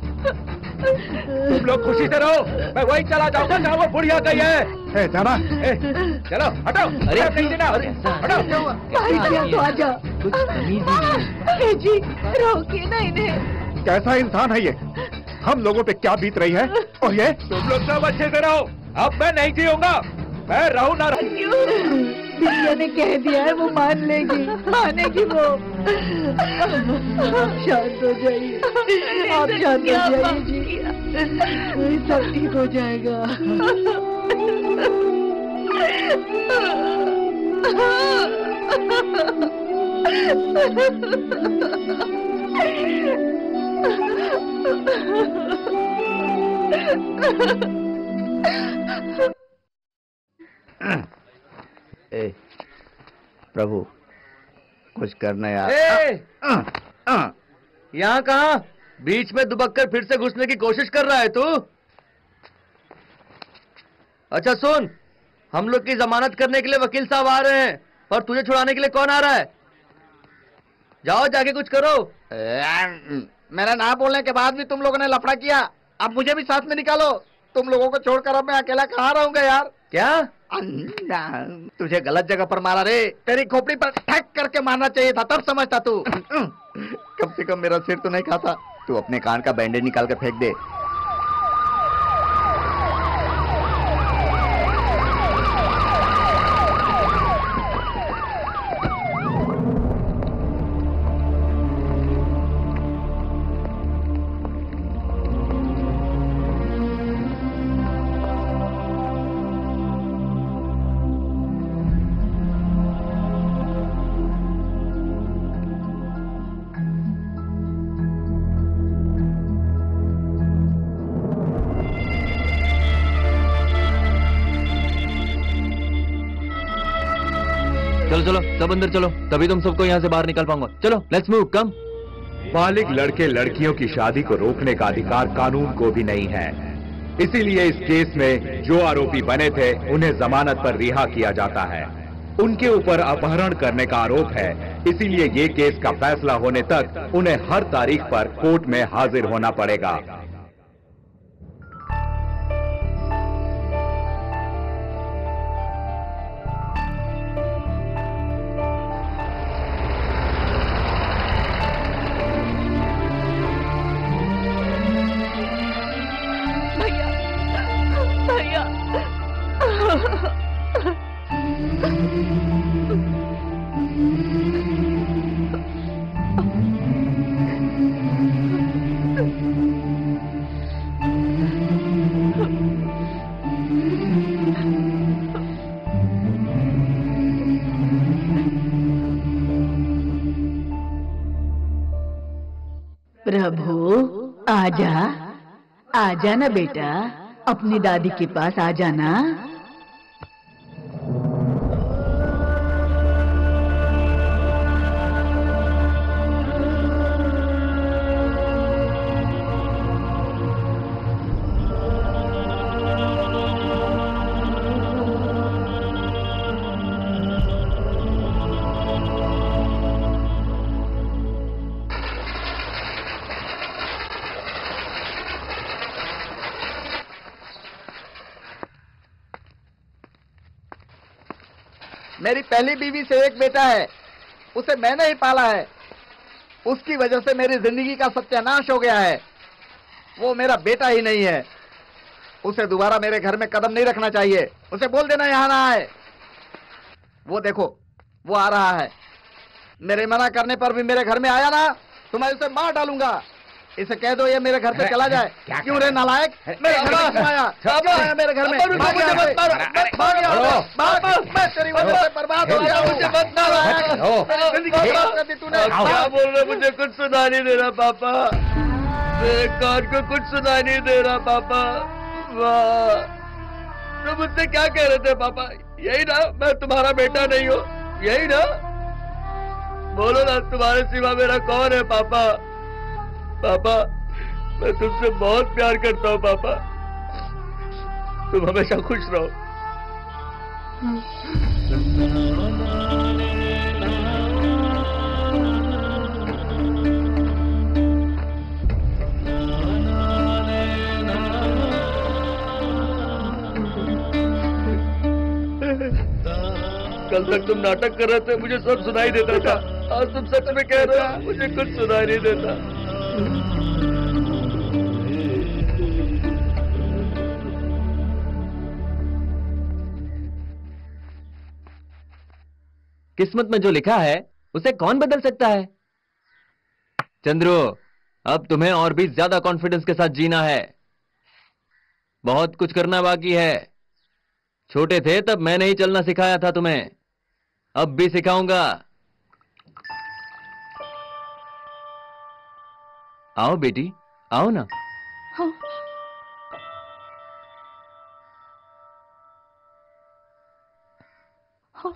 तुम लोग खुशी से रहो, मैं वही चला जाऊंगा जहाँ वो बुढ़िया गई है। जाना। चलो हटो। अरे नहीं देना, हटो। भाई जी तो आजा। कुछ तमीज ही नहीं है। जी रोकिए ना इन्हें। कैसा इंसान है ये? हम लोगों पे क्या बीत रही है? और ये तुम लोग सब अच्छे से रहो, अब मैं नहीं जीऊंगा। मैं रहूं ना रहूं। बिटिया ने कह दिया है, वो मान लेगी, मानेगी वो। आप शांत हो जाइए, आप शांत हो जाइए जी, सब ठीक हो जाएगा। ए, प्रभु कुछ करना यार। यहाँ कहाँ? बीच में दुबक कर फिर से घुसने की कोशिश कर रहा है तू? अच्छा सुन, हम लोग की जमानत करने के लिए वकील साहब आ रहे हैं, पर तुझे छुड़ाने के लिए कौन आ रहा है? जाओ जाके कुछ करो। मेरा ना बोलने के बाद भी तुम लोगों ने लफड़ा किया, अब मुझे भी साथ में निकालो। तुम लोगों को छोड़कर अब मैं अकेला कहाँ रहूंगा यार? क्या? तुझे गलत जगह पर मारा रे, तेरी खोपड़ी पर ठक करके मारना चाहिए था, तब समझता तू। कम से कम मेरा सिर तो नहीं खाता। तू अपने कान का बैंडेज निकाल कर फेंक दे। चलो चलो सब अंदर चलो, तभी तुम सबको यहाँ से बाहर निकाल पाऊंगा। चलो लेट्स मूव, कम। मालिक, लड़के लड़कियों की शादी को रोकने का अधिकार कानून को भी नहीं है, इसीलिए इस केस में जो आरोपी बने थे उन्हें जमानत पर रिहा किया जाता है। उनके ऊपर अपहरण करने का आरोप है, इसीलिए ये केस का फैसला होने तक उन्हें हर तारीख पर कोर्ट में हाजिर होना पड़ेगा। प्रभु आजा, आजा ना बेटा, अपनी दादी के पास आ जाना। मेरी पहली बीवी से एक बेटा है, उसे मैंने ही पाला है। उसकी वजह से मेरी जिंदगी का सत्यानाश हो गया है। वो मेरा बेटा ही नहीं है। उसे दोबारा मेरे घर में कदम नहीं रखना चाहिए। उसे बोल देना यहाँ ना आए। वो देखो, वो आ रहा है। मेरे मना करने पर भी मेरे घर में आया ना तो मैं उसे मार डालूंगा। इसे कह दो ये मेरे घर से चला जाए। क्यों रे नालायक, मेरे घर में क्यों आया? क्यों आया मेरे घर में? भाग यहाँ से। मैं तेरी वजह से बर्बाद हो गया। मुझे मत नालायक, जिंदगी बर्बाद कर दी तूने। क्या बोल रहे? मुझे कुछ सुनाई नहीं दे रहा पापा, मेरे कान को कुछ सुनाई नहीं दे रहा पापा। तुम मुझसे क्या कह रहे थे पापा? यही ना मैं तुम्हारा बेटा नहीं हूँ, यही ना? बोलो ना, तुम्हारे सिवा मेरा कौन है पापा? पापा मैं तुमसे बहुत प्यार करता हूँ पापा, तुम हमेशा खुश रहो। कल तक तुम नाटक कर रहे थे, मुझे सब सुनाई देता था। आज तुम सच में कह रहे हो, मुझे कुछ सुनाई नहीं देता। किस्मत में जो लिखा है उसे कौन बदल सकता है? चंद्रू, अब तुम्हें और भी ज्यादा कॉन्फिडेंस के साथ जीना है। बहुत कुछ करना बाकी है। छोटे थे तब मैंने ही चलना सिखाया था तुम्हें, अब भी सिखाऊंगा। आओ बेटी, आओ ना। हाँ। हाँ।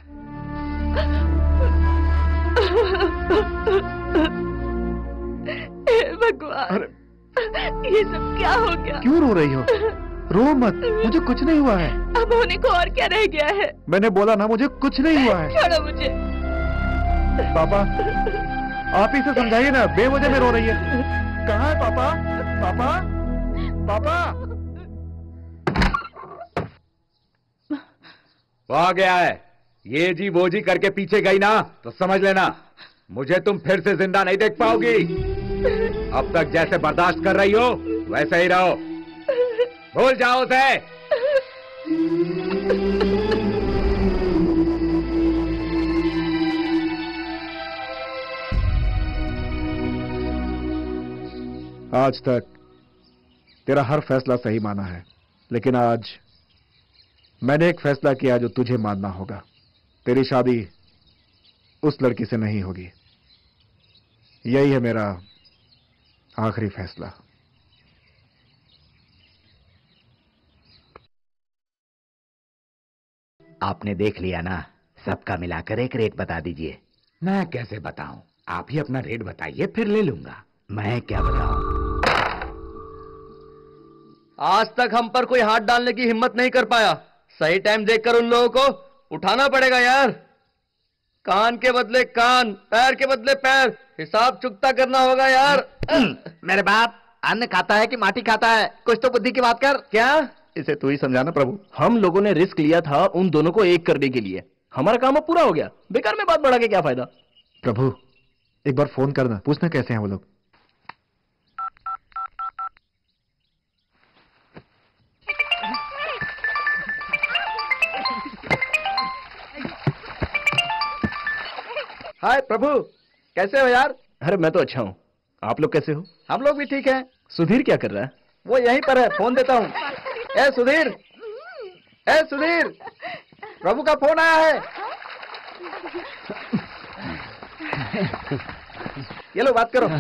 हे भगवान, ये सब क्या हो गया? क्यों रो रही हो? रो मत, मुझे कुछ नहीं हुआ है। अब होने को और क्या रह गया है? मैंने बोला ना, मुझे कुछ नहीं हुआ है। छोड़ो मुझे। पापा, आप ही से समझाइए ना, बेवजह में रो रही है। कहाँ है पापा? पापा, पापा। वो आ गया है। ये जी वो जी करके पीछे गई ना तो समझ लेना मुझे तुम फिर से जिंदा नहीं देख पाओगी। अब तक जैसे बर्दाश्त कर रही हो वैसे ही रहो, भूल जाओ उसे। आज तक तेरा हर फैसला सही माना है, लेकिन आज मैंने एक फैसला किया जो तुझे मानना होगा। तेरी शादी उस लड़की से नहीं होगी। यही है मेरा आखिरी फैसला। आपने देख लिया ना, सबका मिलाकर एक रेट बता दीजिए। मैं कैसे बताऊं? आप ही अपना रेट बताइए, फिर ले लूंगा। मैं क्या बताऊं? आज तक हम पर कोई हाथ डालने की हिम्मत नहीं कर पाया। सही टाइम देखकर उन लोगों को उठाना पड़ेगा यार। कान के बदले कान, पैर के बदले पैर, हिसाब चुकता करना होगा यार। मेरे बाप, अन्न खाता है कि माटी खाता है? कुछ तो बुद्धि की बात कर। क्या? इसे तू ही समझाना प्रभु। हम लोगों ने रिस्क लिया था उन दोनों को एक करने के लिए। हमारा काम अब पूरा हो गया, बेकार में बात बढ़ा के क्या फायदा? प्रभु, एक बार फोन करना, पूछना कैसे हैं वो लोग। हाय प्रभु, कैसे हो यार? अरे मैं तो अच्छा हूँ, आप लोग कैसे हो? हम लोग भी ठीक हैं। सुधीर क्या कर रहा है? वो यहीं पर है, फोन देता हूँ। ए सुधीर, ए सुधीर, प्रभु का फोन आया है। ये लो बात करो।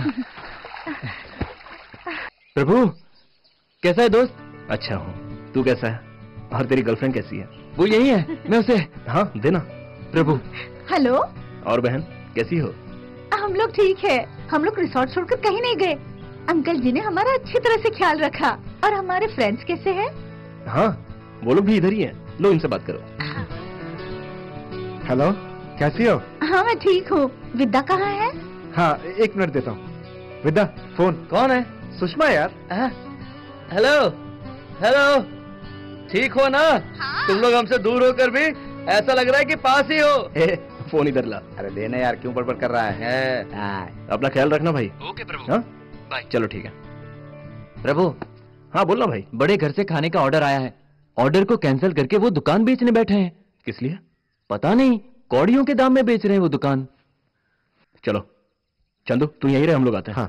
प्रभु, कैसा है दोस्त? अच्छा हूँ, तू कैसा है? और तेरी गर्लफ्रेंड कैसी है? वो यही है, मैं उसे। हाँ देना। प्रभु। हेलो। और बहन कैसी हो? हम लोग ठीक है। हम लोग रिसोर्ट छोड़कर कहीं नहीं गए। अंकल जी ने हमारा अच्छी तरह से ख्याल रखा। और हमारे फ्रेंड्स कैसे हैं? हाँ, वो लोग भी इधर ही हैं। लो इनसे बात करो। हेलो, कैसी हो? हाँ मैं ठीक हूँ। विद्या कहाँ है? हाँ, एक मिनट देता हूँ। विद्या, फोन। कौन है? सुषमा यार। हेलो हेलो, ठीक हो ना? तुम लोग हमसे दूर होकर भी ऐसा लग रहा है कि पास ही हो। फोन इधर ला। अरे देना यार, क्यों बड़बड़ कर रहा है? अपना ख्याल रखना भाई। ओके प्रभु। हाँ? बाय। चलो ठीक है। प्रभु। हाँ बोलना भाई। बड़े घर से खाने का ऑर्डर आया है। ऑर्डर को कैंसिल करके वो दुकान बेचने बैठे हैं। किस लिए? पता नहीं, कौड़ियों के दाम में बेच रहे हैं वो दुकान। चलो चंदू, तू यहीं रहे, हम लोग आते हैं। हाँ।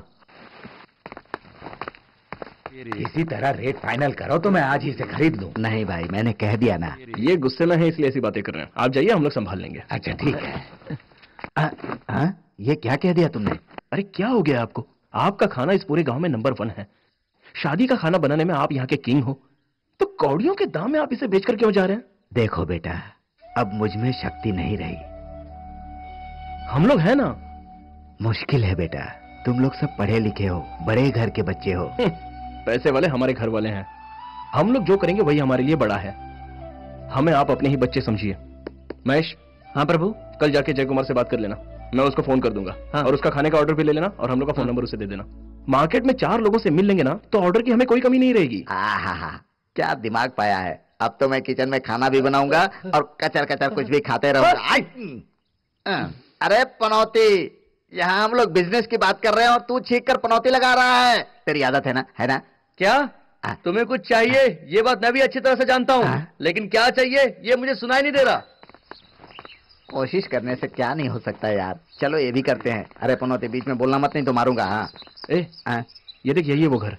इसी तरह रेट फाइनल करो तो मैं आज ही से खरीद लूं। नहीं भाई, मैंने कह दिया ना। ये गुस्से में है इसलिए ऐसी बातें कर रहे हैं। आप जाइए, हम लोग संभाल लेंगे। अच्छा ठीक है। ये क्या कह दिया तुमने? अरे क्या हो गया आपको? आपका खाना इस पूरे गांव में नंबर 1 है। शादी का खाना बनाने में आप यहाँ के किंग हो, तो कौड़ियों के दाम में आप इसे बेचकर क्यों जा रहे हैं? देखो बेटा, अब मुझ में शक्ति नहीं रही। हम लोग हैं ना। मुश्किल है बेटा, तुम लोग सब पढ़े लिखे हो, बड़े घर के बच्चे हो। पैसे वाले हमारे घर वाले हैं। हम लोग जो करेंगे वही हमारे लिए बड़ा है। हमें आप अपने ही बच्चे समझिए। महेश। हाँ प्रभु। कल जाके जय कुमार से बात कर लेना, मैं उसको फोन कर दूंगा। हाँ। और उसका खाने का ऑर्डर भी ले लेना और हम लोग का फोन नंबर उसे दे देना। मार्केट में 4 लोगों से मिल लेंगे ना तो ऑर्डर की हमें कोई कमी नहीं रहेगी। क्या दिमाग पाया है। अब तो मैं किचन में खाना भी बनाऊंगा और कचर कचर कुछ भी खाते रहूंगा। अरे पनौती, यहाँ हम लोग बिजनेस की बात कर रहे हैं और तू छींक कर पनौती लगा रहा है। तेरी आदत है ना? क्या तुम्हें कुछ चाहिए? ये बात मैं भी अच्छी तरह से जानता हूँ, लेकिन क्या चाहिए ये मुझे सुनाई नहीं दे रहा। कोशिश करने से क्या नहीं हो सकता यार। चलो ये भी करते हैं। अरे पनौती, बीच में बोलना मत, नहीं तो मारूंगा। हाँ ये देख, यही है वो घर।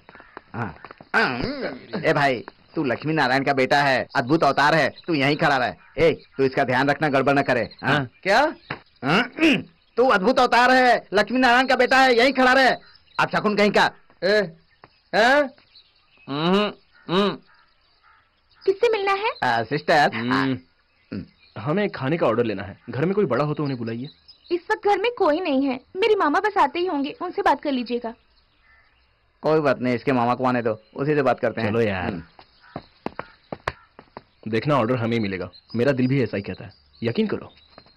ए भाई, तू लक्ष्मी नारायण का बेटा है, अद्भुत अवतार है, तू यहीं खड़ा रहे। ए, तू इसका ध्यान रखना, गड़बड़ न करे। क्या? तू अद्भुत अवतार है, लक्ष्मी नारायण का बेटा है, यहीं खड़ा रहे। अब शकुन कहीं का। किससे मिलना है? सिस्टर, हमें खाने का ऑर्डर लेना है। घर में कोई बड़ा हो तो उन्हें बुलाइए। इस वक्त घर में कोई नहीं है, मेरी मामा बस आते ही होंगे, उनसे बात कर लीजिएगा। कोई बात नहीं, इसके मामा को आने दो, उसी से बात करते हैं। चलो यार। देखना, ऑर्डर हमें ही मिलेगा। मेरा दिल भी ऐसा ही कहता है, यकीन करो।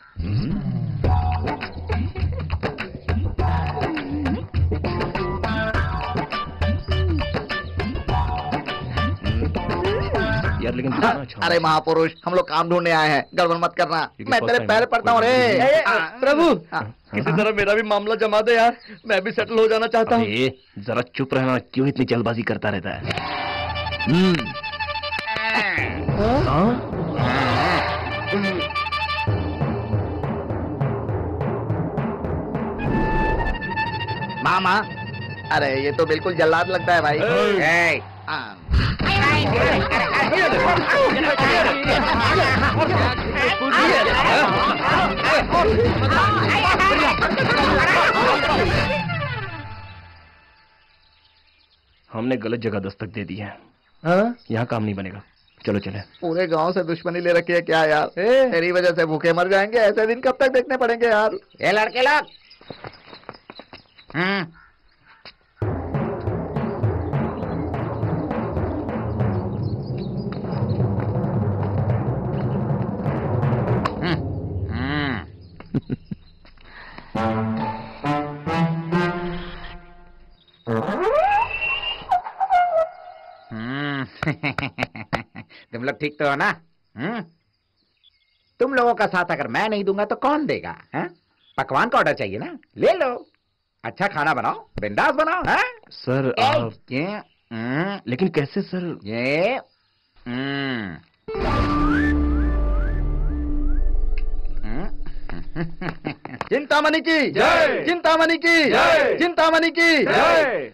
यार लेकिन अरे महापुरुष, हम लोग काम ढूंढने आए हैं, गड़बड़ मत करना। मैं तेरे पैर पड़ता हूँ रे। प्रभु, किसी तरह मेरा भी मामला जमा दे यार, मैं भी सेटल हो जाना चाहता हूँ। जरा चुप रहना, क्यों इतनी जल्दबाजी करता रहता है? मामा, अरे ये तो बिल्कुल जल्लाद लगता है भाई। हमने गलत जगह दस्तक दे दी है। यहाँ काम नहीं बनेगा, चलो चले। पूरे गांव से दुश्मनी ले रखी है क्या यार? तेरी वजह से भूखे मर जाएंगे, ऐसे दिन कब तक देखने पड़ेंगे यार? ये लड़के लोग, तुम लोग ठीक तो हो ना? तुम लोगों का साथ अगर मैं नहीं दूंगा तो कौन देगा? पकवान का ऑर्डर चाहिए ना, ले लो। अच्छा खाना बनाओ, बिंदास बनाओ। सर लेकिन कैसे सर? ये चिंतामणि की जय, चिंतामणि की जय, चिंतामणि की जय।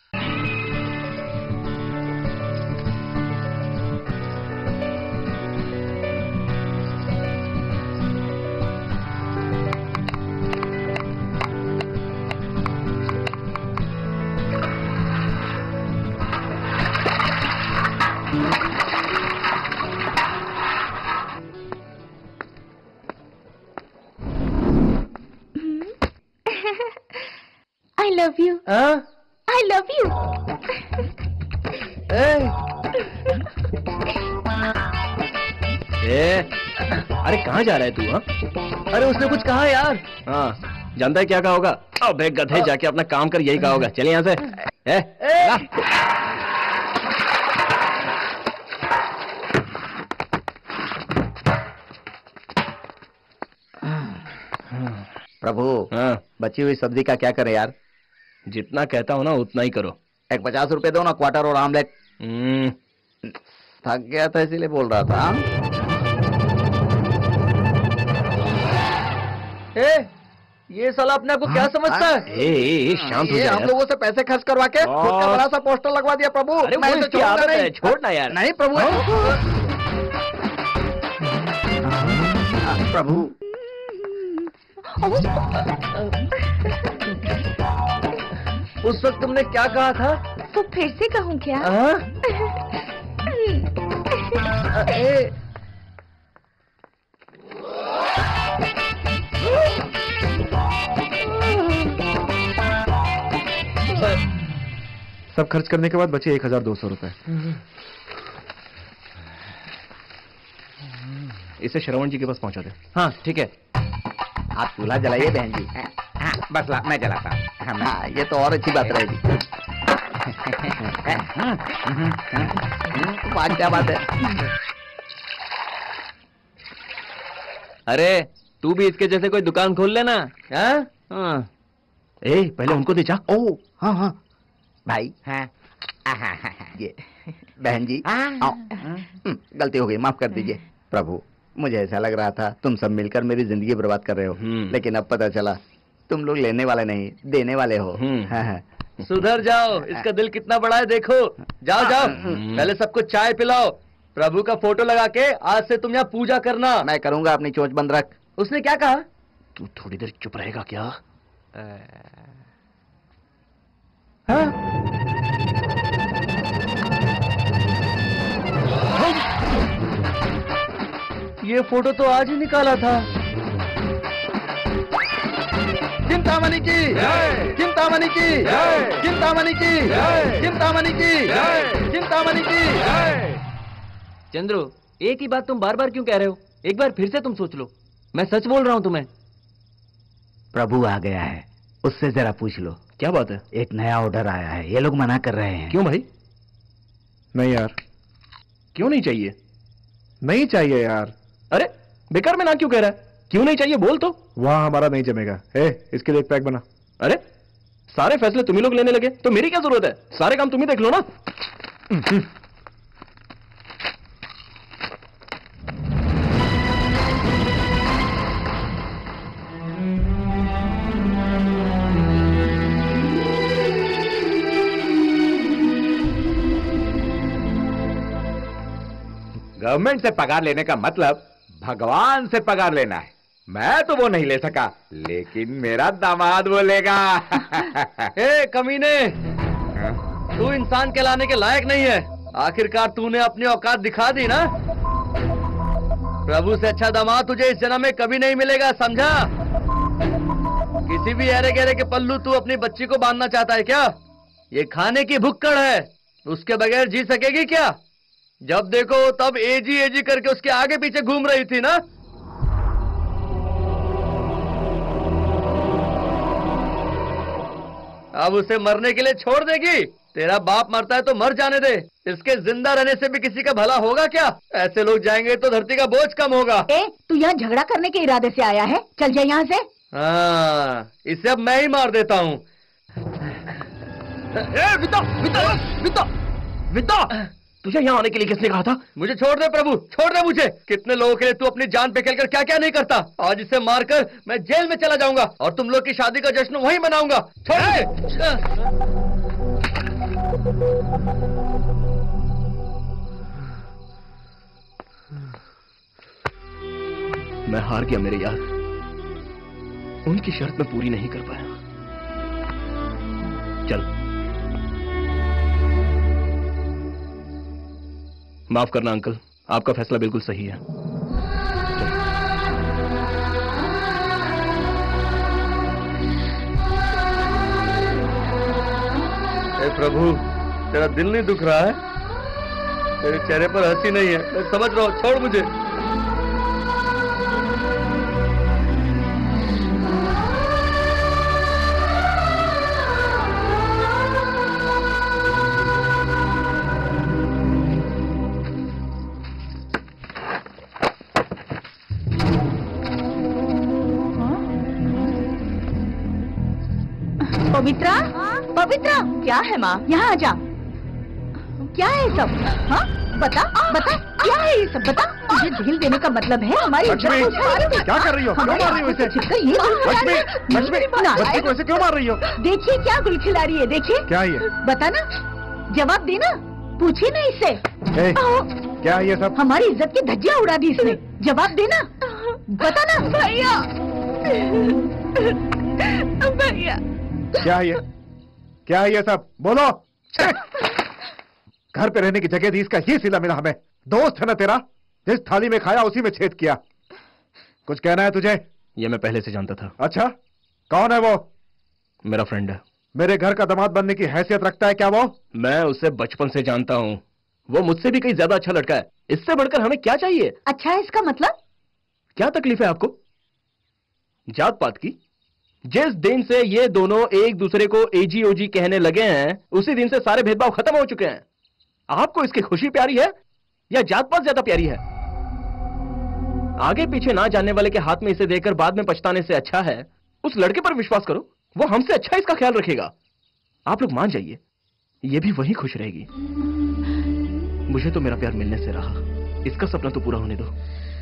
I love you. I love you. अरे कहाँ जा रहा है तू? अरे उसने कुछ कहा यार। हाँ, जानता है क्या कहा होगा? अबे गधे, जाके अपना काम कर, यही कहा होगा। चले यहाँ से। प्रभु, बची हुई सब्जी का क्या करें यार? जितना कहता हूँ ना उतना ही करो। एक 50 रुपए दो ना, क्वार्टर और आमलेट। थक गया था इसीलिए बोल रहा था। ये साला अपने आप को क्या समझता है? शांत हो जा। हम लोगों से पैसे खर्च करवा के खुद का बड़ा सा पोस्टर लगवा दिया। प्रभु, अरे मैं इसे छोड़ूंगा नहीं। छोड़ना यार। नहीं प्रभु। प्रभु, उस वक्त तुमने क्या कहा था? तो फिर से कहूँ क्या? सब खर्च करने के बाद बचे 1200 रुपए। इसे श्रवण जी के पास पहुंचा दे। हाँ ठीक है। आप चूल्हा जलाइए बहन जी। बस मैं जलाता हूँ। हाँ, ये तो और अच्छी बात रहेगी। बात क्या बात है? अरे तू भी इसके जैसे कोई दुकान खोल लेना। हाँ? ए पहले उनको दे जा। ओ हाँ हाँ भाई। हाँ ये बहन जी आओ। गलती हो गई, माफ कर दीजिए। प्रभु, मुझे ऐसा लग रहा था तुम सब मिलकर मेरी जिंदगी बर्बाद कर रहे हो, लेकिन अब पता चला तुम लोग लेने वाले नहीं देने वाले हो। सुधर जाओ, इसका दिल कितना बड़ा है देखो। जाओ जाओ, पहले सबको चाय पिलाओ। प्रभु का फोटो लगा के आज से तुम यहाँ पूजा करना। मैं करूंगा, अपनी चोंच बंद रख। उसने क्या कहा? तू थोड़ी देर चुप रहेगा क्या? ये फोटो तो आज ही निकाला था। चिंतामणि की, चिंतामणि की, चिंतामणि की, चिंतामणि की, चिंतामणि की। चंद्रू, एक ही बात तुम बार बार क्यों कह रहे हो? एक बार फिर से तुम सोच लो। मैं सच बोल रहा हूं तुम्हें। प्रभु आ गया है, उससे जरा पूछ लो। क्या बात है? एक नया ऑर्डर आया है, ये लोग मना कर रहे हैं। क्यों भाई? नहीं यार। क्यों नहीं चाहिए? नहीं चाहिए यार। अरे बेकार में ना क्यों कह रहा है? क्यों नहीं चाहिए बोल तो। वहां हमारा नहीं जमेगा। इसके लिए एक पैक बना। अरे सारे फैसले तुम ही लोग लेने लगे तो मेरी क्या जरूरत है? सारे काम तुम ही देख लो ना। गवर्नमेंट से पगार लेने का मतलब भगवान से पगार लेना है। मैं तो वो नहीं ले सका, लेकिन मेरा दामाद वो लेगा। ए कमीने, तू इंसान कहलाने के लायक नहीं है। आखिरकार तूने अपनी औकात दिखा दी ना। प्रभु से अच्छा दामाद तुझे इस जन्म में कभी नहीं मिलेगा, समझा? किसी भी ऐरे गहरे के पल्लू तू अपनी बच्ची को बांधना चाहता है क्या? ये खाने की भुक्कड़ है, उसके बगैर जी सकेगी क्या? जब देखो तब एजी करके उसके आगे पीछे घूम रही थी ना। अब उसे मरने के लिए छोड़ देगी? तेरा बाप मरता है तो मर जाने दे, इसके जिंदा रहने से भी किसी का भला होगा क्या? ऐसे लोग जाएंगे तो धरती का बोझ कम होगा। तू यहाँ झगड़ा करने के इरादे से आया है? चल जाए यहाँ से। हाँ, इसे अब मैं ही मार देता हूँ। विदा, विदा, विदा, विदा, तुझे यहाँ आने के लिए किसने कहा था? मुझे छोड़ दे प्रभु, छोड़ दे मुझे। कितने लोगों के लिए तू अपनी जान पे खेलकर क्या क्या नहीं करता। आज इसे मारकर मैं जेल में चला जाऊंगा और तुम लोग की शादी का जश्न वहीं मनाऊंगा। छोड़ दे। मैं हार गया मेरे यार, उनकी शर्त मैं पूरी नहीं कर पाया। चल, माफ करना अंकल, आपका फैसला बिल्कुल सही है। प्रभु, तेरा दिल नहीं दुख रहा है? तेरे चेहरे पर हंसी नहीं है, मैं समझ रहा हूं। छोड़ मुझे। पवित्रा, पवित्रा, क्या है माँ? यहाँ आ जा। क्या है ये सब? हाँ, बता बता, क्या है ये सब? बता। तुझे ढील देने का मतलब है हमारी इज्जत को उछाल देना। क्या कर रही हो? क्यों मार रही हो इसे? लक्ष्मी, बच्ची को ऐसे क्यों मार रही हो? देखिए क्या गुल खिला रही है, देखिए। क्या ये? बता ना, जवाब देना। पूछी ना इससे। क्या ये सब? हमारी इज्जत की धज्जियां उड़ा दी इसने। जवाब देना, बता ना। भैया, भैया, क्या है ये? क्या है ये सब? बोलो। घर पे रहने की जगह दी, इसका ये सिला मिला हमें। दोस्त है ना तेरा, जिस थाली में खाया उसी में छेद किया। कुछ कहना है तुझे? ये मैं पहले से जानता था। अच्छा, कौन है वो? मेरा फ्रेंड है। मेरे घर का दामाद बनने की हैसियत रखता है क्या वो? मैं उसे बचपन से जानता हूँ। वो मुझसे भी कहीं ज्यादा अच्छा लड़का है। इससे बढ़कर हमें क्या चाहिए? अच्छा है इसका मतलब? क्या तकलीफ है आपको जात पात की? जिस दिन से ये दोनों एक दूसरे को एजी ओजी कहने लगे हैं, उसी दिन से सारे भेदभाव खत्म हो चुके हैं। आपको इसकी खुशी प्यारी है या जात पात ज्यादा प्यारी है? आगे पीछे ना जानने वाले के हाथ में इसे देकर बाद में पछताने से अच्छा है उस लड़के पर विश्वास करो। वो हमसे अच्छा इसका ख्याल रखेगा। आप लोग मान जाइए, ये भी वही खुश रहेगी। मुझे तो मेरा प्यार मिलने से रहा, इसका सपना तो पूरा होने दो।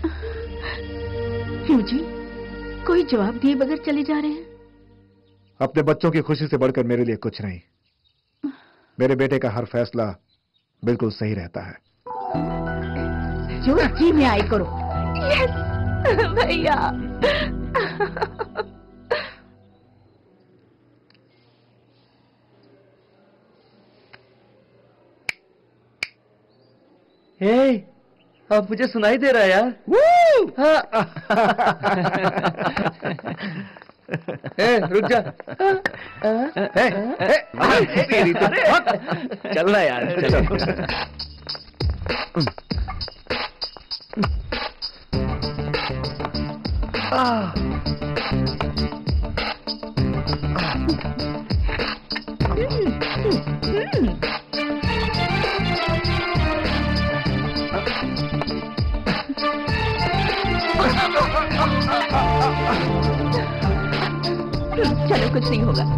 क्यों जी, कोई जवाब दिए बगैर चले जा रहे हैं? अपने बच्चों की खुशी से बढ़कर मेरे लिए कुछ नहीं। मेरे बेटे का हर फैसला बिल्कुल सही रहता है। जो जी में आई करो। यस भैया। अब मुझे सुनाई दे रहा है यार। रुक जा। चल रहा यार, चलो। चलो कुछ नहीं होगा।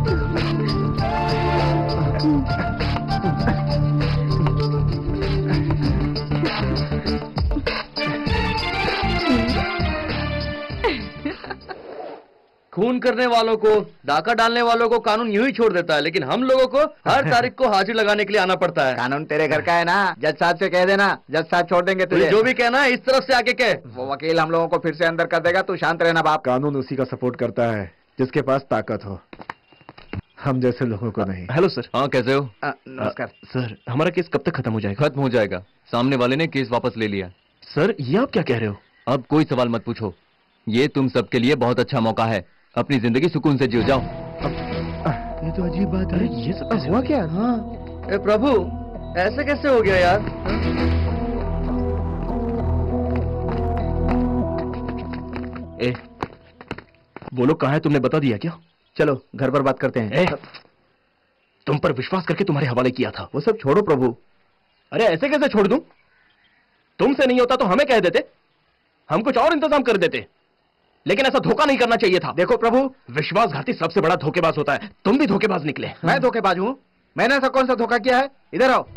खून करने वालों को, डाका डालने वालों को कानून यूं ही छोड़ देता है, लेकिन हम लोगों को हर तारीख को हाजिर लगाने के लिए आना पड़ता है। कानून तेरे घर का है ना, जज साहब से कह देना, जज साहब छोड़ देंगे तुझे। जो भी कहना है इस तरफ से आके कह। वो वकील हम लोगों को फिर से अंदर कर देगा, तू शांत रहना बाप। कानून उसी का सपोर्ट करता है जिसके पास ताकत हो, हम जैसे लोगों को नहीं। Hello sir. हाँ, कैसे हो? नमस्कार सर, हमारा केस कब तक खत्म हो जाएगा? खत्म हो जाएगा, सामने वाले ने केस वापस ले लिया। सर, ये आप क्या कह रहे हो? अब कोई सवाल मत पूछो, ये तुम सबके लिए बहुत अच्छा मौका है। अपनी जिंदगी सुकून से जियो जाओ। ये तो अजीब बात है। ये सब कैसे हुआ क्या? हाँ, ए प्रभु, ऐसे कैसे हो गया यार? ए, वो लोग कहाँ है, तुमने बता दिया क्या? चलो घर पर बात करते हैं। तुम पर विश्वास करके तुम्हारे हवाले किया था। वो सब छोड़ो प्रभु। अरे ऐसे कैसे छोड़ दूं? तुमसे नहीं होता तो हमें कह देते, हम कुछ और इंतजाम कर देते। लेकिन ऐसा धोखा नहीं करना चाहिए था। देखो प्रभु, विश्वासघाती सबसे बड़ा धोखेबाज होता है। तुम भी धोखेबाज निकले। मैं धोखेबाज हूँ? मैंने ऐसा कौन सा धोखा किया है? इधर आओ।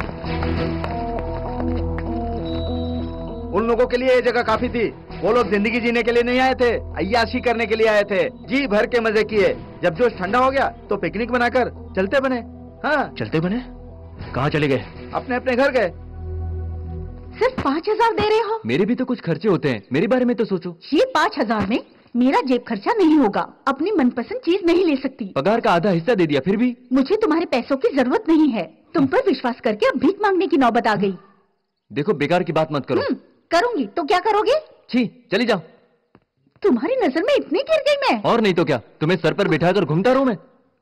उन लोगों के लिए ये जगह काफी थी। वो लोग जिंदगी जीने के लिए नहीं आए थे, अय्याशी करने के लिए आए थे। जी भर के मजे किए। जब जोश ठंडा हो गया तो पिकनिक बनाकर चलते बने। हाँ, चलते बने? कहाँ चले गए? अपने अपने घर गए। सिर्फ 5,000 दे रहे हो? मेरे भी तो कुछ खर्चे होते हैं, मेरे बारे में तो सोचो। ये 5,000 में मेरा जेब खर्चा नहीं होगा। अपनी मनपसंद चीज नहीं ले सकती। पगार का आधा हिस्सा दे दिया फिर भी। मुझे तुम्हारे पैसों की जरूरत नहीं है। तुम पर विश्वास करके अब भीख मांगने की नौबत आ गई। देखो, बेकार की बात मत करो। करूंगी तो क्या करोगे? छी, चली जाओ। तुम्हारी नजर में इतनी गिर गई मैं? और नहीं तो क्या, तुम्हें सर पर बिठाकर घूमता रहूं मैं?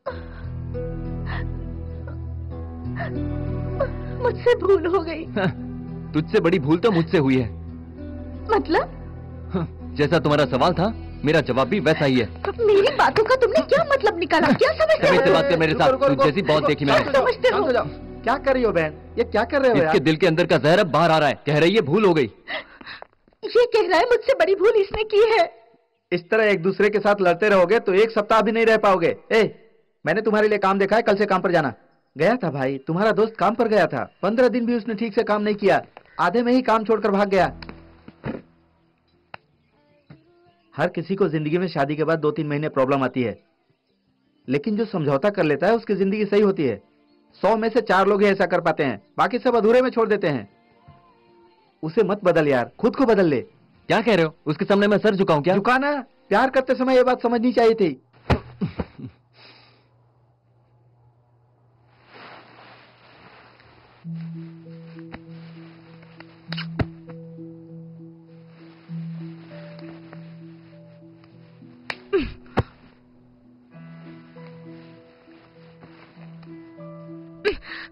मुझसे भूल हो गई। तुझसे बड़ी भूल तो मुझसे हुई है। मतलब? जैसा तुम्हारा सवाल था, मेरा जवाब भी वैसा ही है। मेरी बातों का तुमने क्या मतलब निकाला? क्या समझते हो? से बात कर मेरे साथ। तुझ जैसी बहुत देखी मैंने। समझते हो? क्या कर रही हो बहन? ये क्या कर रहे हो यार? इसके दिल के अंदर का जहर अब बाहर आ रहा है। कह रही है भूल हो गई। ये कह रहा है मुझसे बड़ी भूल इसने की है। इस तरह एक दूसरे के साथ लड़ते रहोगे तो एक सप्ताह भी नहीं रह पाओगे। मैंने तुम्हारे लिए काम देखा है, कल से काम पर जाना। गया था भाई, तुम्हारा दोस्त काम पर गया था। 15 दिन भी उसने ठीक से काम नहीं किया, आधे में ही काम छोड़कर भाग गया। हर किसी को जिंदगी में शादी के बाद 2-3 महीने प्रॉब्लम आती है, लेकिन जो समझौता कर लेता है उसकी जिंदगी सही होती है। 100 में से 4 लोग ही ऐसा कर पाते हैं, बाकी सब अधूरे में छोड़ देते हैं। उसे मत बदल यार, खुद को बदल ले। क्या कह रहे हो? उसके सामने मैं सर झुकाऊं क्या? झुकाना? प्यार करते समय ये बात समझनी चाहिए थी।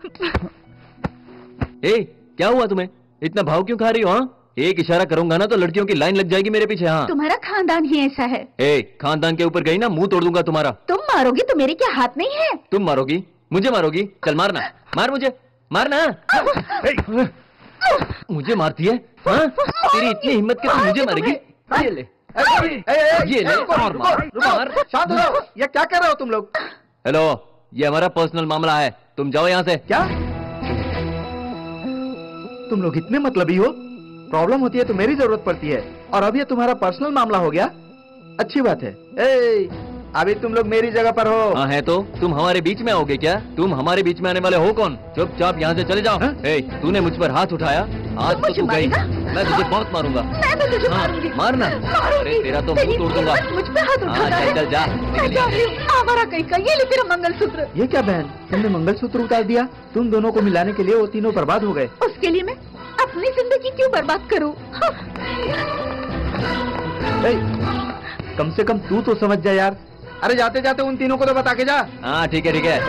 ए, क्या हुआ तुम्हें? इतना भाव क्यों खा रही हो? हाँ, एक इशारा करूंगा ना तो लड़कियों की लाइन लग जाएगी मेरे पीछे। हाँ, तुम्हारा खानदान ही ऐसा है। ए, खानदान के ऊपर गई ना मुंह तोड़ दूंगा तुम्हारा। तुम मारोगी तो मेरे क्या हाथ नहीं है? तुम मारोगी? मुझे मारोगी? चल मारना, मार मुझे, मारना। मुझे मारती है? हाँ? तेरी इतनी हिम्मत कि तू मुझे मारेगी? ये ले, ये ले, और मार। शांत हो जाओ। ये क्या कर रहे हो तुम लोग? हेलो, ये हमारा पर्सनल मामला है, तुम जाओ यहाँ से। क्या तुम लोग इतने मतलबी हो? प्रॉब्लम होती है तो मेरी जरूरत पड़ती है, और अब ये तुम्हारा पर्सनल मामला हो गया। अच्छी बात है। अभी तुम लोग मेरी जगह पर हो। हाँ है तो तुम हमारे बीच में आओगे क्या? तुम हमारे बीच में आने वाले हो कौन? चुपचाप यहाँ से चले जाओ। तूने मुझ पर हाथ उठाया, आज तो तू गई। मैं तुझे बहुत मारूंगा। मैं भी तुझे मारूंगी। मारना। अरे तेरा तो मुंह तोड़ दूंगा। मुझ पे हाथ उठाता है। चल जा। मैं जा रही हूँ। आवारा कहीं का, ये ले तेरा मंगलसूत्र। ये क्या बहन, तुमने मंगलसूत्र उतार दिया? तुम दोनों को मिलाने के लिए वो तीनों बर्बाद हो गए। उसके लिए मैं अपनी जिंदगी क्यों बर्बाद करूं? कम से कम तू तो समझ जा यार। अरे जाते जाते उन तीनों को तो बता के जा। हाँ ठीक है ठीक है।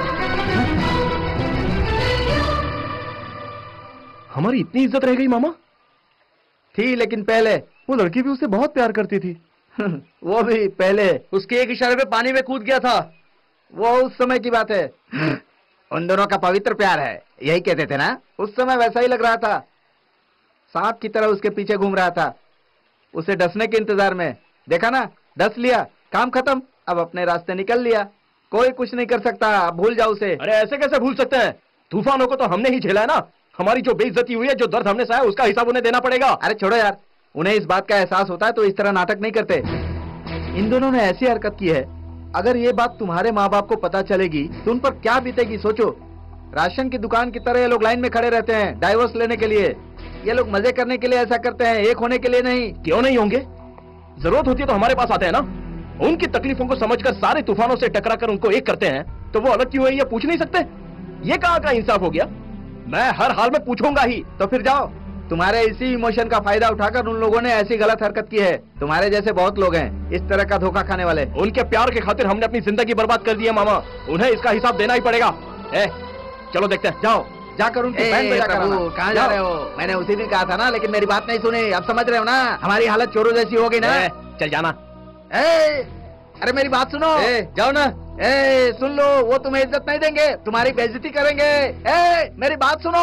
हमारी इतनी इज्जत रह गई मामा? थी, लेकिन पहले वो लड़की भी उसे बहुत प्यार करती थी। वो भी पहले उसके एक इशारे पे पानी में कूद गया था। वो उस समय की बात है। उन दोनों का पवित्र प्यार है, यही कहते थे ना? उस समय वैसा ही लग रहा था, सांप की तरह उसके पीछे घूम रहा था, उसे डसने के इंतजार में। देखा ना, डस लिया, काम खत्म। अब अपने रास्ते निकल लिया, कोई कुछ नहीं कर सकता। भूल जाओ उसे। अरे ऐसे कैसे भूल सकते हैं? तूफानों को तो हमने ही झेला है ना। हमारी जो बेइज्जती हुई है, जो दर्द हमने सहा, उसका हिसाब उन्हें देना पड़ेगा। अरे छोड़ो यार, उन्हें इस बात का एहसास होता है तो इस तरह नाटक नहीं करते। इन दोनों ने ऐसी हरकत की है, अगर ये बात तुम्हारे माँ बाप को पता चलेगी तो उन पर क्या बीतेगी सोचो। राशन की दुकान की तरह ये लोग लाइन में खड़े रहते हैं डाइवोर्स लेने के लिए। ये लोग मजे करने के लिए ऐसा करते हैं, एक होने के लिए नहीं। क्यों नहीं होंगे? जरूरत होती है तो हमारे पास आते हैं ना। उनकी तकलीफों को समझकर सारे तूफानों से टकराकर उनको एक करते हैं, तो वो अलग क्यों है ये पूछ नहीं सकते? ये कहाँ का इंसाफ हो गया? मैं हर हाल में पूछूंगा ही। तो फिर जाओ, तुम्हारे इसी इमोशन का फायदा उठाकर उन लोगों ने ऐसी गलत हरकत की है। तुम्हारे जैसे बहुत लोग हैं इस तरह का धोखा खाने वाले। उनके प्यार के खातिर हमने अपनी जिंदगी बर्बाद कर दी है मामा, उन्हें इसका हिसाब देना ही पड़ेगा। चलो देखते हैं। जाओ, जाकर उनकी बैंड बजा कर आना। कहाँ जा रहे हो? मैंने उसी दिन कहा था ना, लेकिन मेरी बात नहीं सुनी। अब समझ रहे हो ना, हमारी हालत चोरों जैसी हो गई ना। चल जाना। अरे मेरी बात सुनो। जाओ ना। सुन लो, वो तुम्हें इज्जत नहीं देंगे, तुम्हारी बेइज्जती करेंगे। मेरी बात सुनो।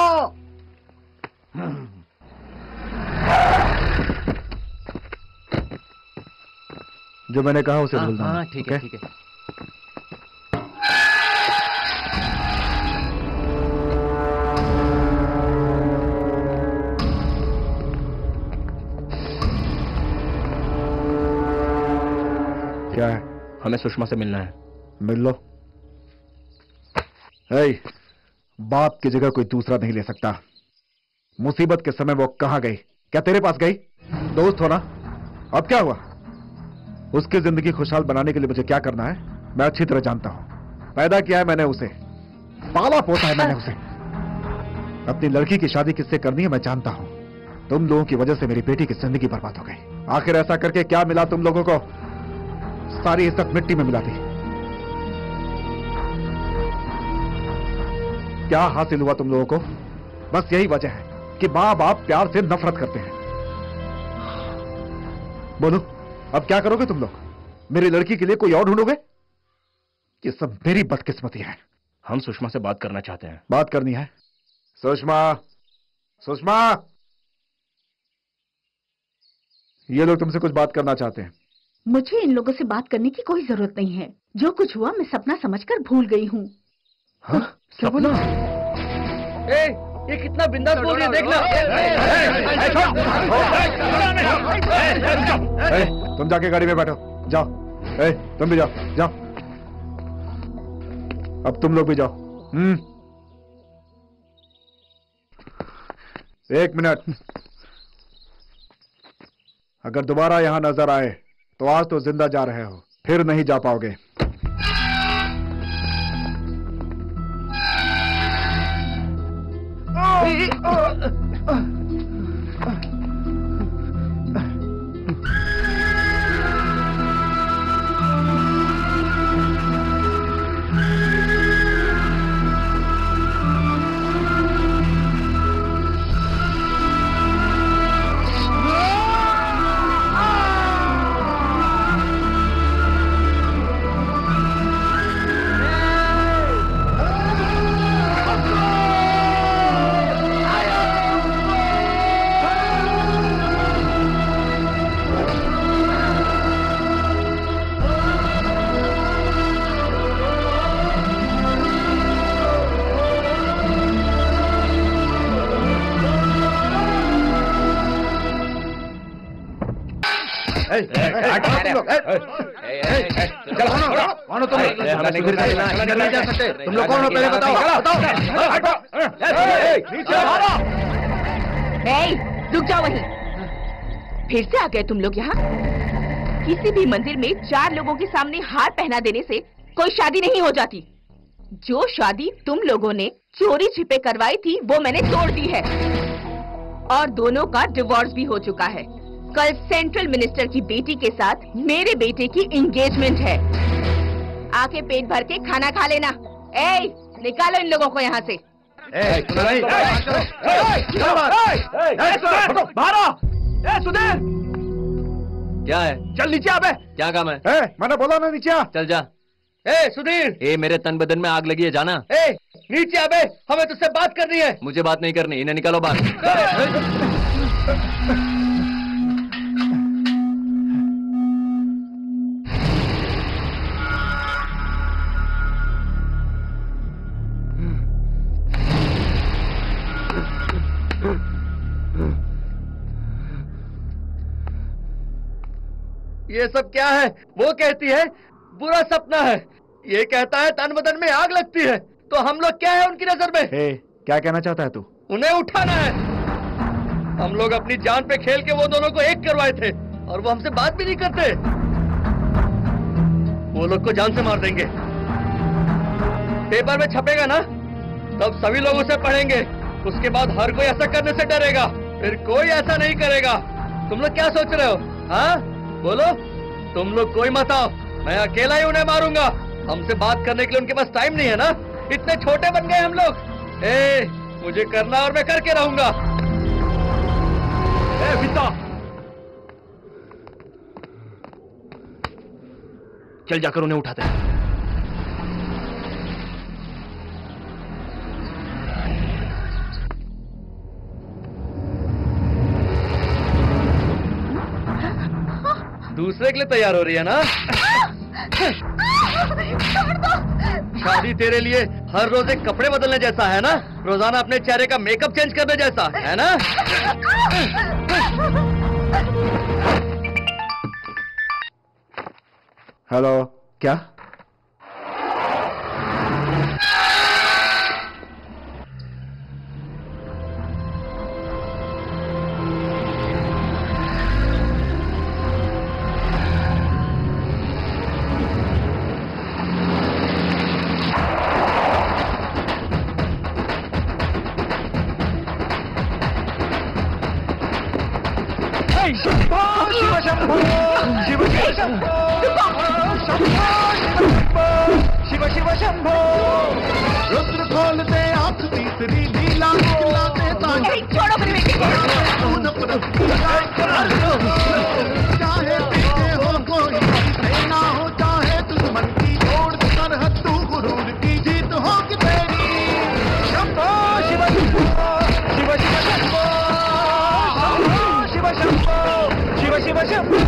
जो मैंने कहा उसे भूल जाना। ठीक है ठीक है। क्या है? हमें सुषमा से मिलना है। मिल लो। बाप की जगह कोई दूसरा नहीं ले सकता। मुसीबत के समय वो कहां गई? क्या तेरे पास गई? दोस्त हो ना? अब क्या हुआ? उसकी जिंदगी खुशहाल बनाने के लिए मुझे क्या करना है मैं अच्छी तरह जानता हूं। पैदा किया है मैंने उसे, पाला पोसा है मैंने उसे। अपनी लड़की की शादी किससे करनी है मैं जानता हूं। तुम लोगों की वजह से मेरी बेटी की जिंदगी बर्बाद हो गई। आखिर ऐसा करके क्या मिला तुम लोगों को? सारी इज्जत मिट्टी में मिला दी। क्या हासिल हुआ तुम लोगों को? बस यही वजह है कि मां बाप प्यार से नफरत करते हैं। बोलो, अब क्या करोगे तुम लोग? मेरी लड़की के लिए कोई और ढूंढोगे? ये सब मेरी बदकिस्मती है। हम सुषमा से बात करना चाहते हैं। बात करनी है? सुषमा, सुषमा, ये लोग तुमसे कुछ बात करना चाहते हैं। मुझे इन लोगों से बात करने की कोई जरूरत नहीं है। जो कुछ हुआ मैं सपना समझकर भूल गई हूँ। हाँ? सपना? ये कितना बिंदास बोल रही है, देखना। तुम जाके गाड़ी में बैठो, जाओ। तुम भी जाओ, जाओ। अब तुम लोग भी जाओ। 1 मिनट। अगर दोबारा यहां नजर आए तो आज तो जिंदा जा रहे हो, फिर नहीं जा पाओगे। कौन हो तुम? अंदर नहीं जा सकते। तुम लोग कौन हो पहले बताओ। रुक जाओ वहीं। फिर से आ गए तुम लोग यहाँ? किसी भी मंदिर में 4 लोगों के सामने हार पहना देने से कोई शादी नहीं हो जाती। जो शादी तुम लोगों ने चोरी छिपे करवाई थी वो मैंने तोड़ दी है और दोनों का डिवोर्स भी हो चुका है। कल सेंट्रल मिनिस्टर की बेटी के साथ मेरे बेटे की एंगेजमेंट है। आके पेट भर के खाना खा लेना। निकालो इन लोगों को यहाँ से। सुधीर, क्या है? चल नीचे आ बे। क्या काम है? मैंने बोला ना नीचे आ। चल जा। सुधीर, मेरे तन बदन में आग लगी है, जाना। नीचे आ बे, हमें तुझसे बात करनी है। मुझे बात नहीं करनी, इन्हें निकालो बाहर। ये सब क्या है? वो कहती है बुरा सपना है, ये कहता है तन बदन में आग लगती है। तो हम लोग क्या है उनकी नजर में? क्या कहना चाहता है तू? उन्हें उठाना है। हम लोग अपनी जान पे खेल के वो दोनों को एक करवाए थे और वो हमसे बात भी नहीं करते। वो लोग को जान से मार देंगे। पेपर में छपेगा ना, तब सभी लोग उसे पढ़ेंगे। उसके बाद हर कोई ऐसा करने से डरेगा, फिर कोई ऐसा नहीं करेगा। तुम लोग क्या सोच रहे हो? हाँ बोलो। तुम लोग कोई मत आओ, मैं अकेला ही उन्हें मारूंगा। हमसे बात करने के लिए उनके पास टाइम नहीं है ना। इतने छोटे बन गए हम लोग। मुझे करना और मैं करके रहूंगा। पिता, चल जाकर उन्हें उठाते हैं। दूसरे के लिए तैयार हो रही है ना? शादी तेरे लिए हर रोज एक कपड़े बदलने जैसा है ना? रोजाना अपने चेहरे का मेकअप चेंज करने जैसा है ना? हेलो, क्या? रुद्र खोल दे आंख तीसरी लीला दिखलाते छोड़ो मेरी बेटी को। चाहे पीछे हो कोई सेना हो, चाहे दुश्मन की तोड़ सरहद तू गुरूर की जीत होगी तेरी। शंभो शिव शंभो, शिव शिव शंभो, शिव शंभो, शिव शिव शंभो।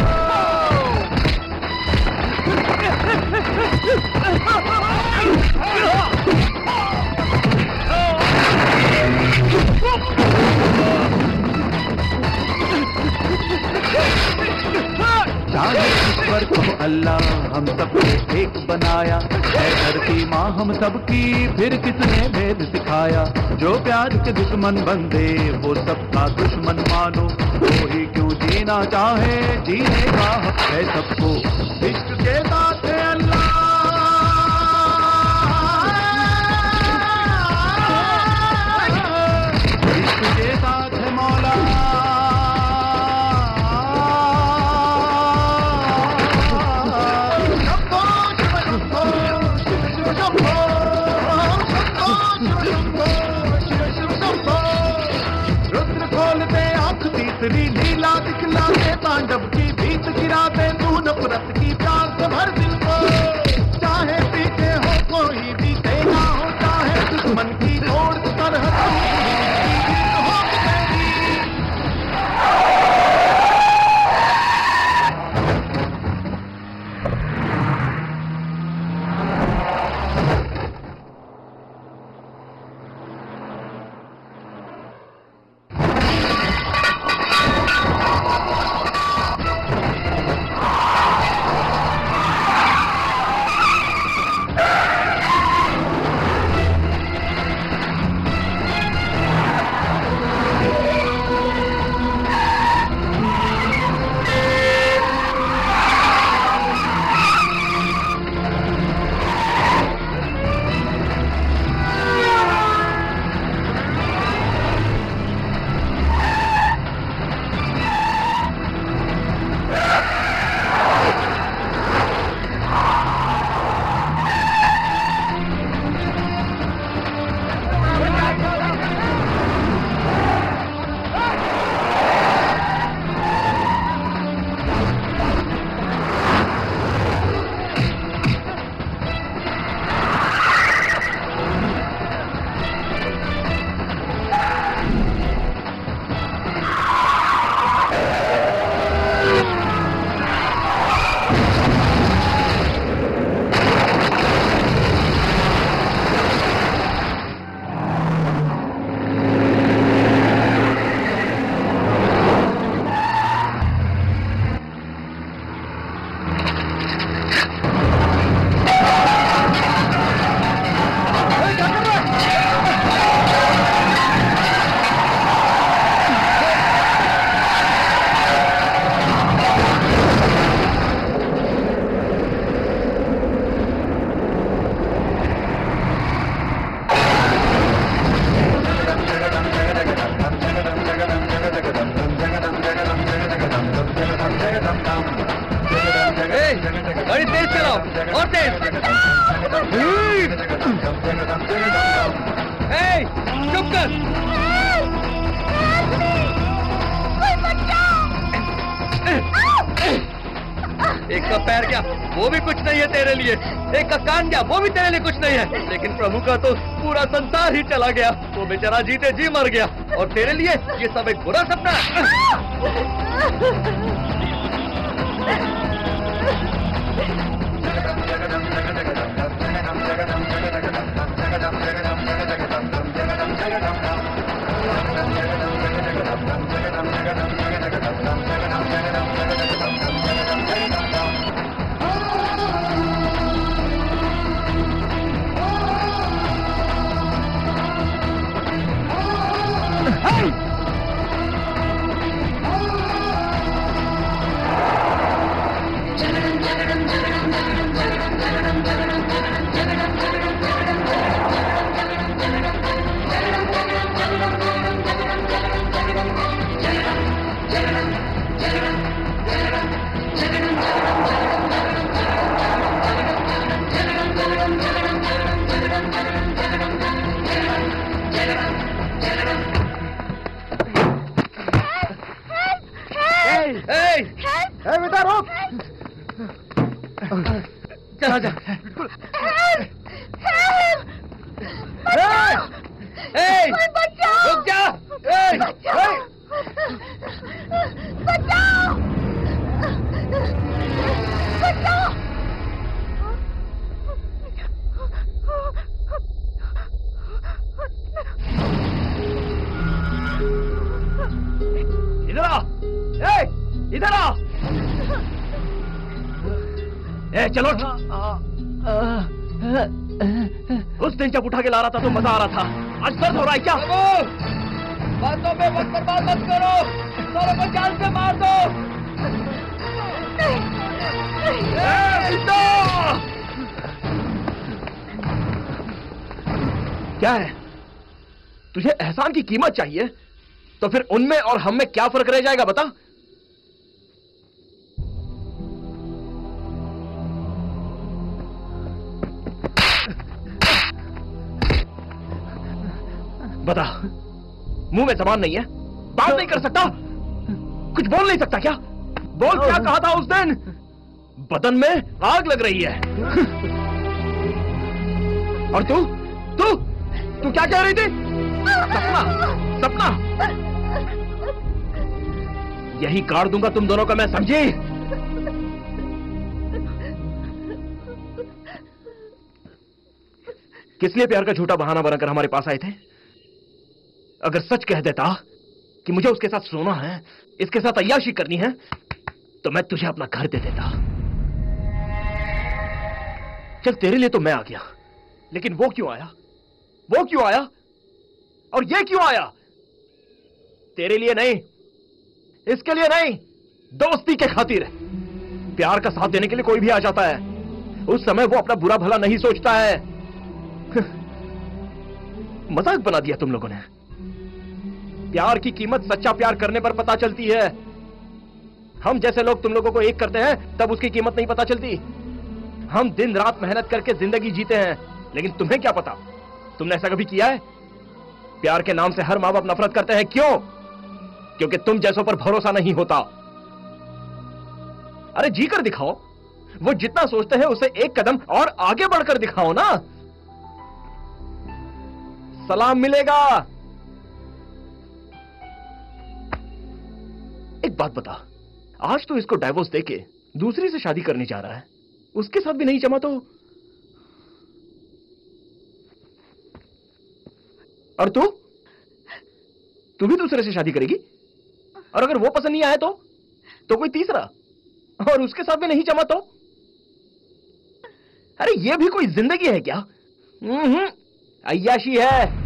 चाहे ईश्वर को अल्लाह हम सबको एक बनाया, है धरती माँ हम सबकी फिर किसने भेद सिखाया। जो प्यार के दुश्मन बंदे वो सबका दुश्मन मानो, वो ही क्यों जीना चाहे जीने का हक है सबको। इश्क के साथ है अल्लाह, इश्क के साथ है मौला, तीसरी लीला दिखलाते तांडव की भीत गिराते तू नफरत की प्यार से भर दिल को। चाहे पीछे हो कोई भी सेना हो, चाहे दुश्मन की तोड़ सरहद हो तेरी। पैर गया वो भी कुछ नहीं है तेरे लिए, एक का कान गया वो भी तेरे लिए कुछ नहीं है, लेकिन प्रभु का तो पूरा संसार ही चला गया। वो बेचारा जीते जी मर गया और तेरे लिए ये सब एक बुरा सपना है। बेटा रुक, चला जा। रुक जा। इधर आ, इधर आ। चलो। उस दिन जब उठा के ला रहा था तो मजा आ रहा था, आज दर्द हो रहा है क्या? बातों में वक्त बर्बाद मत करो, सारों को जान से मार दो। क्या है? तुझे एहसान की कीमत चाहिए तो फिर उनमें और हम में क्या फर्क रह जाएगा बता? बता, मुंह में जबान नहीं है, बात नहीं कर सकता, कुछ बोल नहीं सकता क्या? बोल, क्या कहा था उस दिन? बदन में आग लग रही है। और तू तू तू क्या कह रही थी? सपना, सपना। यही काट दूंगा तुम दोनों का मैं, समझी? किस लिए प्यार का झूठा बहाना बनाकर हमारे पास आए थे? अगर सच कह देता कि मुझे उसके साथ सोना है, इसके साथ अय्याशी करनी है, तो मैं तुझे अपना घर दे देता। चल, तेरे लिए तो मैं आ गया, लेकिन वो क्यों आया? वो क्यों आया? और ये क्यों आया? तेरे लिए नहीं, इसके लिए नहीं, दोस्ती के खातिर। प्यार का साथ देने के लिए कोई भी आ जाता है, उस समय वो अपना बुरा भला नहीं सोचता है। मजाक बना दिया तुम लोगों ने। प्यार की कीमत सच्चा प्यार करने पर पता चलती है। हम जैसे लोग तुम लोगों को एक करते हैं तब उसकी कीमत नहीं पता चलती। हम दिन रात मेहनत करके जिंदगी जीते हैं, लेकिन तुम्हें क्या पता? तुमने ऐसा कभी किया है? प्यार के नाम से हर माँ बाप नफरत करते हैं, क्यों? क्योंकि तुम जैसों पर भरोसा नहीं होता। अरे जी कर दिखाओ, वो जितना सोचते हैं उससे एक कदम और आगे बढ़कर दिखाओ ना, सलाम मिलेगा। एक बात बता, आज तो इसको डाइवोर्स देके दूसरी से शादी करने जा रहा है, उसके साथ भी नहीं जमा तो? और तू भी दूसरे से शादी करेगी? और अगर वो पसंद नहीं आया तो कोई तीसरा, और उसके साथ भी नहीं जमा तो? अरे ये भी कोई जिंदगी है क्या? अय्याशी है।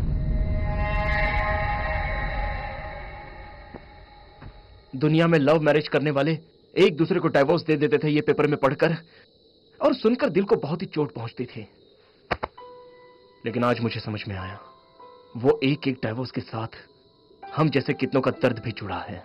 दुनिया में लव मैरिज करने वाले एक दूसरे को डाइवोर्स दे देते थे, ये पेपर में पढ़कर और सुनकर दिल को बहुत ही चोट पहुंचती थी। लेकिन आज मुझे समझ में आया, वो एक एक डाइवोर्स के साथ हम जैसे कितनों का दर्द भी जुड़ा है।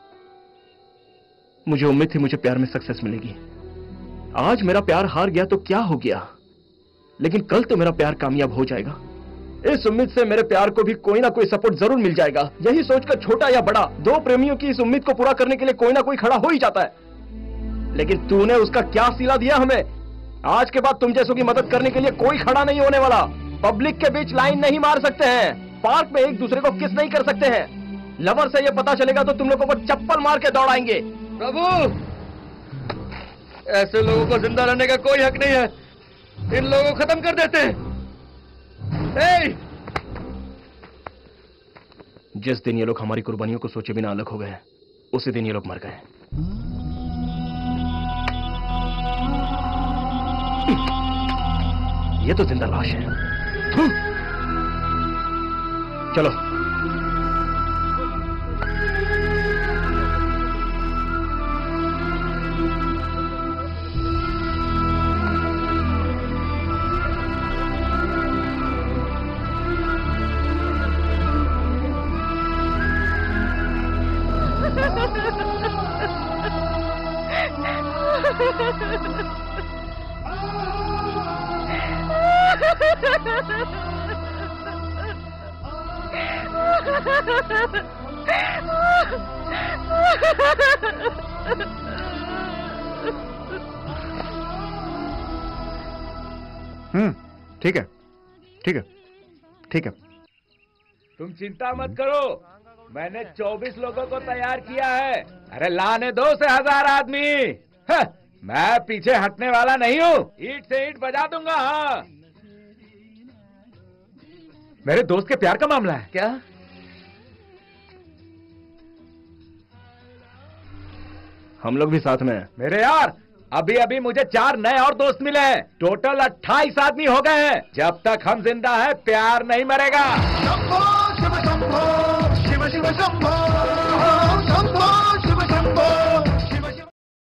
मुझे उम्मीद थी मुझे प्यार में सक्सेस मिलेगी। आज मेरा प्यार हार गया तो क्या हो गया, लेकिन कल तो मेरा प्यार कामयाब हो जाएगा। इस उम्मीद से मेरे प्यार को भी कोई ना कोई सपोर्ट जरूर मिल जाएगा। यही सोचकर छोटा या बड़ा, दो प्रेमियों की इस उम्मीद को पूरा करने के लिए कोई ना कोई खड़ा हो ही जाता है। लेकिन तूने उसका क्या सिला दिया हमें? आज के बाद तुम जैसों की मदद करने के लिए कोई खड़ा नहीं होने वाला। पब्लिक के बीच लाइन नहीं मार सकते हैं, पार्क में एक दूसरे को किस नहीं कर सकते हैं। लवर से ये पता चलेगा तो तुम लोगों को चप्पल मार के दौड़ाएंगे। प्रभु, ऐसे लोगों को जिंदा रहने का कोई हक नहीं है। इन लोगों को खत्म कर देते हैं। जिस दिन ये लोग हमारी कुर्बानियों को सोचे बिना अलग हो गए, उसी दिन ये लोग मर गए। ये तो जिंदा लाश है। चलो। ठीक है, ठीक है, ठीक है। तुम चिंता मत करो, मैंने 24 लोगों को तैयार किया है। अरे लाने दो से 1000 आदमी। मैं पीछे हटने वाला नहीं हूँ, ईंट से ईंट बजा दूंगा। हाँ, मेरे दोस्त के प्यार का मामला है। क्या? हम लोग भी साथ में हैं। मेरे यार, अभी अभी मुझे 4 नए और दोस्त मिले हैं। टोटल 28 आदमी हो गए हैं। जब तक हम जिंदा हैं, प्यार नहीं मरेगा। शंभो शिव शंभो, शिव शिव शंभो।